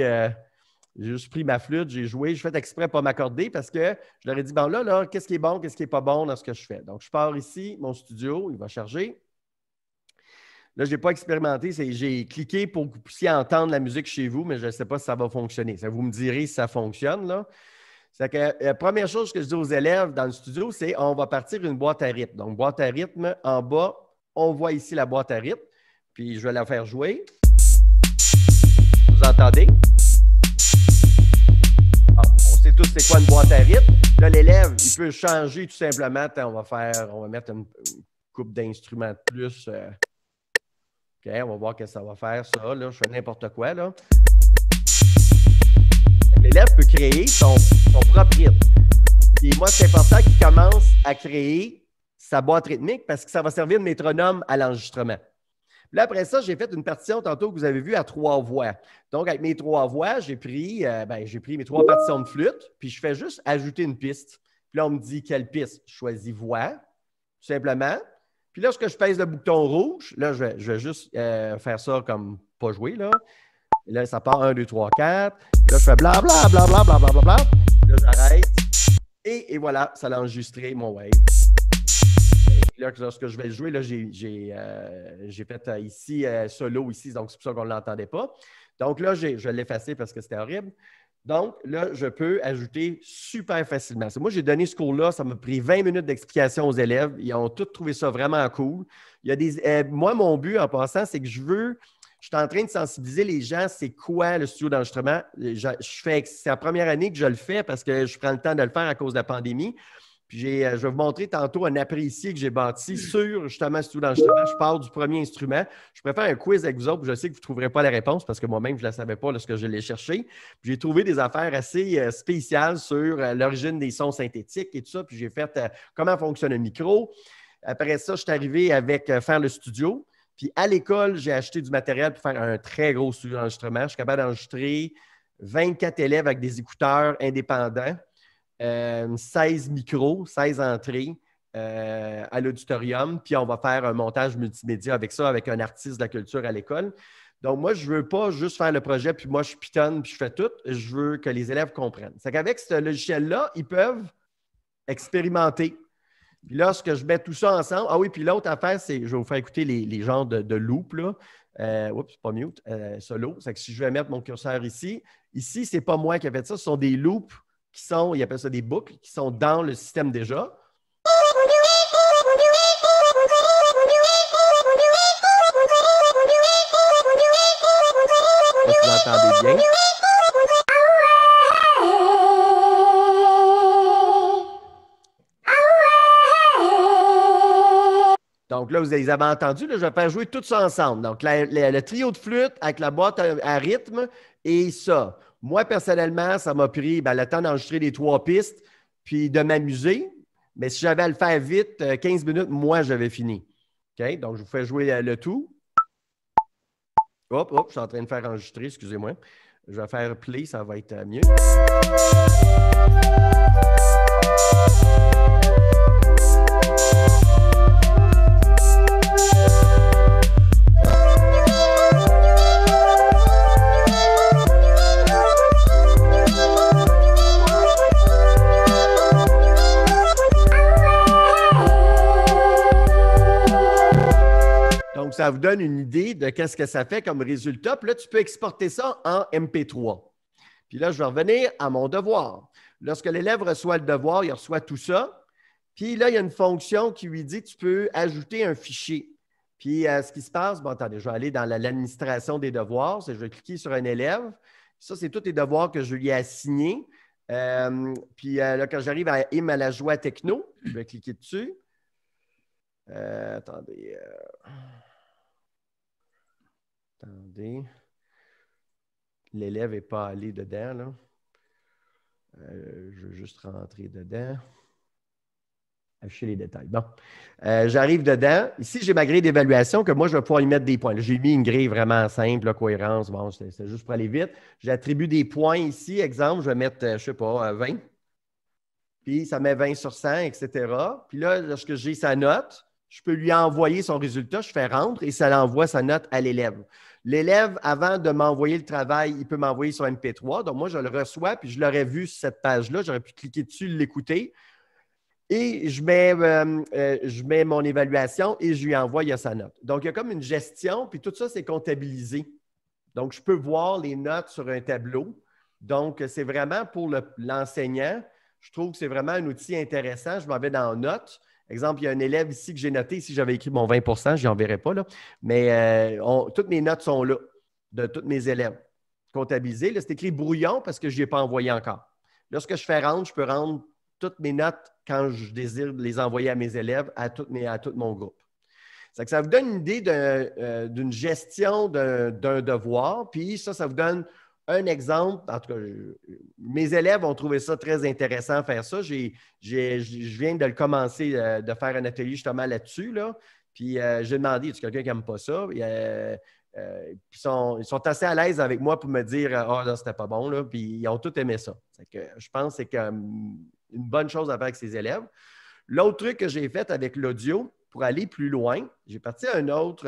ma flûte, j'ai joué, j'ai fait exprès pour ne pas m'accorder parce que je leur ai dit, là, qu'est-ce qui est bon, qu'est-ce qui n'est pas bon dans ce que je fais. Donc, je pars ici, mon studio, il va charger. Là, je n'ai pas expérimenté, j'ai cliqué pour que vous puissiez entendre la musique chez vous, mais je ne sais pas si ça va fonctionner. Ça, vous me direz si ça fonctionne, là. C'est que la première chose que je dis aux élèves dans le studio, c'est on va partir une boîte à rythme. Donc, boîte à rythme, en bas, on voit ici la boîte à rythme. Puis, je vais la faire jouer. Vous entendez? On sait tous c'est quoi une boîte à rythme. Là, l'élève, il peut changer tout simplement. On va mettre une coupe d'instruments de plus. OK, on va voir ce que ça va faire, ça. Là, je fais n'importe quoi, là. L'élève peut créer son propre rythme. Et moi, c'est important qu'il commence à créer sa boîte rythmique parce que ça va servir de métronome à l'enregistrement. Puis là, après ça, j'ai fait une partition tantôt que vous avez vue à 3 voix. Donc, avec mes 3 voix, j'ai pris mes 3 partitions de flûte, puis je fais juste ajouter une piste. Puis là, on me dit quelle piste? Je choisis voix, tout simplement. Puis lorsque je pèse le bouton rouge, là, je vais juste faire ça comme pas jouer, là. Et là, ça part 1, 2, 3, 4. Là, je fais bla, bla, bla, bla, bla, bla, bla, bla. Là, j'arrête. Et voilà, ça l'a enregistré mon wave. Et là, lorsque je vais le jouer, là, j'ai fait ici, solo ici, donc c'est pour ça qu'on ne l'entendait pas. Donc là, je l'ai effacé parce que c'était horrible. Donc là, je peux ajouter super facilement. Moi, j'ai donné ce cours-là, ça m'a pris 20 minutes d'explication aux élèves. Ils ont tous trouvé ça vraiment cool. Moi, mon but en passant, c'est que je suis en train de sensibiliser les gens, c'est quoi le studio d'enregistrement. C'est la première année que je le fais parce que je prends le temps de le faire à cause de la pandémie. Puis je vais vous montrer tantôt un après-ici que j'ai bâti sur justement le studio d'enregistrement. Je pars du premier instrument. Je préfère un quiz avec vous autres. Je sais que vous ne trouverez pas la réponse parce que moi-même, je ne la savais pas lorsque je l'ai cherché. Puis j'ai trouvé des affaires assez spéciales sur l'origine des sons synthétiques et tout ça. Puis j'ai fait comment fonctionne un micro. Après ça, je suis arrivé avec faire le studio. Puis à l'école, j'ai acheté du matériel pour faire un très gros studio d'enregistrement. Je suis capable d'enregistrer 24 élèves avec des écouteurs indépendants, 16 micros, 16 entrées, à l'auditorium, puis on va faire un montage multimédia avec ça, avec un artiste de la culture à l'école. Donc, moi, je ne veux pas juste faire le projet, puis moi, je pitonne, puis je fais tout. Je veux que les élèves comprennent. C'est qu'avec ce logiciel-là, ils peuvent expérimenter. Puis là, ce que je mets tout ça ensemble. Ah oui, puis l'autre affaire, c'est, je vais vous faire écouter les genres de loops, là. Oups, pas mute, solo. C'est que si je vais mettre mon curseur ici, ce n'est pas moi qui ai fait ça, ce sont des loops qui sont, ils appellent ça des boucles, qui sont dans le système déjà. Si vous entendez bien. Donc là, vous les avez entendus, là, je vais faire jouer tout ça ensemble. Donc, le trio de flûte avec la boîte à rythme et ça. Moi, personnellement, ça m'a pris le temps d'enregistrer les 3 pistes puis de m'amuser. Mais si j'avais à le faire vite, 15 minutes, moi, j'avais fini. OK? Donc, je vous fais jouer le tout. Hop, je suis en train de faire enregistrer, excusez-moi. Je vais faire play, ça va être mieux. Donc, ça vous donne une idée de qu'est-ce que ça fait comme résultat. Puis là, tu peux exporter ça en MP3. Puis là, je vais revenir à mon devoir. Lorsque l'élève reçoit le devoir, il reçoit tout ça. Puis là, il y a une fonction qui lui dit que tu peux ajouter un fichier. Puis ce qui se passe, bon, attendez, je vais aller dans l'administration des devoirs. Je vais cliquer sur un élève. Ça, c'est tous les devoirs que je lui ai assignés. Puis là, quand j'arrive à IM à la joie techno, je vais cliquer dessus. Attendez. L'élève n'est pas allé dedans, là. Je veux juste rentrer dedans. Afficher les détails. Bon. J'arrive dedans. Ici, j'ai ma grille d'évaluation que moi, je vais pouvoir y mettre des points. J'ai mis une grille vraiment simple, là, cohérence. Bon, c'est juste pour aller vite. J'attribue des points ici. Exemple, je vais mettre, je ne sais pas, 20. Puis, ça met 20 sur 100, etc. Puis là, lorsque j'ai sa note, je peux lui envoyer son résultat. Je fais rendre et ça l'envoie sa note à l'élève. L'élève, avant de m'envoyer le travail, il peut m'envoyer son MP3. Donc, moi, je le reçois, puis je l'aurais vu sur cette page-là. J'aurais pu cliquer dessus, l'écouter. Et je mets mon évaluation et je lui envoie, il y a sa note. Donc, il y a comme une gestion, puis tout ça, c'est comptabilisé. Donc, je peux voir les notes sur un tableau. Donc, c'est vraiment pour l'enseignant. Je trouve que c'est vraiment un outil intéressant. Je m'en vais dans Notes. Exemple, il y a un élève ici que j'ai noté. Ici, j'avais écrit mon 20 je n'y enverrai pas, là. Mais toutes mes notes sont là, de tous mes élèves. Comptabilisées. Là, c'est écrit brouillon parce que je n'y ai pas envoyé encore. Lorsque je fais rendre, je peux rendre toutes mes notes quand je désire les envoyer à mes élèves, à tout mon groupe. Ça vous donne une idée d'une gestion d'un devoir. Puis ça vous donne un exemple. En tout cas, mes élèves ont trouvé ça très intéressant à faire ça. Je viens de le commencer, de faire un atelier justement là-dessus. Là. Puis j'ai demandé, est-ce quelqu'un qui n'aime pas ça? Puis, ils sont assez à l'aise avec moi pour me dire « Ah, là, c'était pas bon. » là. Puis ils ont tous aimé ça. Je pense que c'est une bonne chose à faire avec ses élèves. L'autre truc que j'ai fait avec l'audio, pour aller plus loin, j'ai parti à un autre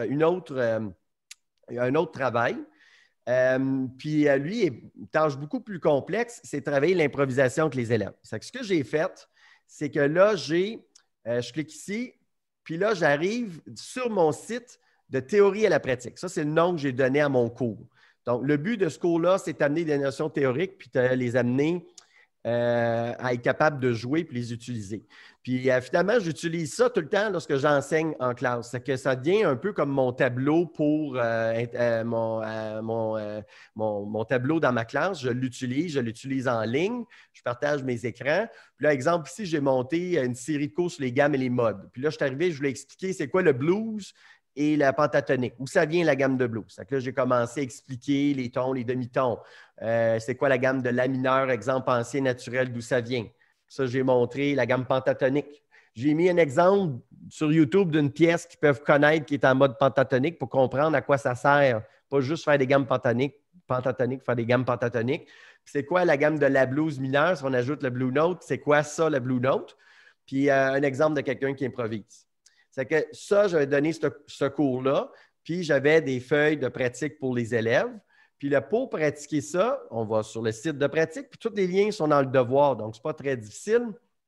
travail. Puis lui, une tâche beaucoup plus complexe, c'est travailler l'improvisation avec les élèves. Ce que j'ai fait, c'est que là, je clique ici, puis là, j'arrive sur mon site de théorie à la pratique. Ça, c'est le nom que j'ai donné à mon cours. Donc, le but de ce cours-là, c'est d'amener des notions théoriques, puis de les amener à être capable de jouer et les utiliser. Puis finalement, j'utilise ça tout le temps lorsque j'enseigne en classe. C'est que ça devient un peu comme mon tableau pour mon tableau dans ma classe. Je l'utilise en ligne, je partage mes écrans. Puis là, exemple, ici, j'ai monté une série de cours sur les gammes et les modes. Puis là, je suis arrivé, je voulais expliquer c'est quoi le blues et la pentatonique. Où ça vient la gamme de blues? C'est que là, j'ai commencé à expliquer les tons, les demi-tons. C'est quoi la gamme de la mineur, exemple ancien naturel, d'où ça vient? Ça, j'ai montré la gamme pentatonique. J'ai mis un exemple sur YouTube d'une pièce qu'ils peuvent connaître qui est en mode pentatonique pour comprendre à quoi ça sert. Pas juste faire des gammes pentatoniques, faire des gammes pentatoniques. C'est quoi la gamme de la blues mineure? Si on ajoute le blue note, c'est quoi ça, la blue note? puis un exemple de quelqu'un qui improvise. C'est que ça, j'avais donné ce cours-là, puis j'avais des feuilles de pratique pour les élèves. Puis là, pour pratiquer ça, on va sur le site de pratique, puis tous les liens sont dans le devoir, donc ce n'est pas très difficile.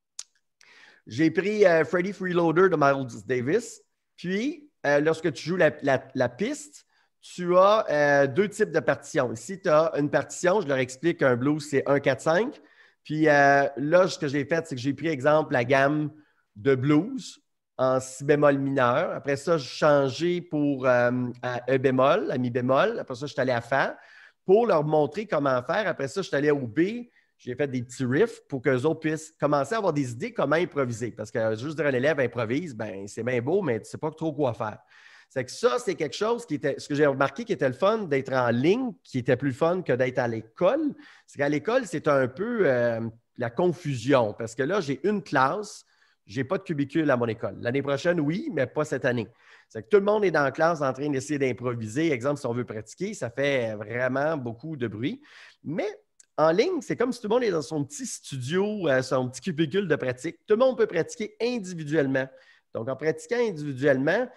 J'ai pris Freddie Freeloader de Miles Davis, puis lorsque tu joues la piste, tu as deux types de partitions. Ici, tu as une partition, je leur explique qu'un blues, c'est 1, 4, 5. Puis là, ce que j'ai fait, c'est que j'ai pris, exemple, la gamme de blues en si bémol mineur. Après ça, j'ai changé pour à E bémol, à mi bémol. Après ça, je suis allé à Fa pour leur montrer comment faire. Après ça, je suis allé au B. J'ai fait des petits riffs pour qu'eux autres puissent commencer à avoir des idées comment improviser. Parce que juste dire un élève improvise, ben c'est bien beau, mais tu ne sais pas trop quoi faire. C'est que ça, c'est quelque chose qui était, ce que j'ai remarqué qui était le fun d'être en ligne, qui était plus le fun que d'être à l'école. C'est qu'à l'école, c'est un peu la confusion. Parce que là, j'ai une classe, je n'ai pas de cubicule à mon école. L'année prochaine, oui, mais pas cette année. C'est que tout le monde est dans la classe en train d'essayer d'improviser. Exemple, si on veut pratiquer, ça fait vraiment beaucoup de bruit. Mais en ligne, c'est comme si tout le monde est dans son petit studio, son petit cubicule de pratique. Tout le monde peut pratiquer individuellement. Donc, en pratiquant individuellement,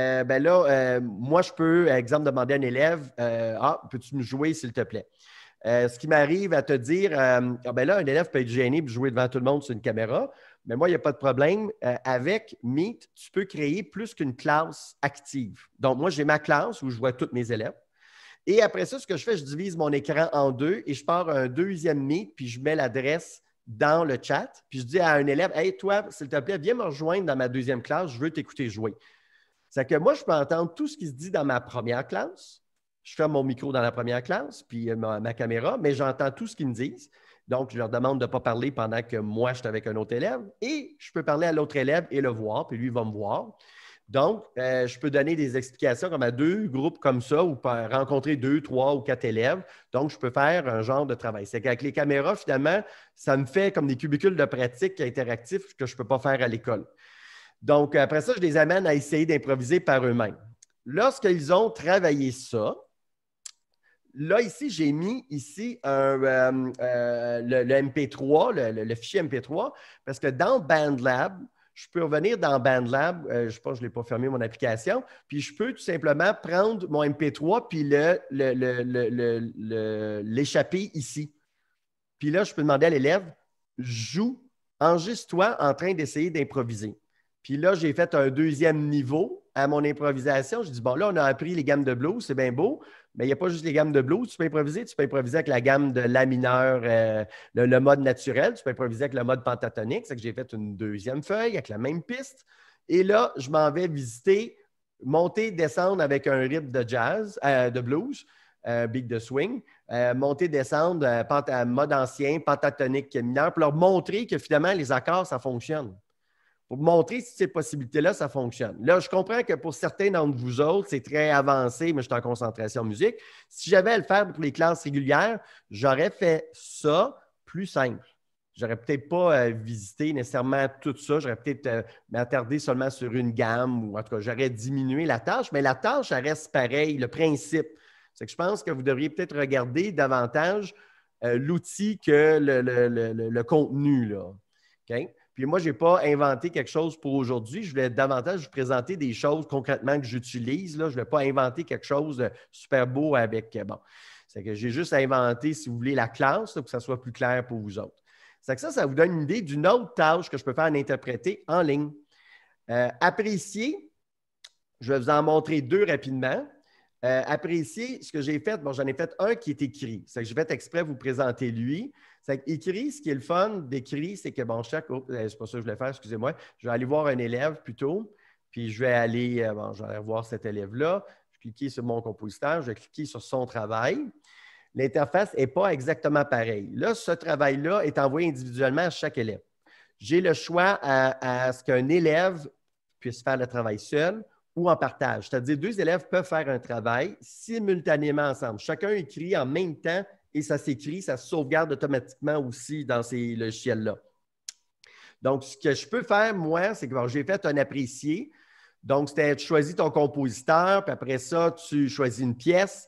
moi, je peux, exemple, demander à un élève peux-tu me jouer, s'il te plaît? Ce qui m'arrive à te dire, là, un élève peut être gêné de jouer devant tout le monde sur une caméra, mais moi, il n'y a pas de problème. Avec Meet, tu peux créer plus qu'une classe active. Donc, moi, j'ai ma classe où je vois tous mes élèves. Et après ça, ce que je fais, je divise mon écran en deux et je pars un deuxième Meet, puis je mets l'adresse dans le chat. Puis je dis à un élève, « Hey, toi, s'il te plaît, viens me rejoindre dans ma deuxième classe, je veux t'écouter jouer. » C'est que moi, je peux entendre tout ce qui se dit dans ma première classe. Je ferme mon micro dans la première classe, puis ma caméra, mais j'entends tout ce qu'ils me disent. Donc, je leur demande de ne pas parler pendant que moi, je suis avec un autre élève. Et je peux parler à l'autre élève et le voir, puis lui, il va me voir. Donc, je peux donner des explications comme à deux groupes comme ça ou rencontrer 2, 3 ou 4 élèves. Donc, je peux faire un genre de travail. C'est qu'avec les caméras, finalement, ça me fait comme des cubicules de pratique interactifs que je ne peux pas faire à l'école. Donc, après ça, je les amène à essayer d'improviser par eux-mêmes. Lorsqu'ils ont travaillé ça, là, ici, j'ai mis ici le MP3, le fichier MP3, parce que dans BandLab, je peux revenir dans BandLab, je pense que je ne l'ai pas fermé, mon application, puis je peux tout simplement prendre mon MP3 puis l'échapper ici. Puis là, je peux demander à l'élève, joue, enregistre-toi en train d'essayer d'improviser. Puis là, j'ai fait un deuxième niveau à mon improvisation. Je dis, bon, là, on a appris les gammes de blues, c'est bien beau, mais il n'y a pas juste les gammes de blues. Tu peux improviser avec la gamme de La mineur, le mode naturel. Tu peux improviser avec le mode pentatonique. C'est que j'ai fait une deuxième feuille avec la même piste. Et là, je m'en vais visiter, monter, descendre avec un rythme de jazz, de blues, beat de swing, monter, descendre, mode ancien, pentatonique mineur, pour leur montrer que finalement, les accords, ça fonctionne. Pour montrer si ces possibilités-là, ça fonctionne. Là, je comprends que pour certains d'entre vous autres, c'est très avancé, mais je suis en concentration musique. Si j'avais à le faire pour les classes régulières, j'aurais fait ça plus simple. J'aurais peut-être pas visité nécessairement tout ça. J'aurais peut-être m'attardé seulement sur une gamme ou en tout cas, j'aurais diminué la tâche, mais la tâche, elle reste pareil, le principe. C'est que je pense que vous devriez peut-être regarder davantage l'outil que le contenu, là. OK? Puis moi, je n'ai pas inventé quelque chose pour aujourd'hui. Je voulais davantage vous présenter des choses concrètement que j'utilise. Là. Je ne voulais pas inventer quelque chose de super beau avec. Bon, c'est que j'ai juste inventé, si vous voulez, la classe là, pour que ça soit plus clair pour vous autres. C'est que ça vous donne une idée d'une autre tâche que je peux faire en interpréter en ligne. Apprécier, je vais vous en montrer deux rapidement. Apprécier, ce que j'ai fait, bon, j'en ai fait un qui est écrit. C'est que j'ai fait exprès vous présenter lui. C'est qu'écrit, ce qui est le fun d'écrit, c'est que, bon, c'est pas ça que je voulais faire, excusez-moi. Je vais aller voir un élève plutôt, puis je vais aller voir cet élève-là. Je vais cliquer sur mon compositeur, je vais cliquer sur son travail. L'interface n'est pas exactement pareille. Là, ce travail-là est envoyé individuellement à chaque élève. J'ai le choix à ce qu'un élève puisse faire le travail seul ou en partage. C'est-à-dire, deux élèves peuvent faire un travail simultanément ensemble. Chacun écrit en même temps et ça s'écrit, ça se sauvegarde automatiquement aussi dans ces logiciels-là. Donc, ce que je peux faire, moi, c'est que j'ai fait un apprécié. Donc, c'était tu choisis ton compositeur, puis après ça, tu choisis une pièce.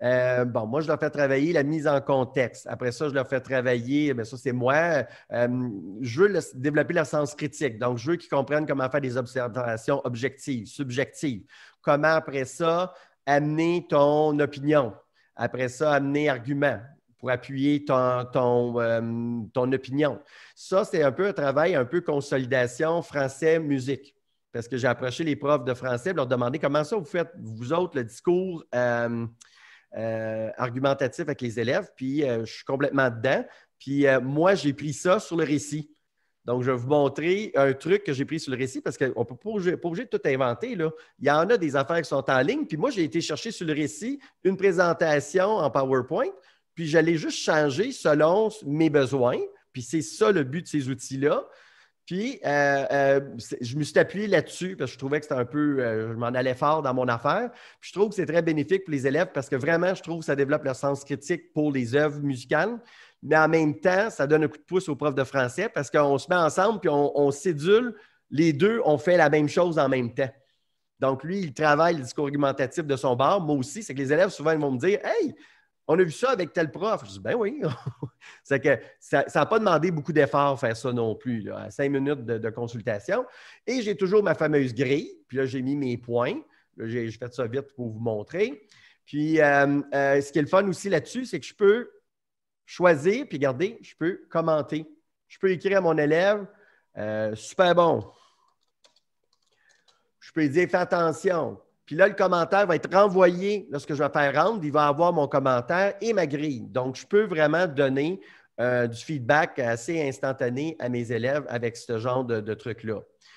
Bon, moi, je leur fais travailler la mise en contexte. Après ça, je leur fais travailler, bien, ça, c'est moi. Je veux développer leur sens critique. Donc, je veux qu'ils comprennent comment faire des observations objectives, subjectives. Comment, après ça, amener ton opinion. Après ça, amener argument pour appuyer ton opinion. Ça, c'est un peu un travail, un peu consolidation français-musique. Parce que j'ai approché les profs de français pour leur demander comment ça vous faites, vous autres, le discours argumentatif avec les élèves. Puis, je suis complètement dedans. Puis, moi, j'ai pris ça sur le récit. Donc, je vais vous montrer un truc que j'ai pris sur le récit parce qu'on ne peut pas obligé de tout inventer, là. Il y en a des affaires qui sont en ligne. Puis, moi, j'ai été chercher sur le récit une présentation en PowerPoint. Puis, j'allais juste changer selon mes besoins. Puis, c'est ça le but de ces outils-là. Puis, je me suis appuyé là-dessus parce que je trouvais que c'était un peu, je m'en allais fort dans mon affaire. Puis, je trouve que c'est très bénéfique pour les élèves parce que vraiment, je trouve que ça développe leur sens critique pour les œuvres musicales. Mais en même temps, ça donne un coup de pouce aux profs de français parce qu'on se met ensemble puis on cédule. Les deux, on fait la même chose en même temps. Donc, lui, il travaille le discours argumentatif de son bord. Moi aussi, c'est que les élèves, souvent, ils vont me dire « Hey, on a vu ça avec tel prof. » Je dis « Ben oui. » C'est que ça n'a pas demandé beaucoup d'efforts faire ça non plus, là, à 5 minutes de consultation. Et j'ai toujours ma fameuse grille. Puis là, j'ai mis mes points. Là, j'ai fait ça vite pour vous montrer. Puis, ce qui est le fun aussi là-dessus, c'est que je peux choisir, puis regardez, je peux commenter. Je peux écrire à mon élève super bon. Je peux lui dire fais attention. Puis là, le commentaire va être renvoyé lorsque je vais faire rendre. Il va avoir mon commentaire et ma grille. Donc, je peux vraiment donner du feedback assez instantané à mes élèves avec ce genre de trucs-là.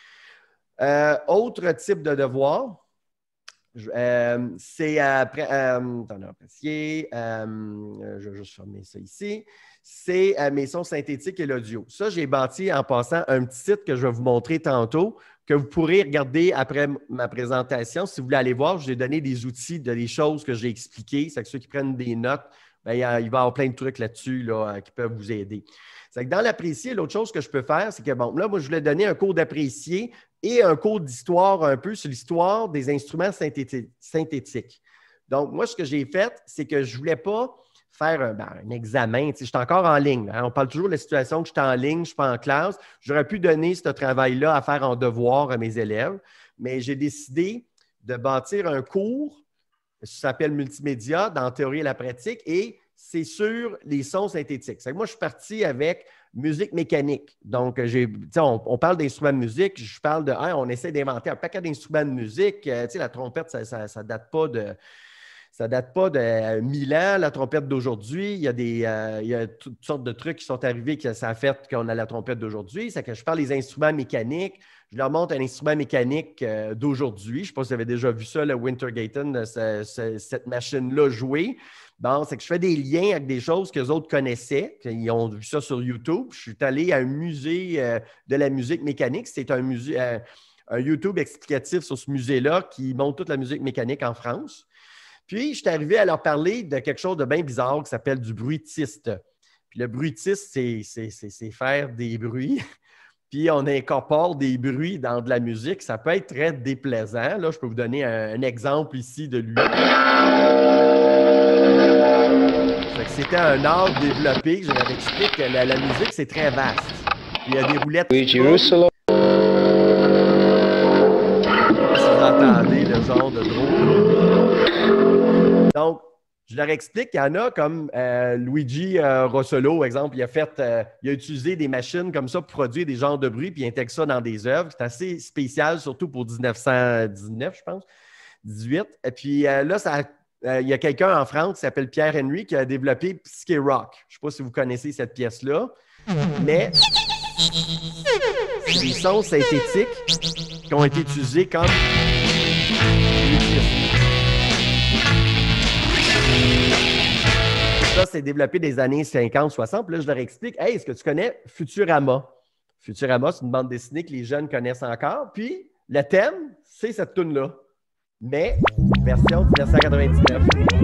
Autre type de devoir. C'est après. Attendez, apprécié. Je vais juste fermer ça ici. C'est mes sons synthétiques et l'audio. Ça, j'ai bâti en passant un petit site que je vais vous montrer tantôt, que vous pourrez regarder après ma présentation. Si vous voulez aller voir, je vais donner des outils, des choses que j'ai expliquées. C'est que ceux qui prennent des notes, bien, il va y avoir plein de trucs là-dessus là, qui peuvent vous aider. C'est que dans l'apprécié, l'autre chose que je peux faire, c'est que, bon, là, moi, je voulais donner un cours d'apprécié et un cours d'histoire un peu sur l'histoire des instruments synthétiques. Donc, moi, ce que j'ai fait, c'est que je ne voulais pas faire un examen. Tu sais, je suis encore en ligne. Hein? On parle toujours de la situation que je suis en ligne, je ne suis pas en classe. J'aurais pu donner ce travail-là à faire en devoir à mes élèves, mais j'ai décidé de bâtir un cours, ça s'appelle multimédia, dans la théorie et la pratique, et c'est sur les sons synthétiques. C'est que moi, je suis parti avec musique mécanique. Donc, on parle d'instruments de musique, je parle de on essaie d'inventer un paquet d'instruments de musique. Tu sais, la trompette, ça ne date pas de. Ça ne date pas de 1000 ans, la trompette d'aujourd'hui. Il y a toutes sortes de trucs qui sont arrivés que ça a fait qu'on a la trompette d'aujourd'hui. C'est que je parle des instruments mécaniques. Je leur montre un instrument mécanique d'aujourd'hui. Je ne sais pas si vous avez déjà vu ça, le Wintergaten, cette machine-là jouer. Bon, c'est que je fais des liens avec des choses qu'eux autres connaissaient. Ils ont vu ça sur YouTube. Je suis allé à un musée de la musique mécanique. C'est un YouTube explicatif sur ce musée-là qui montre toute la musique mécanique en France. Puis, je suis arrivé à leur parler de quelque chose de bien bizarre qui s'appelle du bruitiste. Puis, le bruitiste, c'est faire des bruits. Puis, on incorpore des bruits dans de la musique. Ça peut être très déplaisant. Là, je peux vous donner un exemple ici de lui. C'était un art développé. Je leur explique que la musique, c'est très vaste. Il y a des roulettes. Oui, si vous entendez le genre de drôle. Donc, je leur explique qu'il y en a comme Luigi Russolo, par exemple, il a utilisé des machines comme ça pour produire des genres de bruit, puis il intègre ça dans des œuvres. C'est assez spécial, surtout pour 1919, je pense, 18. Et puis là, il y a quelqu'un en France qui s'appelle Pierre Henry qui a développé Psyché Rock. Je ne sais pas si vous connaissez cette pièce-là, mais c'est des sons synthétiques qui ont été utilisés comme ça, c'est développé des années 50-60. Puis là, je leur explique, hey, est-ce que tu connais Futurama? Futurama, c'est une bande dessinée que les jeunes connaissent encore. Puis, le thème, c'est cette toune-là. Mais, version 1999.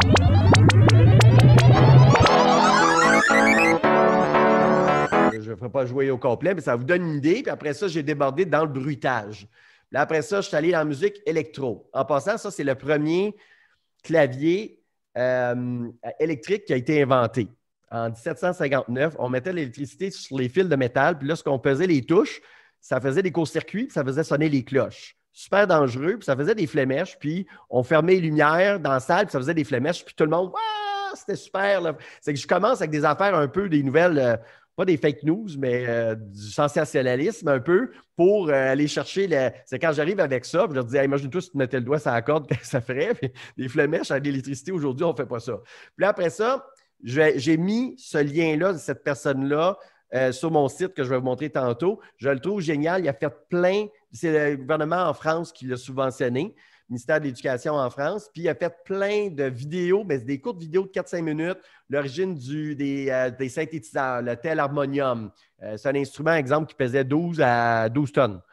Je ne ferai pas jouer au complet, mais ça vous donne une idée. Puis après ça, j'ai débordé dans le bruitage. Là, après ça, je suis allé dans la musique électro. En passant, ça, c'est le premier clavier électrique qui a été inventé. En 1759, on mettait l'électricité sur les fils de métal, puis lorsqu'on pesait les touches, ça faisait des courts-circuits, puis ça faisait sonner les cloches. Super dangereux, puis ça faisait des flémèches, puis on fermait les lumières dans la salle, puis ça faisait des flémèches, puis tout le monde, ah, c'était super. Là. C'est que je commence avec des affaires un peu, des nouvelles, pas des fake news, mais du sensationnalisme un peu, pour aller chercher. C'est quand j'arrive avec ça, puis je leur dis, hey, imagine-toi si tu mettais le doigt sur la corde, que ça ferait. Puis, des flémèches avec l'électricité, aujourd'hui, on ne fait pas ça. Puis là, après ça, j'ai mis ce lien-là de cette personne-là sur mon site que je vais vous montrer tantôt. Je le trouve génial. Il a fait plein. C'est le gouvernement en France qui l'a subventionné, le ministère de l'Éducation en France. Puis il a fait plein de vidéos, mais c'est des courtes vidéos de 4-5 minutes. L'origine des synthétiseurs, le tel harmonium. C'est un instrument, exemple, qui pesait 12 à 12 tonnes.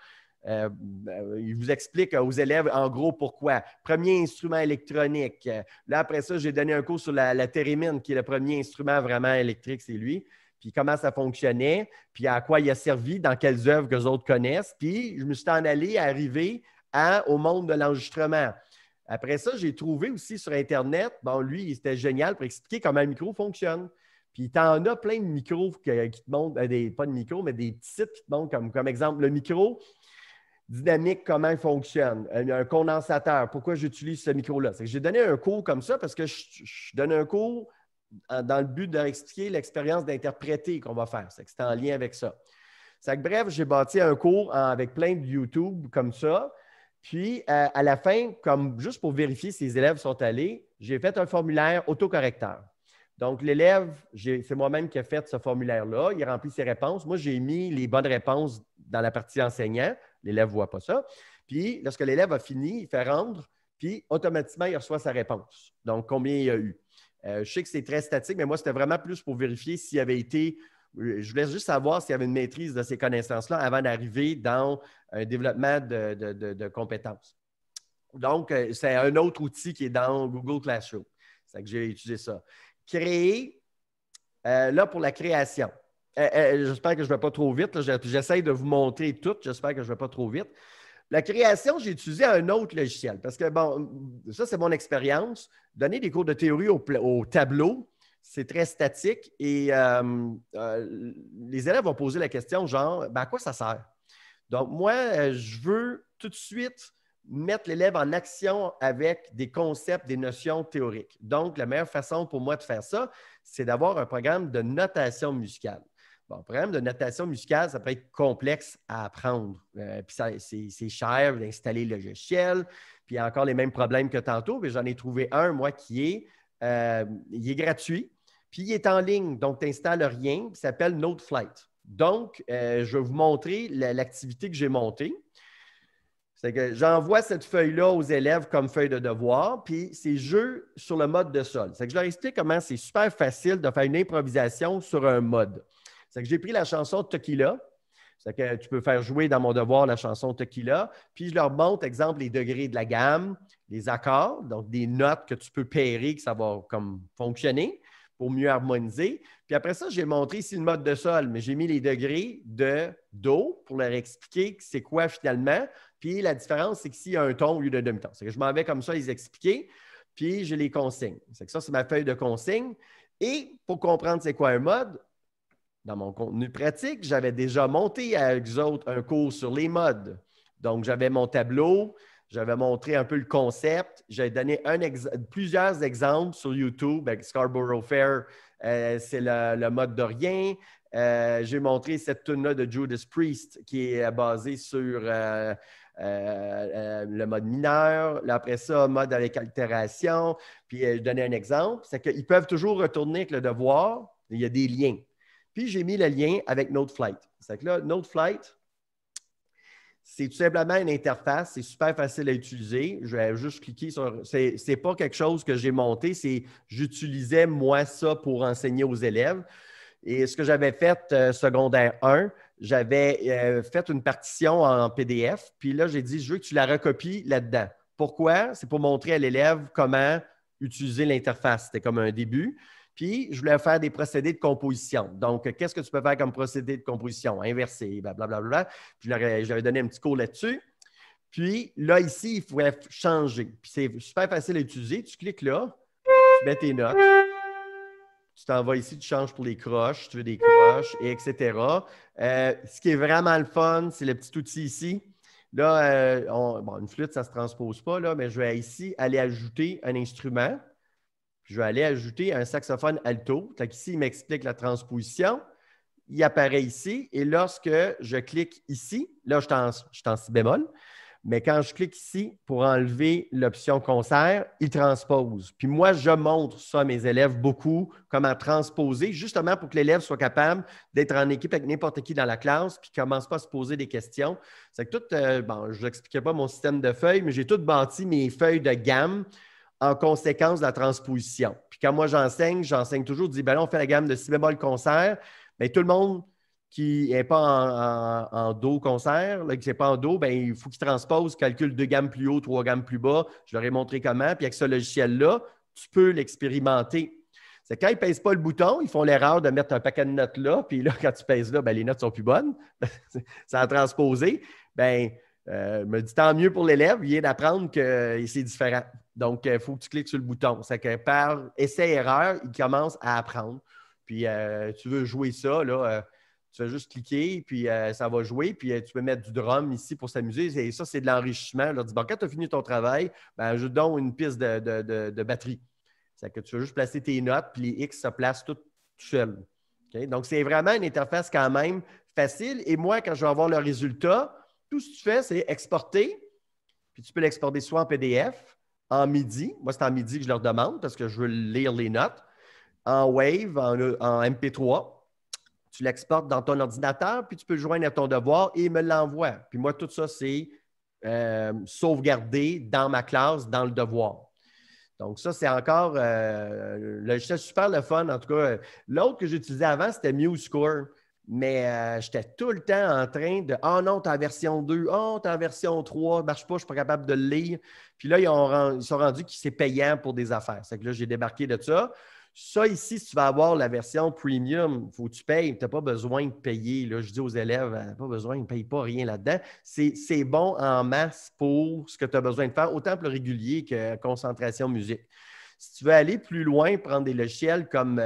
Il vous explique aux élèves en gros pourquoi. Premier instrument électronique. Là, après ça, j'ai donné un cours sur la thérémine, qui est le premier instrument vraiment électrique, c'est lui. Puis comment ça fonctionnait, puis à quoi il a servi, dans quelles œuvres que les autres connaissent. Puis je me suis en allé arriver au monde de l'enregistrement. Après ça, j'ai trouvé aussi sur Internet, bon, lui, c'était génial pour expliquer comment un micro fonctionne. Puis tu en as plein de micros qui te montrent, pas de micros, mais des petits sites qui te montrent comme exemple le micro dynamique, comment il fonctionne, un condensateur, pourquoi j'utilise ce micro-là. J'ai donné un cours comme ça parce que je donne un cours dans le but d'expliquer l'expérience d'interpréter qu'on va faire. C'est en lien avec ça. Bref, j'ai bâti un cours avec plein de YouTube comme ça. Puis, à la fin, comme juste pour vérifier si les élèves sont allés, j'ai fait un formulaire autocorrecteur. Donc, l'élève, c'est moi-même qui ai fait ce formulaire-là. Il remplit ses réponses. Moi, j'ai mis les bonnes réponses dans la partie enseignant. L'élève ne voit pas ça. Puis, lorsque l'élève a fini, il fait rendre, puis automatiquement, il reçoit sa réponse. Donc, combien il y a eu. Je sais que c'est très statique, mais moi, c'était vraiment plus pour vérifier s'il avait été. Je voulais juste savoir s'il y avait une maîtrise de ces connaissances-là avant d'arriver dans un développement de compétences. Donc, c'est un autre outil qui est dans Google Classroom. C'est que j'ai utilisé ça. Créer, là, pour la création. J'espère que je ne vais pas trop vite. J'essaie de vous montrer tout. J'espère que je ne vais pas trop vite. La création, j'ai utilisé un autre logiciel parce que, bon, ça, c'est mon expérience. Donner des cours de théorie au tableau, c'est très statique et les élèves vont poser la question genre, ben, à quoi ça sert? Donc, moi, je veux tout de suite mettre l'élève en action avec des concepts, des notions théoriques. Donc, la meilleure façon pour moi de faire ça, c'est d'avoir un programme de notation musicale. Bon, le programme de notation musicale, ça peut être complexe à apprendre. Puis c'est cher d'installer le logiciel. Puis il y a encore les mêmes problèmes que tantôt. Mais j'en ai trouvé un, moi, il est gratuit. Puis il est en ligne. Donc, tu n'installes rien. Il s'appelle NoteFlight. Donc, je vais vous montrer l'activité que j'ai montée. C'est que j'envoie cette feuille-là aux élèves comme feuille de devoir, puis c'est jeu sur le mode de sol. C'est que je leur explique comment c'est super facile de faire une improvisation sur un mode. C'est que j'ai pris la chanson Tequila. C'est que tu peux faire jouer dans mon devoir la chanson Tequila. Puis je leur montre, exemple, les degrés de la gamme, les accords, donc des notes que tu peux pairer, que ça va comme fonctionner pour mieux harmoniser. Puis après ça, j'ai montré ici le mode de sol, mais j'ai mis les degrés de Do pour leur expliquer c'est quoi finalement. Puis la différence, c'est qu'ici, il y a un ton au lieu de demi-ton. C'est que je m'en vais comme ça les expliquer, puis j'ai les consignes. C'est que ça, c'est ma feuille de consignes. Et pour comprendre c'est quoi un mode, dans mon contenu pratique, j'avais déjà monté avec vous autres un cours sur les modes. Donc, j'avais mon tableau, j'avais montré un peu le concept, j'avais donné plusieurs exemples sur YouTube avec Scarborough Fair, c'est le mode de rien. J'ai montré cette tune-là de Judas Priest qui est basée sur le mode mineur. Là, après ça, mode avec altération. Puis, je donnais un exemple. C'est qu'ils peuvent toujours retourner avec le devoir. Il y a des liens. Puis, j'ai mis le lien avec NoteFlight. C'est que là, NoteFlight, c'est tout simplement une interface. C'est super facile à utiliser. Je vais juste cliquer sur… C'est pas quelque chose que j'ai monté. J'utilisais, moi, ça pour enseigner aux élèves. Et ce que j'avais fait secondaire 1, j'avais fait une partition en PDF. Puis là, j'ai dit, je veux que tu la recopies là-dedans. Pourquoi? C'est pour montrer à l'élève comment utiliser l'interface. C'était comme un début. Puis, je voulais faire des procédés de composition. Donc, qu'est-ce que tu peux faire comme procédé de composition? Inversé, blablabla. Puis, je lui avais donné un petit cours là-dessus. Puis, là, ici, il faudrait changer. Puis, c'est super facile à utiliser. Tu cliques là, tu mets tes notes. Tu t'en vas ici, tu changes pour les croches, tu veux des croches, et etc. Ce qui est vraiment le fun, c'est le petit outil ici. Là, une flûte, ça ne se transpose pas, là, mais je vais ici aller ajouter un instrument. Puis je vais aller ajouter un saxophone alto. Donc ici, il m'explique la transposition. Il apparaît ici. Et lorsque je clique ici, là, je suis en si bémol. Mais quand je clique ici pour enlever l'option concert, il transpose. Puis moi, je montre ça à mes élèves beaucoup, comment transposer, justement pour que l'élève soit capable d'être en équipe avec n'importe qui dans la classe, puis ne commence pas à se poser des questions. C'est que tout, je n'expliquais pas mon système de feuilles, mais j'ai tout bâti mes feuilles de gamme en conséquence de la transposition. Puis quand moi j'enseigne toujours, je dis, ben là, on fait la gamme de si bémol concert, mais tout le monde qui n'est pas en do concert, là, qui n'est pas en do, ben, il faut qu'il transpose, calcule 2 gammes plus haut, 3 gammes plus bas. Je leur ai montré comment. Puis avec ce logiciel-là, tu peux l'expérimenter. C'est quand ils ne pèsent pas le bouton, ils font l'erreur de mettre un paquet de notes là. Puis là, quand tu pèses là, ben, les notes sont plus bonnes. Ça a transposé. Ben, me dit tant mieux pour l'élève, il vient d'apprendre que c'est différent. Donc, il faut que tu cliques sur le bouton. C'est que par essai-erreur, il commence à apprendre. Puis, tu veux jouer ça, là. Tu vas juste cliquer, puis ça va jouer, puis tu peux mettre du drum ici pour s'amuser. Et ça, c'est de l'enrichissement. Là. Bon, quand tu as fini ton travail, ben, ajoute donc une piste de batterie. C'est que tu vas juste placer tes notes, puis les X se placent tout seul. Okay? Donc, c'est vraiment une interface quand même facile. Et moi, quand je vais avoir le résultat, tout ce que tu fais, c'est exporter, puis tu peux l'exporter soit en PDF, en MIDI. Moi, c'est en MIDI que je leur demande parce que je veux lire les notes. En Wave, en MP3. Tu l'exportes dans ton ordinateur, puis tu peux le joindre à ton devoir et il me l'envoie. Puis moi, tout ça, c'est sauvegardé dans ma classe, dans le devoir. Donc, ça, c'est encore le logiciel super le fun. En tout cas, l'autre que j'utilisais avant, c'était MuseScore. Mais j'étais tout le temps en train de « Ah non, tu es en version 2. Ah, tu es en version 3. Ça ne marche pas, je ne suis pas capable de le lire. » Puis là, ils sont rendus que c'est payant pour des affaires. C'est que là, j'ai débarqué de ça. Ça, ici, si tu vas avoir la version premium, il faut que tu payes. Tu n'as pas besoin de payer. Là, je dis aux élèves, pas besoin, ne paye pas rien là-dedans. C'est bon en masse pour ce que tu as besoin de faire, autant pour le régulier que concentration musique. Si tu veux aller plus loin, prendre des logiciels comme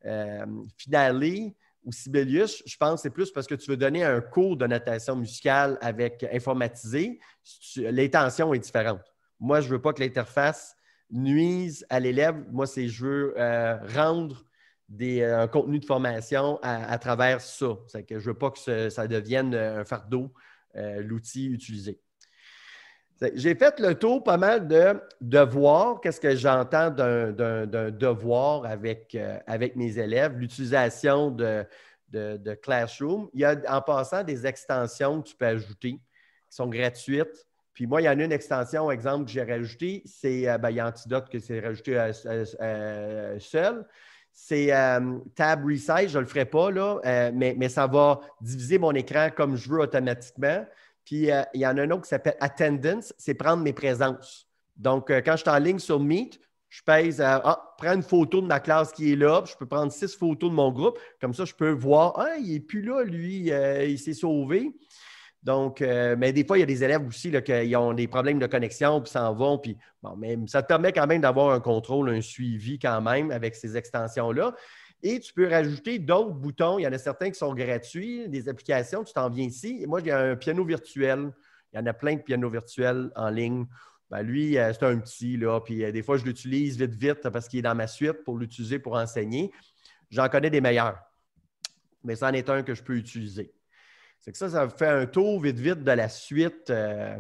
Finale ou Sibelius, je pense que c'est plus parce que tu veux donner un cours de notation musicale avec informatisé. L'intention est différente. Moi, je ne veux pas que l'interface nuise à l'élève. Moi, je veux rendre un contenu de formation à travers ça. C'est que je ne veux pas que ça devienne un fardeau, l'outil utilisé. J'ai fait le tour pas mal de devoirs. Qu'est-ce que j'entends d'un devoir avec mes élèves? L'utilisation de Classroom. Il y a en passant des extensions que tu peux ajouter qui sont gratuites. Puis moi, il y en a une extension, exemple, que j'ai rajoutée. Il y a Antidote que c'est rajouté seul. C'est Tab Resize, je ne le ferai pas, là, mais ça va diviser mon écran comme je veux automatiquement. Puis il y en a un autre qui s'appelle Attendance, c'est prendre mes présences. Donc, quand je suis en ligne sur Meet, je pèse prends une photo de ma classe qui est là, puis je peux prendre 6 photos de mon groupe. Comme ça, je peux voir, il n'est plus là, lui, il s'est sauvé. Donc, mais des fois, il y a des élèves aussi là, qui ont des problèmes de connexion puis s'en vont. Puis, bon, mais ça te permet quand même d'avoir un contrôle, un suivi quand même avec ces extensions-là. Et tu peux rajouter d'autres boutons. Il y en a certains qui sont gratuits, des applications. Tu t'en viens ici. Et moi, il y a un piano virtuel. Il y en a plein de pianos virtuels en ligne. Ben, lui, c'est un petit, là. Puis des fois, je l'utilise vite parce qu'il est dans ma suite pour l'utiliser pour enseigner. J'en connais des meilleurs. Mais c'en est un que je peux utiliser. C'est que ça fait un tour vite de la suite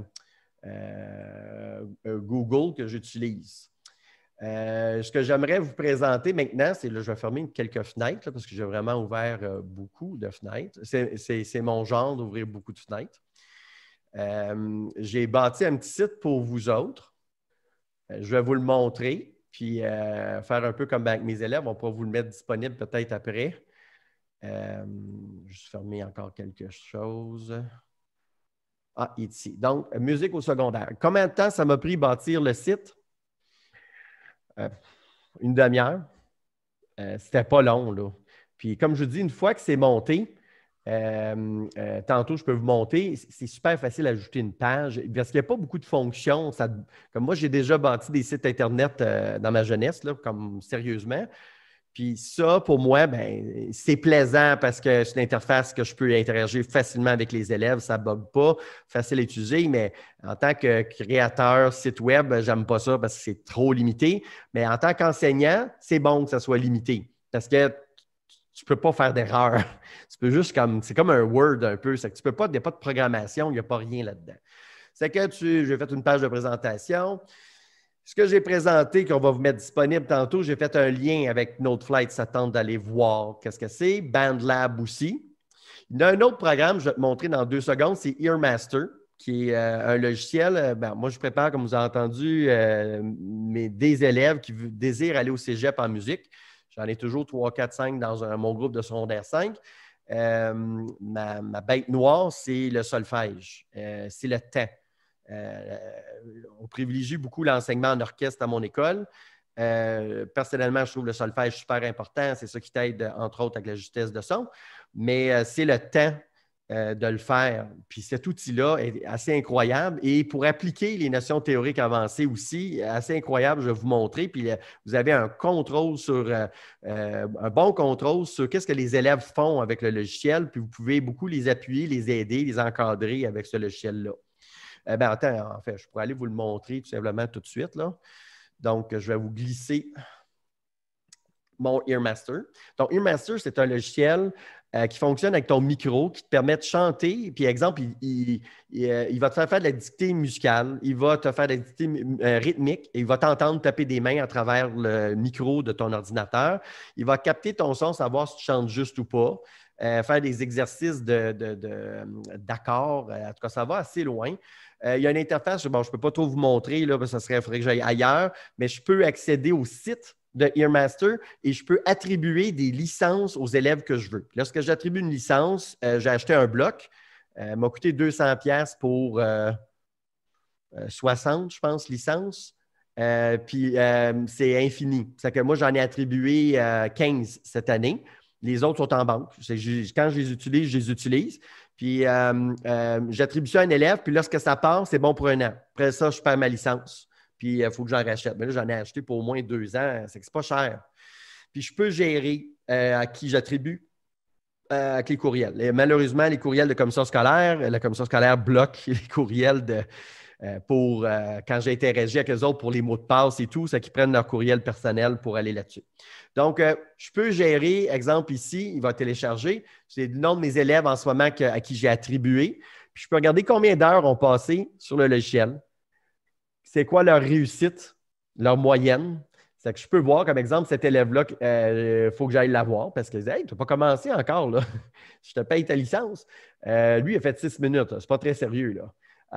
Google que j'utilise. Ce que j'aimerais vous présenter maintenant, c'est là, je vais fermer quelques fenêtres là, parce que j'ai vraiment ouvert beaucoup de fenêtres. C'est mon genre d'ouvrir beaucoup de fenêtres. J'ai bâti un petit site pour vous autres. Je vais vous le montrer, puis faire un peu comme avec mes élèves. On pourra vous le mettre disponible peut-être après. Juste fermer encore quelque chose. Ah, ici. Donc, musique au secondaire. Combien de temps ça m'a pris bâtir le site? Une demi-heure. C'était pas long, là. Puis, comme je vous dis, une fois que c'est monté, Tantôt, je peux vous montrer. C'est super facile d'ajouter une page parce qu'il n'y a pas beaucoup de fonctions. Comme moi, j'ai déjà bâti des sites Internet dans ma jeunesse, là, comme sérieusement. Puis ça, pour moi, ben, c'est plaisant parce que c'est une interface que je peux interagir facilement avec les élèves. Ça ne bug pas, facile à utiliser. Mais en tant que créateur site web, j'aime pas ça parce que c'est trop limité. Mais en tant qu'enseignant, c'est bon que ça soit limité parce que tu ne peux pas faire d'erreur. Tu peux juste c'est comme un Word un peu. C'est que tu peux pas, il n'y a pas de programmation, il n'y a pas rien là-dedans. C'est que j'ai fait une page de présentation. Ce que j'ai présenté, qu'on va vous mettre disponible tantôt, j'ai fait un lien avec Noteflight, ça tente d'aller voir qu'est-ce que c'est. BandLab aussi. Il y a un autre programme, je vais te montrer dans 2 secondes, c'est Earmaster, qui est un logiciel. Moi, je prépare, comme vous avez entendu, des élèves qui désirent aller au cégep en musique. J'en ai toujours 3, 4, 5 dans mon groupe de secondaire 5. Ma bête noire, c'est le solfège, c'est le temps. On privilégie beaucoup l'enseignement en orchestre à mon école. Personnellement, je trouve le solfège super important. C'est ça qui t'aide, entre autres, avec la justesse de son. Mais c'est le temps de le faire. Puis cet outil-là est assez incroyable. Et pour appliquer les notions théoriques avancées aussi, assez incroyable, je vais vous montrer. Puis vous avez un contrôle un bon contrôle sur qu'est-ce que les élèves font avec le logiciel. Puis vous pouvez beaucoup les appuyer, les aider, les encadrer avec ce logiciel-là. Attends, en fait, je pourrais aller vous le montrer tout simplement tout de suite, là. Donc, je vais vous glisser mon Earmaster. Donc, Earmaster, c'est un logiciel qui fonctionne avec ton micro, qui te permet de chanter. Puis, exemple, il va te faire de la dictée musicale, il va te faire de la dictée rythmique et il va t'entendre taper des mains à travers le micro de ton ordinateur. Il va capter ton son, savoir si tu chantes juste ou pas. Faire des exercices d'accords. En tout cas, ça va assez loin. Il y a une interface, bon, je ne peux pas trop vous montrer, là, parce que il faudrait que j'aille ailleurs, mais je peux accéder au site de Earmaster et je peux attribuer des licences aux élèves que je veux. Lorsque j'attribue une licence, j'ai acheté un bloc. Il m'a coûté 200$ pour 60, je pense, licences. Puis c'est infini. C'est que moi, j'en ai attribué 15 cette année. Les autres sont en banque. Quand je les utilise, je les utilise. Puis, j'attribue ça à un élève, puis lorsque ça part, c'est bon pour 1 an. Après ça, je perds ma licence. Puis, il faut que j'en rachète. Mais là, j'en ai acheté pour au moins 2 ans. C'est que c'est pas cher. Puis, je peux gérer à qui j'attribue avec les courriels. Et malheureusement, les courriels de commission scolaire, la commission scolaire bloque les courriels pour quand j'ai interagi avec eux autres pour les mots de passe et tout, c'est qu'ils prennent leur courriel personnel pour aller là-dessus. Donc, je peux gérer, exemple ici, il va télécharger. C'est le nom de mes élèves en ce moment à qui j'ai attribué. Puis, je peux regarder combien d'heures ont passé sur le logiciel. C'est quoi leur réussite, leur moyenne. C'est que je peux voir, comme exemple, cet élève-là, il faut que j'aille l'avoir parce que, hey, tu n'as pas commencé encore, là. Je te paye ta licence. Lui, il a fait 6 minutes. C'est pas très sérieux, là.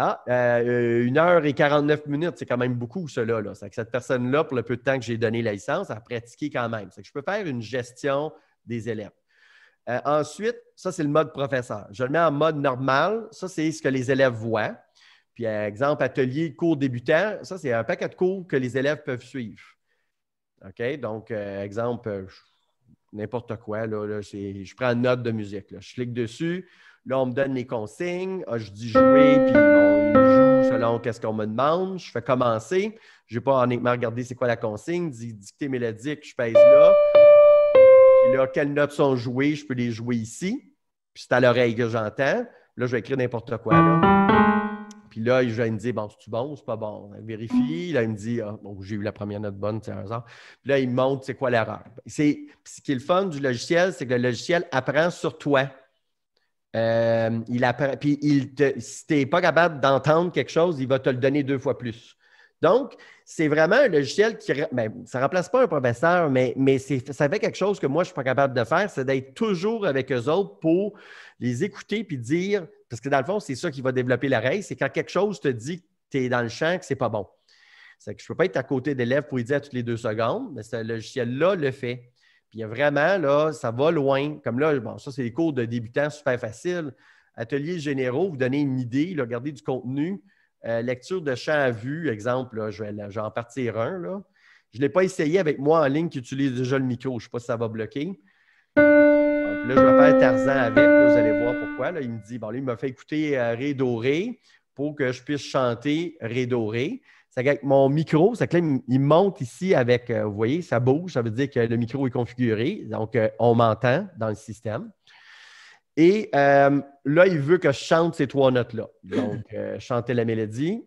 1h49, c'est quand même beaucoup, cela. C'est que cette personne-là, pour le peu de temps que j'ai donné la licence, a pratiqué quand même. C'est que je peux faire une gestion des élèves. Ensuite, ça, c'est le mode professeur. Je le mets en mode normal. Ça, c'est ce que les élèves voient. Puis, exemple, atelier, cours débutant, ça, c'est un paquet de cours que les élèves peuvent suivre. OK? Donc, exemple, n'importe quoi. Je prends une note de musique. Là. Je clique dessus. Là, on me donne les consignes. Je dis jouer, puis bon, il joue selon qu'est-ce qu'on me demande. Je fais commencer. Je n'ai pas honnêtement regardé c'est quoi la consigne. Dictée mélodique, je pèse là. Puis là, quelles notes sont jouées, je peux les jouer ici. Puis c'est à l'oreille que j'entends. Là, je vais écrire n'importe quoi. Là. Puis là, je vais me dire, bon, c'est-tu bon ou c'est pas bon? Vérifie. Là, il me dit, bon, j'ai eu la première note bonne, c'est un hasard. Puis là, il me montre c'est quoi l'erreur. Ce qui est le fun du logiciel, c'est que le logiciel apprend sur toi. Il apprend, puis si tu n'es pas capable d'entendre quelque chose, il va te le donner 2 fois plus. Donc, c'est vraiment un logiciel qui ça ne remplace pas un professeur, mais ça fait quelque chose que moi, je ne suis pas capable de faire, c'est d'être toujours avec eux autres pour les écouter puis dire, parce que dans le fond, c'est ça qui va développer l'oreille, c'est quand quelque chose te dit que tu es dans le champ, que ce n'est pas bon. C'est que je ne peux pas être à côté d'élèves pour lui dire à toutes les 2 secondes, mais ce logiciel-là le fait. Puis il y a vraiment, là, ça va loin. Comme là, bon, ça, c'est des cours de débutants super faciles. Ateliers généraux, vous donnez une idée, là, regardez du contenu. Lecture de champ à vue, exemple, là, je vais en partir un. Là. Je ne l'ai pas essayé avec moi en ligne qui utilise déjà le micro. Je ne sais pas si ça va bloquer. Là, je vais faire Tarzan avec. Là, vous allez voir pourquoi. Là, il me dit, bon, là, il m'a fait écouter Ré, Do, Ré pour que je puisse chanter Ré, Do, Ré. C'est qu'avec mon micro, c'est que là, il monte ici avec, vous voyez, ça bouge. Ça veut dire que le micro est configuré. Donc, on m'entend dans le système. Et là, il veut que je chante ces 3 notes-là. Donc, chanter la mélodie.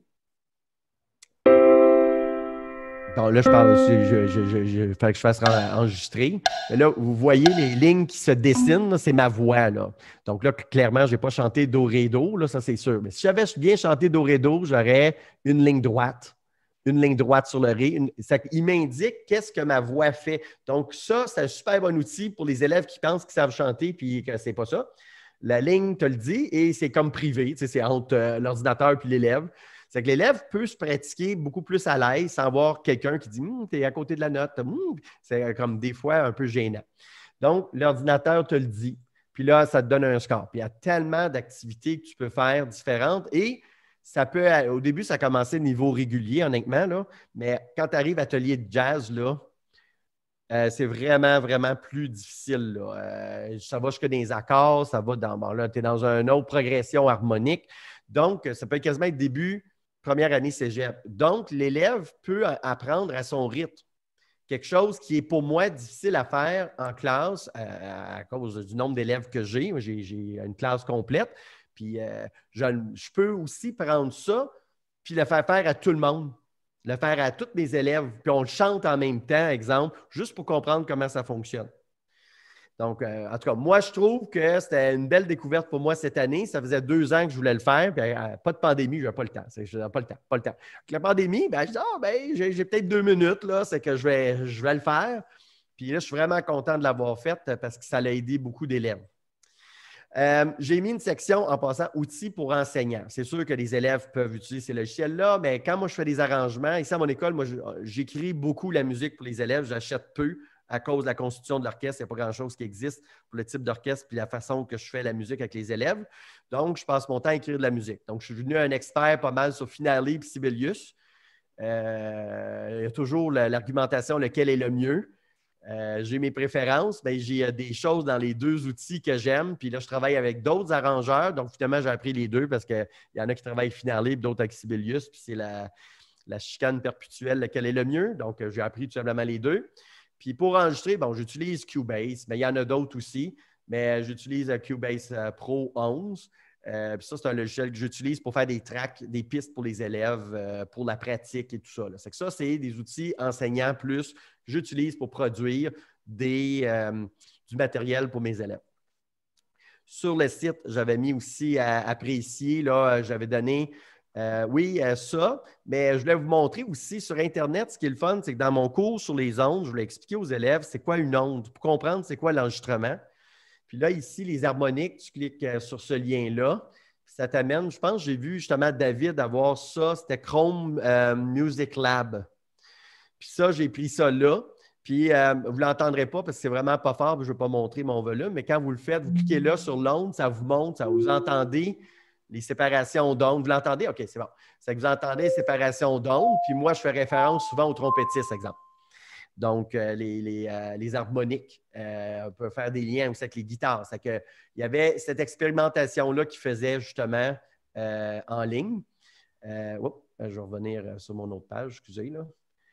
Donc là, je parle aussi, il fallait que je fasse enregistrer. Mais là, vous voyez les lignes qui se dessinent, là, c'est ma voix. Là. Donc là, clairement, je n'ai pas chanté Do, Ré, Do, là, ça c'est sûr. Mais si j'avais bien chanté Do, Ré, Do, j'aurais une ligne droite. Une ligne droite sur le Ré. Il m'indique qu'est-ce que ma voix fait. Donc ça, c'est un super bon outil pour les élèves qui pensent qu'ils savent chanter puis que c'est pas ça. La ligne te le dit et c'est comme privé. Tu sais, c'est entre l'ordinateur puis l'élève. C'est que l'élève peut se pratiquer beaucoup plus à l'aise sans avoir quelqu'un qui dit « t'es à côté de la note. C'est comme des fois un peu gênant. Donc, l'ordinateur te le dit. Puis là, ça te donne un score. Puis il y a tellement d'activités que tu peux faire différentes et ça peut, au début, ça a commencé au niveau régulier, honnêtement, là, mais quand tu arrives à atelier de jazz, là, c'est vraiment, vraiment plus difficile. Là. Ça va jusque dans les accords, ça va dans. Bon, là, tu es dans une autre progression harmonique. Donc, ça peut quasiment être début, première année cégep. Donc, l'élève peut apprendre à son rythme. Quelque chose qui est pour moi difficile à faire en classe à cause du nombre d'élèves que j'ai. J'ai une classe complète. Puis, je peux aussi prendre ça puis le faire faire à tout le monde. Le faire à tous mes élèves. Puis, on le chante en même temps, exemple, juste pour comprendre comment ça fonctionne. Donc, en tout cas, moi, je trouve que c'était une belle découverte pour moi cette année. Ça faisait 2 ans que je voulais le faire. Puis, pas de pandémie, je n'avais pas le temps. Je n'avais pas le temps. Avec la pandémie, je dis, j'ai peut-être 2 minutes, là, c'est que je vais le faire. Puis là, je suis vraiment content de l'avoir faite parce que ça l'a aidé beaucoup d'élèves. J'ai mis une section en passant outils pour enseignants. C'est sûr que les élèves peuvent utiliser ces logiciels-là, mais quand moi, je fais des arrangements, ici à mon école, moi, j'écris beaucoup la musique pour les élèves. J'achète peu. À cause de la constitution de l'orchestre, il n'y a pas grand-chose qui existe pour le type d'orchestre et la façon que je fais la musique avec les élèves. Donc, je passe mon temps à écrire de la musique. Donc, je suis devenu un expert pas mal sur Finale et Sibelius. Il y a toujours l'argumentation, lequel est le mieux. J'ai mes préférences, mais j'ai des choses dans les 2 outils que j'aime. Puis là, je travaille avec d'autres arrangeurs. Donc, finalement, j'ai appris les 2 parce qu'il y en a qui travaillent Finale et d'autres avec Sibelius. Puis c'est la chicane perpétuelle, lequel est le mieux. Donc, j'ai appris tout simplement les 2. Puis pour enregistrer, bon, j'utilise Cubase, mais il y en a d'autres aussi. Mais j'utilise Cubase Pro 11. Puis ça, c'est un logiciel que j'utilise pour faire des tracks, des pistes pour les élèves, pour la pratique et tout ça. C'est que ça, c'est des outils enseignants plus que j'utilise pour produire du matériel pour mes élèves. Sur le site, j'avais mis aussi à apprécier, là, j'avais donné... ça, mais je voulais vous montrer aussi sur Internet, ce qui est le fun, c'est que dans mon cours sur les ondes, je voulais expliquer aux élèves c'est quoi une onde, pour comprendre c'est quoi l'enregistrement. Puis là, ici, les harmoniques, tu cliques sur ce lien-là, ça t'amène, je pense, j'ai vu justement David avoir ça, c'était Chrome Music Lab. Puis ça, j'ai pris ça là. Puis, vous ne l'entendrez pas parce que c'est vraiment pas fort, je ne vais pas montrer mon volume, mais quand vous le faites, vous cliquez là sur l'onde, ça vous montre, ça vous entendez les séparations d'ondes. Vous l'entendez? OK, c'est bon. C'est que vous entendez les séparations d'ondes, puis moi, je fais référence souvent aux trompettistes, exemple. Donc, les harmoniques, on peut faire des liens aussi avec les guitares. C'est que, il y avait cette expérimentation-là qui faisait justement en ligne. Je vais revenir sur mon autre page, excusez, là.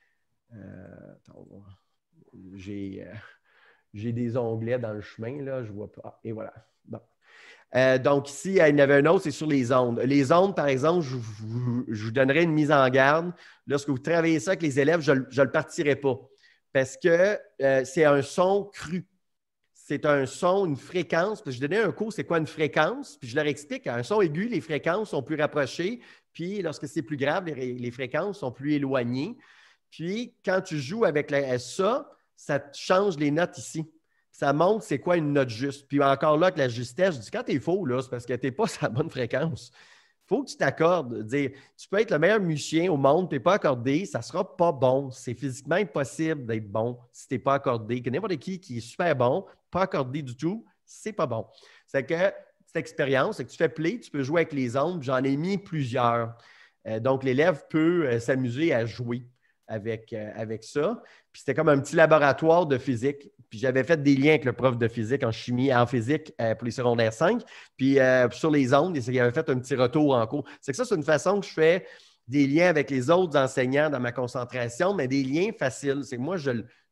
J'ai des onglets dans le chemin, là, je ne vois pas. Ah, et voilà. Bon. Donc, ici, il y en avait un autre, c'est sur les ondes. Les ondes, par exemple, je vous donnerai une mise en garde. Lorsque vous travaillez ça avec les élèves, je ne le partirai pas parce que c'est un son cru. C'est un son, une fréquence. Puis je donnais un cours, c'est quoi une fréquence? Puis je leur explique, un son aigu, les fréquences sont plus rapprochées. Puis lorsque c'est plus grave, les fréquences sont plus éloignées. Puis quand tu joues avec ça te change les notes ici. Ça montre c'est quoi une note juste. Puis encore là, avec la justesse, je dis quand tu es faux, là, c'est parce que tu n'es pas sur la bonne fréquence. Il faut que tu t'accordes. Tu peux être le meilleur musicien au monde, tu n'es pas accordé, ça ne sera pas bon. C'est physiquement impossible d'être bon si tu n'es pas accordé. Que n'importe qui est super bon, pas accordé du tout, c'est pas bon. C'est que cette expérience, c'est que tu fais play, tu peux jouer avec les ondes. J'en ai mis plusieurs. Donc, l'élève peut s'amuser à jouer. avec ça. Puis c'était comme un petit laboratoire de physique. Puis j'avais fait des liens avec le prof de physique en chimie, en physique pour les secondaires 5. Puis sur les ondes, il avait fait un petit retour en cours. C'est que ça, c'est une façon que je fais des liens avec les autres enseignants dans ma concentration, mais des liens faciles. C'est que moi, je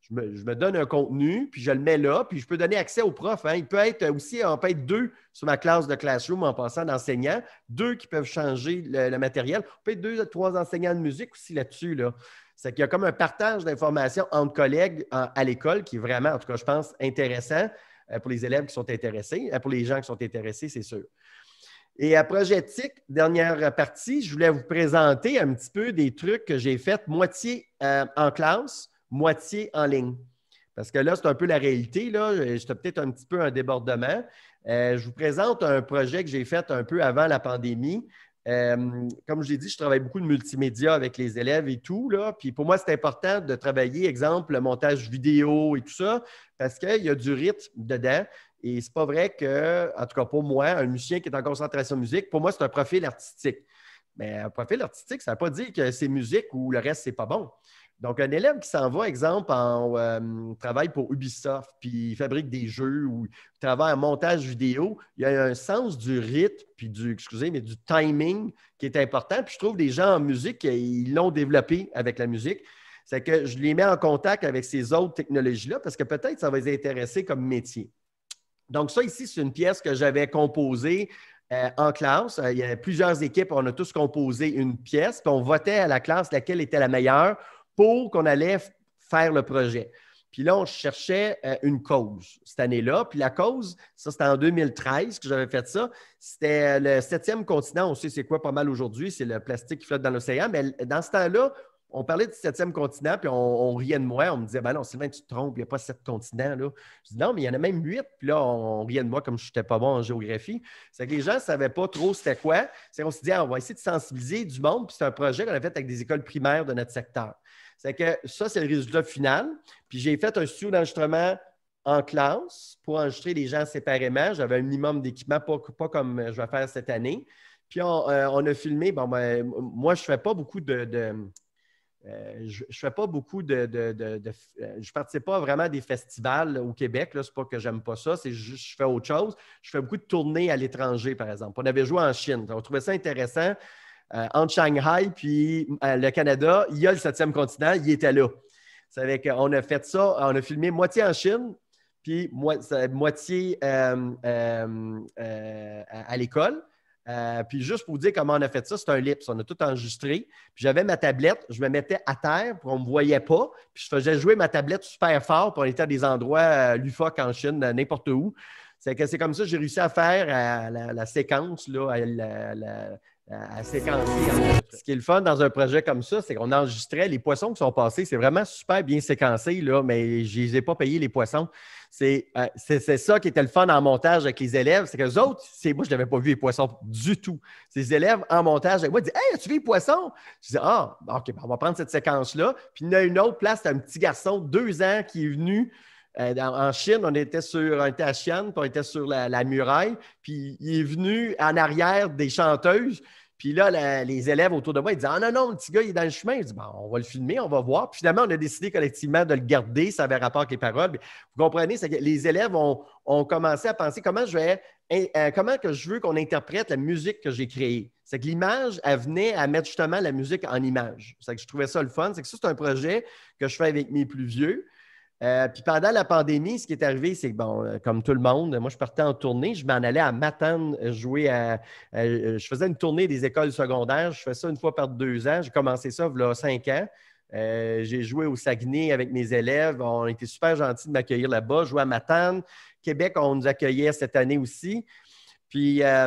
me donne un contenu, puis je le mets là, puis je peux donner accès au prof. Hein. Il peut être aussi, on peut être 2 sur ma classe de Classroom en passant d'enseignants, 2 qui peuvent changer le matériel. On peut être 2 à 3 enseignants de musique aussi là-dessus. Là. C'est qu'il y a comme un partage d'informations entre collègues à l'école qui est vraiment, en tout cas, je pense, intéressant pour les élèves qui sont intéressés, pour les gens qui sont intéressés, c'est sûr. Et à Projetique, dernière partie, je voulais vous présenter un petit peu des trucs que j'ai faits moitié en classe, moitié en ligne. Parce que là, c'est un peu la réalité. Là. J'étais peut-être un petit peu un débordement. Je vous présente un projet que j'ai fait un peu avant la pandémie. Comme je l'ai dit, je travaille beaucoup de multimédia avec les élèves et tout. Là. Puis pour moi, c'est important de travailler, exemple, le montage vidéo et tout ça, parce qu'il y a du rythme dedans. Et c'est pas vrai que, en tout cas pour moi, un musicien qui est en concentration musique, pour moi, c'est un profil artistique. Mais un profil artistique, ça ne veut pas dire que c'est musique ou le reste, c'est pas bon. Donc, un élève qui s'en va, exemple, en travail pour Ubisoft, puis il fabrique des jeux ou il travaille en montage vidéo, il y a un sens du rythme, puis du timing qui est important. Puis je trouve des gens en musique, ils l'ont développé avec la musique. C'est que je les mets en contact avec ces autres technologies-là parce que peut-être ça va les intéresser comme métier. Donc, ça ici, c'est une pièce que j'avais composée en classe. Il y a plusieurs équipes, on a tous composé une pièce, puis on votait à la classe laquelle était la meilleure pour qu'on allait faire le projet. Puis là, on cherchait une cause cette année-là. Puis la cause, ça, c'était en 2013 que j'avais fait ça. C'était le 7e continent. On sait c'est quoi pas mal aujourd'hui, c'est le plastique qui flotte dans l'océan. Mais dans ce temps-là, on parlait du 7e continent, puis on riait de moi. On me disait, ben non, Sylvain, tu te trompes, il n'y a pas 7 continents. Là. Je dis, non, mais il y en a même 8. Puis là, on riait de moi comme je n'étais pas bon en géographie. C'est que les gens ne savaient pas trop c'était quoi. C'est qu'on s'est dit, on va essayer de sensibiliser du monde. Puis c'est un projet qu'on a fait avec des écoles primaires de notre secteur. C'est que ça, c'est le résultat final. Puis j'ai fait un studio d'enregistrement en classe pour enregistrer les gens séparément. J'avais un minimum d'équipement, pas comme je vais faire cette année. Puis on a filmé. Bon, ben, moi, je ne fais pas beaucoup je participe pas vraiment à des festivals au Québec. Ce n'est pas que j'aime pas ça, c'est juste je fais autre chose. Je fais beaucoup de tournées à l'étranger, par exemple. On avait joué en Chine. On trouvait ça intéressant. Entre Shanghai puis le Canada, il y a le 7e continent, il était là. Ça veut dire qu'on a fait ça, on a filmé moitié en Chine, puis moitié à l'école. Puis juste pour vous dire comment on a fait ça, c'est un lips. On a tout enregistré. Puis j'avais ma tablette, je me mettais à terre, puis on ne me voyait pas. Puis je faisais jouer ma tablette super fort, puis on était à des endroits l'UFOC en Chine, n'importe où. C'est comme ça que j'ai réussi à faire la séquence, là, à séquencer. Ce qui est le fun dans un projet comme ça, c'est qu'on enregistrait les poissons qui sont passés. C'est vraiment super bien séquencé, là, mais je ne les ai pas payés, les poissons. C'est ça qui était le fun en montage avec les élèves. C'est qu'eux autres, moi, je n'avais pas vu les poissons du tout. Ces élèves en montage avec moi disaient « Hey, as-tu vu les poissons? » Je disais « Ah, OK, on va prendre cette séquence-là. » Puis il y a une autre place, c'est un petit garçon de 2 ans qui est venu. En Chine, on était à Xi'an, puis on était sur la muraille, puis il est venu en arrière des chanteuses, puis là, les élèves autour de moi, ils disaient « Ah non, non, le petit gars, il est dans le chemin. » Je dis « Bon, on va le filmer, on va voir. » Puis finalement, on a décidé collectivement de le garder, ça avait rapport avec les paroles. Vous comprenez, c'est que les élèves ont commencé à penser comment que je veux qu'on interprète la musique que j'ai créée. C'est que l'image, elle venait à mettre justement la musique en image. C'est que je trouvais ça le fun. C'est que ça, c'est un projet que je fais avec mes plus vieux. Puis pendant la pandémie, ce qui est arrivé, c'est que, bon, comme tout le monde, moi, je partais en tournée, je m'en allais à Matane jouer je faisais une tournée des écoles secondaires, je fais ça une fois par 2 ans. J'ai commencé ça il y a 5 ans. J'ai joué au Saguenay avec mes élèves. On était super gentils de m'accueillir là-bas. Je jouais à Matane. Québec, on nous accueillait cette année aussi. Puis là,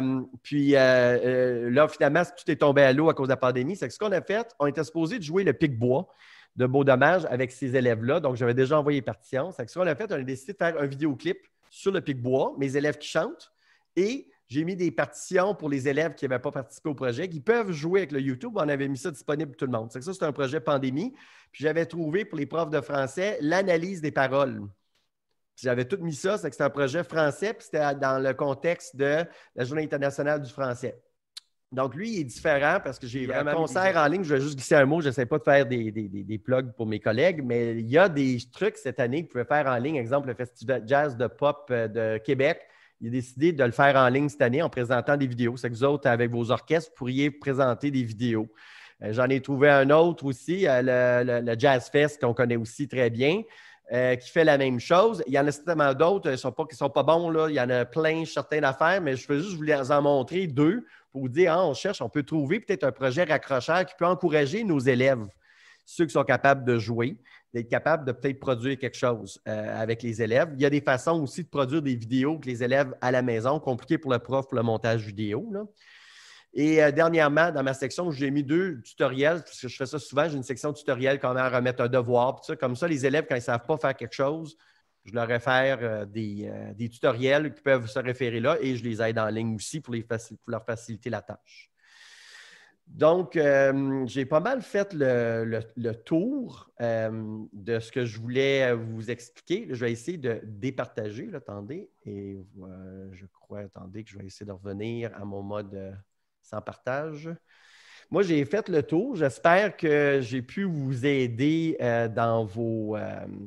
finalement, tout est tombé à l'eau à cause de la pandémie. C'est que ce qu'on a fait, on était supposé de jouer le Pic-Bois de Beau Dommage avec ces élèves-là. Donc, j'avais déjà envoyé les partitions. C'est que ce qu'on a fait, on a décidé de faire un vidéoclip sur le Pic-Bois, mes élèves qui chantent, et j'ai mis des partitions pour les élèves qui n'avaient pas participé au projet, qui peuvent jouer avec le YouTube. On avait mis ça disponible pour tout le monde. C'est que ça, c'est un projet pandémie. Puis j'avais trouvé pour les profs de français l'analyse des paroles. Puis j'avais tout mis ça. C'est que c'était un projet français, puis c'était dans le contexte de la Journée internationale du français. Donc, lui, il est différent parce que j'ai vraiment un concert en ligne. Je vais juste glisser un mot. Je n'essaie pas de faire des plugs pour mes collègues, mais il y a des trucs cette année que vous pouvez faire en ligne. Exemple, le Festival Jazz de Pop de Québec. Il a décidé de le faire en ligne cette année en présentant des vidéos. C'est que vous autres, avec vos orchestres, vous pourriez présenter des vidéos. J'en ai trouvé un autre aussi, le Jazz Fest, qu'on connaît aussi très bien, qui fait la même chose. Il y en a certainement d'autres qui ne sont pas bons, là. Il y en a plein, certaines affaires, mais je veux juste vous en montrer deux pour vous dire, on peut trouver peut-être un projet raccrocheur qui peut encourager nos élèves, ceux qui sont capables de jouer, d'être capables de peut-être produire quelque chose avec les élèves. Il y a des façons aussi de produire des vidéos que les élèves à la maison, compliqué pour le prof pour le montage vidéo, là. Et dernièrement, dans ma section, j'ai mis 2 tutoriels, parce que je fais ça souvent, j'ai une section tutoriel, comment remettre un devoir, tout ça. Comme ça, les élèves, quand ils ne savent pas faire quelque chose, je leur réfère des tutoriels qui peuvent se référer là et je les aide en ligne aussi pour leur faciliter la tâche. Donc, j'ai pas mal fait le tour de ce que je voulais vous expliquer. Je vais essayer de départager, là, attendez, et je crois, attendez, que je vais essayer de revenir à mon mode sans partage. Moi, j'ai fait le tour. J'espère que j'ai pu vous aider dans vos...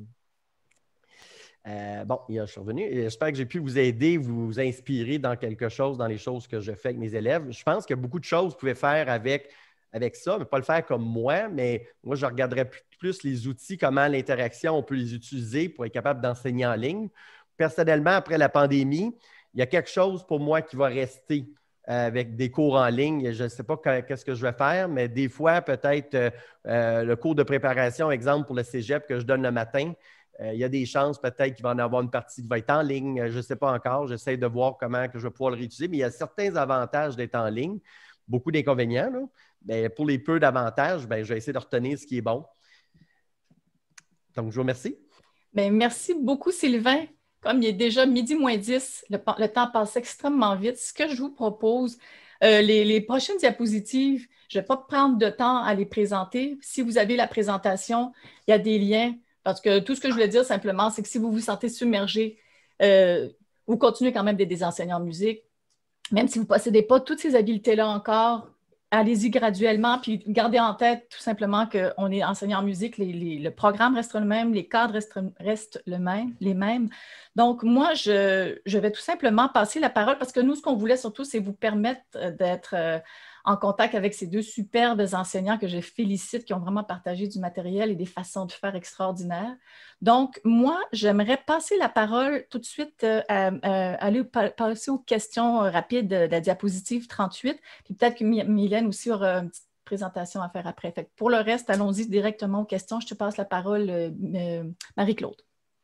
je suis revenu. J'espère que j'ai pu vous aider, vous inspirer dans quelque chose, dans les choses que je fais avec mes élèves. Je pense qu'il y a beaucoup de choses que vous pouvez faire avec ça, mais pas le faire comme moi, mais moi, je regarderais plus les outils, comment l'interaction, on peut les utiliser pour être capable d'enseigner en ligne. Personnellement, après la pandémie, il y a quelque chose pour moi qui va rester avec des cours en ligne. Je ne sais pas qu'est-ce que je vais faire, mais des fois, peut-être le cours de préparation, exemple pour le cégep que je donne le matin, il y a des chances peut-être qu'il va en avoir une partie qui va être en ligne. Je ne sais pas encore. J'essaie de voir comment que je vais pouvoir le réutiliser, mais il y a certains avantages d'être en ligne, beaucoup d'inconvénients, là. Mais pour les peu d'avantages, je vais essayer de retenir ce qui est bon. Donc, je vous remercie. Bien, merci beaucoup, Sylvain. Comme il est déjà midi moins 10, le temps passe extrêmement vite. Ce que je vous propose, les prochaines diapositives, je ne vais pas prendre de temps à les présenter. Si vous avez la présentation, il y a des liens. Parce que tout ce que je voulais dire simplement, c'est que si vous vous sentez submergé, vous continuez quand même d'être des enseignants en musique. Même si vous ne possédez pas toutes ces habiletés-là encore, allez-y graduellement, puis gardez en tête tout simplement qu'on est enseignant en musique, le programme reste le même, les cadres restent les mêmes. Donc, moi, je vais tout simplement passer la parole parce que nous, ce qu'on voulait surtout, c'est vous permettre d'être en contact avec ces 2 superbes enseignants que je félicite, qui ont vraiment partagé du matériel et des façons de faire extraordinaires. Donc, moi, j'aimerais passer la parole tout de suite, aller passer aux questions rapides de la diapositive 38, puis peut-être que Mylène aussi aura une petite présentation à faire après. Fait que pour le reste, allons-y directement aux questions. Je te passe la parole, Marie-Claude.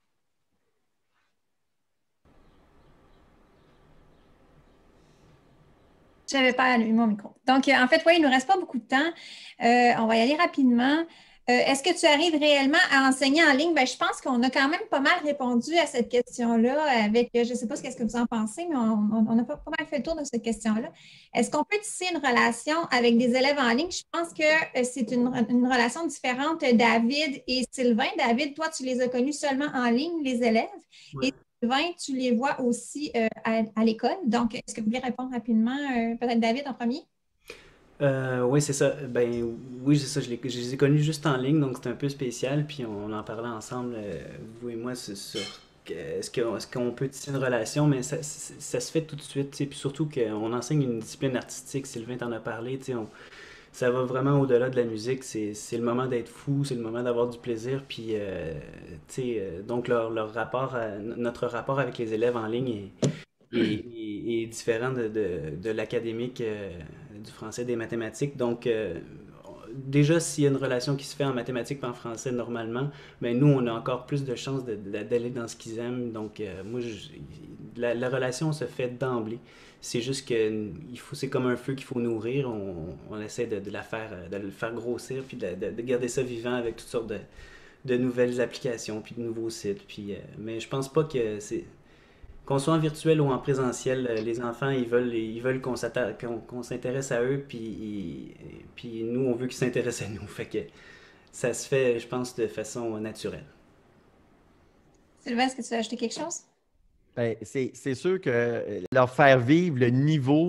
Je n'avais pas allumé mon micro. Donc, en fait, oui, il ne nous reste pas beaucoup de temps. On va y aller rapidement. Est-ce que tu arrives réellement à enseigner en ligne? Bien, je pense qu'on a quand même pas mal répondu à cette question-là avec, je ne sais pas ce que vous en pensez, mais on a pas mal fait le tour de cette question-là. Est-ce qu'on peut tisser une relation avec des élèves en ligne? Je pense que c'est une relation différente, David et Sylvain. David, toi, tu les as connus seulement en ligne, les élèves. Ouais. Et Sylvain, tu les vois aussi à l'école. Donc, est-ce que vous voulez répondre rapidement? Peut-être David en premier? Oui, c'est ça. Ben, oui, c'est ça. Je les ai connus juste en ligne, donc c'est un peu spécial. Puis on en parlait ensemble, vous et moi, sur est-ce qu'on peut tisser une relation, mais ça se fait tout de suite. Tu sais. Puis surtout qu'on enseigne une discipline artistique. Sylvain t'en a parlé. Tu sais, ça va vraiment au-delà de la musique. C'est le moment d'être fou, c'est le moment d'avoir du plaisir. Puis, tu sais, donc notre rapport avec les élèves en ligne est différent de l'académique, du français, des mathématiques. Donc, déjà, s'il y a une relation qui se fait en mathématiques et en français normalement, ben nous, on a encore plus de chances d'aller dans ce qu'ils aiment. Donc, moi, la relation se fait d'emblée. C'est juste que c'est comme un feu qu'il faut nourrir. On essaie de le faire grossir, puis de garder ça vivant avec toutes sortes de nouvelles applications, puis de nouveaux sites. Puis, mais je pense pas que qu'on soit en virtuel ou en présentiel, les enfants, ils veulent qu'on s'intéresse à eux, puis nous, on veut qu'ils s'intéressent à nous. Fait que ça se fait, je pense, de façon naturelle. Sylvain, est-ce que tu veux ajouter quelque chose? Bien, c'est sûr que leur faire vivre le niveau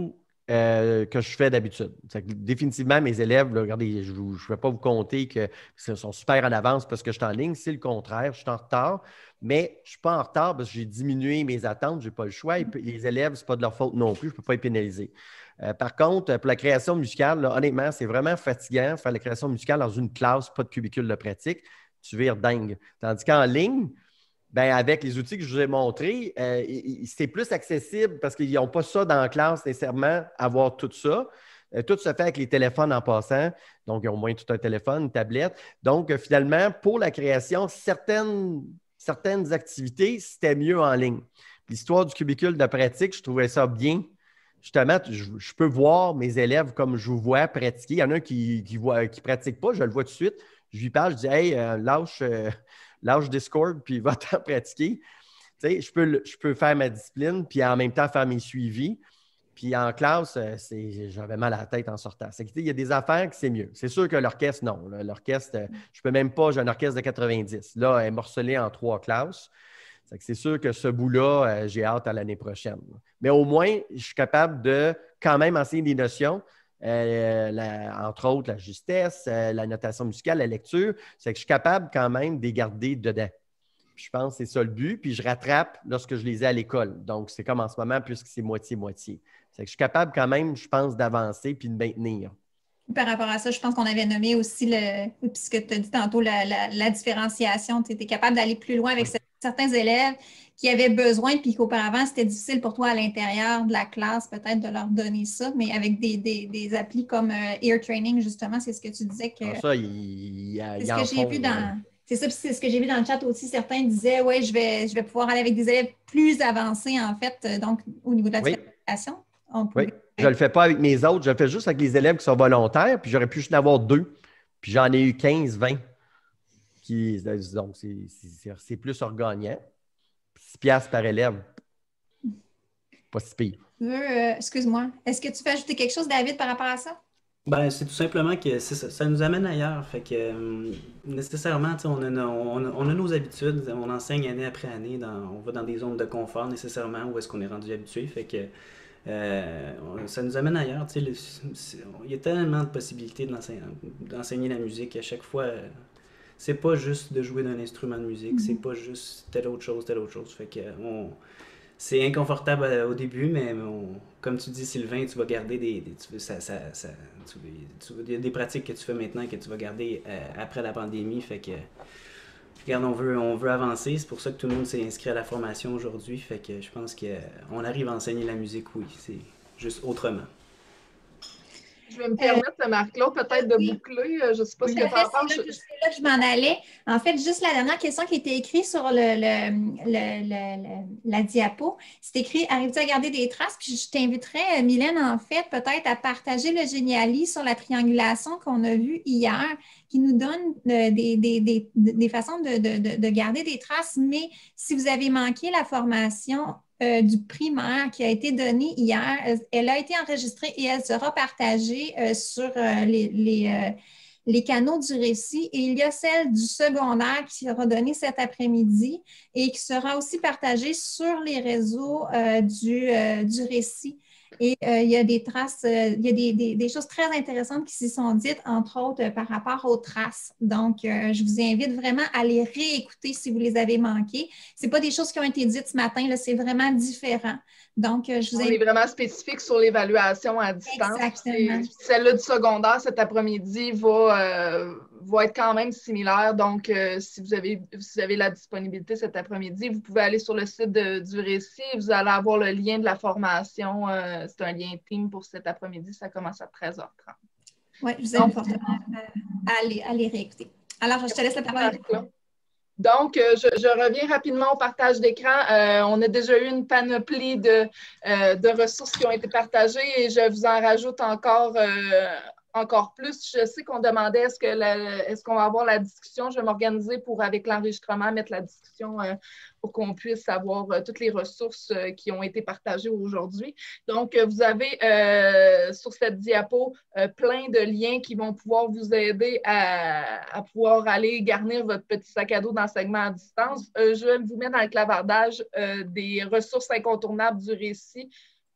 que je fais d'habitude. Définitivement, mes élèves, là, regardez, je ne vais pas vous compter qu'ils sont super en avance parce que je suis en ligne. C'est le contraire, je suis en retard. Mais je ne suis pas en retard parce que j'ai diminué mes attentes, je n'ai pas le choix. Et les élèves, ce n'est pas de leur faute non plus, je ne peux pas les pénaliser. Par contre, pour la création musicale, là, honnêtement, c'est vraiment fatigant faire la création musicale dans une classe, pas de cubicule de pratique. Tu vires dingue. Tandis qu'en ligne, ben, avec les outils que je vous ai montrés, c'est plus accessible parce qu'ils n'ont pas ça dans la classe nécessairement, avoir tout ça. Tout se fait avec les téléphones en passant. Donc, ils ont au moins tout un téléphone, une tablette. Donc, finalement, pour la création, certaines activités, c'était mieux en ligne. L'histoire du cubicule de pratique, je trouvais ça bien. Justement, je peux voir mes élèves comme je vous vois pratiquer. Il y en a un qui ne pratique pas, je le vois tout de suite. Je lui parle, je dis « Hey, lâche Discord, puis va t'en pratiquer. » Tu sais, je peux faire ma discipline, puis en même temps faire mes suivis. Puis en classe, j'avais mal à la tête en sortant. Il y a des affaires que c'est mieux. C'est sûr que l'orchestre, non. L'orchestre, je peux même pas, j'ai un orchestre de 90. Là, elle est morcelée en 3 classes. C'est sûr que ce bout-là, j'ai hâte à l'année prochaine. Mais au moins, je suis capable de quand même enseigner des notions. Entre autres, la justesse, la notation musicale, la lecture. C'est que je suis capable quand même de les garder dedans. Puis je pense que c'est ça le but. Puis je rattrape lorsque je les ai à l'école. Donc, c'est comme en ce moment, puisque c'est moitié-moitié. C'est que je suis capable quand même, je pense, d'avancer puis de maintenir. Par rapport à ça, je pense qu'on avait nommé aussi, puisque tu as dit tantôt, la différenciation. Tu étais capable d'aller plus loin avec certains élèves qui avaient besoin, puis qu'auparavant, c'était difficile pour toi à l'intérieur de la classe, peut-être de leur donner ça, mais avec des applis comme Ear Training, justement, c'est ce que tu disais que... Ça, c'est ce que j'ai vu dans... C'est ça, puis c'est ce que j'ai vu dans le chat aussi. Certains disaient, oui, je vais pouvoir aller avec des élèves plus avancés, en fait, donc au niveau de la différenciation. Oui, je ne le fais pas avec mes autres, je le fais juste avec les élèves qui sont volontaires, puis j'aurais pu juste en avoir 2, puis j'en ai eu 15, 20. Donc, c'est plus gagnant. 6 piastres par élève. Pas si pire. Excuse-moi. Est-ce que tu veux ajouter quelque chose, David, par rapport à ça? Ben, c'est tout simplement que ça nous amène ailleurs. Fait que nécessairement, on a nos habitudes, on enseigne année après année, on va dans des zones de confort nécessairement où est-ce qu'on est rendu habitué. Fait que ça nous amène ailleurs. Il y a tellement de possibilités d'enseigner la musique à chaque fois. C'est pas juste de jouer d'un instrument de musique, c'est pas juste telle autre chose. Fait que c'est inconfortable au début, mais comme tu dis, Sylvain, tu vas garder des pratiques que tu fais maintenant que tu vas garder après la pandémie. Fait que, regarde, on veut avancer. C'est pour ça que tout le monde s'est inscrit à la formation aujourd'hui. Fait que je pense qu'on arrive à enseigner la musique, oui. C'est juste autrement. Je vais me permettre, Marc-Claude, peut-être de boucler. Je ne sais pas ce que tu en penses. C'est là que je m'en allais. En fait, juste la dernière question qui était écrite sur la diapo, c'est écrit « Arrives-tu à garder des traces? » Puis je t'inviterais, Mylène, en fait, peut-être à partager le Geniali sur la triangulation qu'on a vue hier, qui nous donne des façons de garder des traces. Mais si vous avez manqué la formation du primaire qui a été donnée hier, elle a été enregistrée et elle sera partagée sur les canaux du récit. Et il y a celle du secondaire qui sera donnée cet après-midi et qui sera aussi partagée sur les réseaux du récit. Et il y a des traces, il y a des choses très intéressantes qui s'y sont dites, entre autres par rapport aux traces. Donc, je vous invite vraiment à les réécouter si vous les avez manquées. Ce n'est pas des choses qui ont été dites ce matin, là, c'est vraiment différent. Donc, je vous invite... On est vraiment spécifique sur l'évaluation à distance. Exactement. Celle-là du secondaire cet après-midi va être quand même similaire. Donc, si vous avez la disponibilité cet après-midi, vous pouvez aller sur le site du récit. Vous allez avoir le lien de la formation. C'est un lien Team pour cet après-midi. Ça commence à 13h30. Oui, je vous invite fortement à les réécouter. Alors, je te laisse la parole. Donc, je reviens rapidement au partage d'écran. On a déjà eu une panoplie de ressources qui ont été partagées et je vous en rajoute encore plus. Je sais qu'on demandait est-ce qu'on va avoir la discussion. Je vais m'organiser pour, avec l'enregistrement, mettre la discussion pour qu'on puisse avoir toutes les ressources qui ont été partagées aujourd'hui. Donc, vous avez sur cette diapo plein de liens qui vont pouvoir vous aider à pouvoir aller garnir votre petit sac à dos d'enseignement à distance. Je vais vous mettre dans le clavardage des ressources incontournables du récit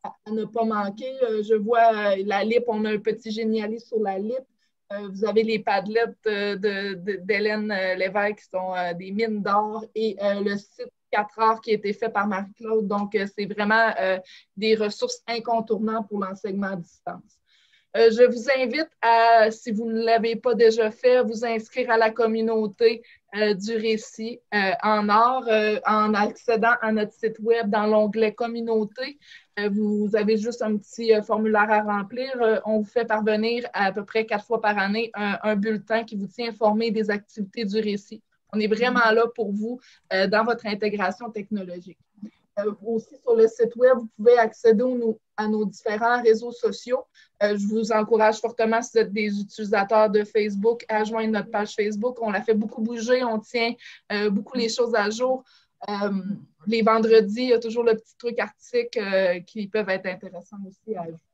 à ne pas manquer. Je vois la LIP, on a un petit génialiste sur la LIP. Vous avez les Padlets d'Hélène Lévesque qui sont des mines d'or et le site 4 heures qui a été fait par Marie-Claude. Donc, c'est vraiment des ressources incontournables pour l'enseignement à distance. Je vous invite à, si vous ne l'avez pas déjà fait, vous inscrire à la communauté du récit en or en accédant à notre site web dans l'onglet Communauté. Vous avez juste un petit formulaire à remplir. On vous fait parvenir à peu près 4 fois par année un bulletin qui vous tient informé des activités du récit. On est vraiment là pour vous dans votre intégration technologique. Aussi sur le site web, vous pouvez accéder à nos différents réseaux sociaux. Je vous encourage fortement, si vous êtes des utilisateurs de Facebook, à joindre notre page Facebook. On la fait beaucoup bouger, on tient beaucoup les choses à jour. Les vendredis, il y a toujours le petit truc artistique qui peuvent être intéressants aussi à ajouter.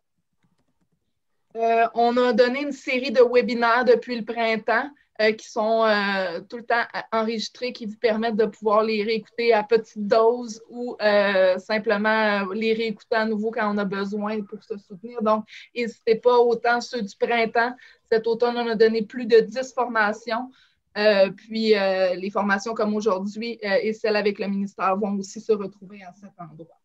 On a donné une série de webinaires depuis le printemps qui sont tout le temps enregistrés, qui vous permettent de pouvoir les réécouter à petite dose ou simplement les réécouter à nouveau quand on a besoin pour se soutenir. Donc, n'hésitez pas, autant ceux du printemps. Cet automne, on a donné plus de 10 formations. Puis, les formations comme aujourd'hui et celles avec le ministère vont aussi se retrouver à cet endroit.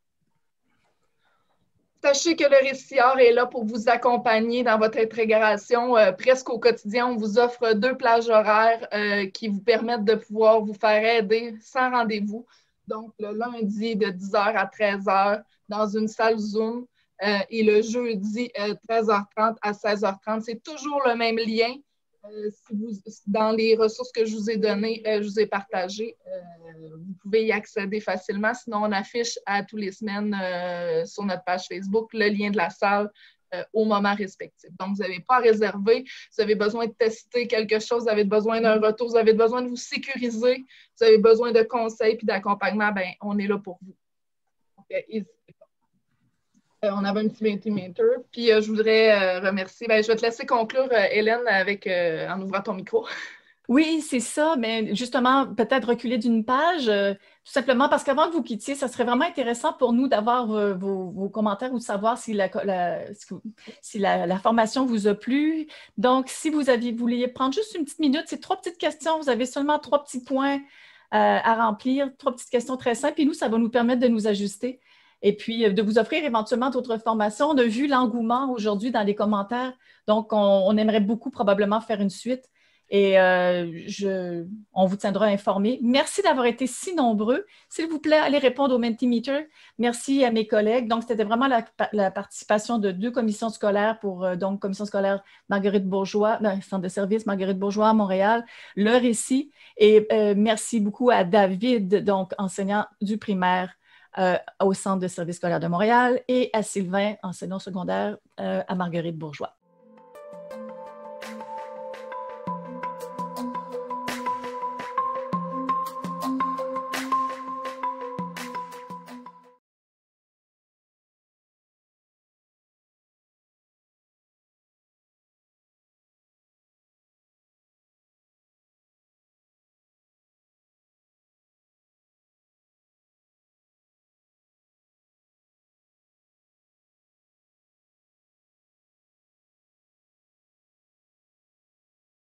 Sachez que le Récit-Art est là pour vous accompagner dans votre intégration presque au quotidien. On vous offre 2 plages horaires qui vous permettent de pouvoir vous faire aider sans rendez-vous. Donc, le lundi de 10h à 13h dans une salle Zoom et le jeudi 13h30 à 16h30. C'est toujours le même lien. Dans les ressources que je vous ai données, je vous ai partagées. Vous pouvez y accéder facilement. Sinon, on affiche à tous les semaines sur notre page Facebook le lien de la salle au moment respectif. Donc, vous n'avez pas à réserver. Vous avez besoin de tester quelque chose, vous avez besoin d'un retour, vous avez besoin de vous sécuriser, vous avez besoin de conseils et d'accompagnement, bien, on est là pour vous. Donc, n'hésitez pas. On avait un petit Mentimeter. Puis, je voudrais remercier. Bien, je vais te laisser conclure, Hélène, en ouvrant ton micro. Oui, c'est ça, mais justement, peut-être reculer d'une page, tout simplement parce qu'avant que vous quittiez, ça serait vraiment intéressant pour nous d'avoir vos commentaires ou de savoir si la formation vous a plu. Donc, si vous vouliez prendre juste une petite minute, c'est 3 petites questions, vous avez seulement 3 petits points à remplir, 3 petites questions très simples, et nous, ça va nous permettre de nous ajuster. Et puis, de vous offrir éventuellement d'autres formations. On a vu l'engouement aujourd'hui dans les commentaires, donc on aimerait beaucoup probablement faire une suite. Et on vous tiendra informé. Merci d'avoir été si nombreux. S'il vous plaît, allez répondre au Mentimeter. Merci à mes collègues. Donc, c'était vraiment la participation de 2 commissions scolaires donc, commission scolaire Marguerite Bourgeois, centre de service Marguerite Bourgeois à Montréal, le Récit. Et merci beaucoup à David, donc enseignant du primaire au centre de service scolaire de Montréal, et à Sylvain, enseignant secondaire à Marguerite Bourgeois.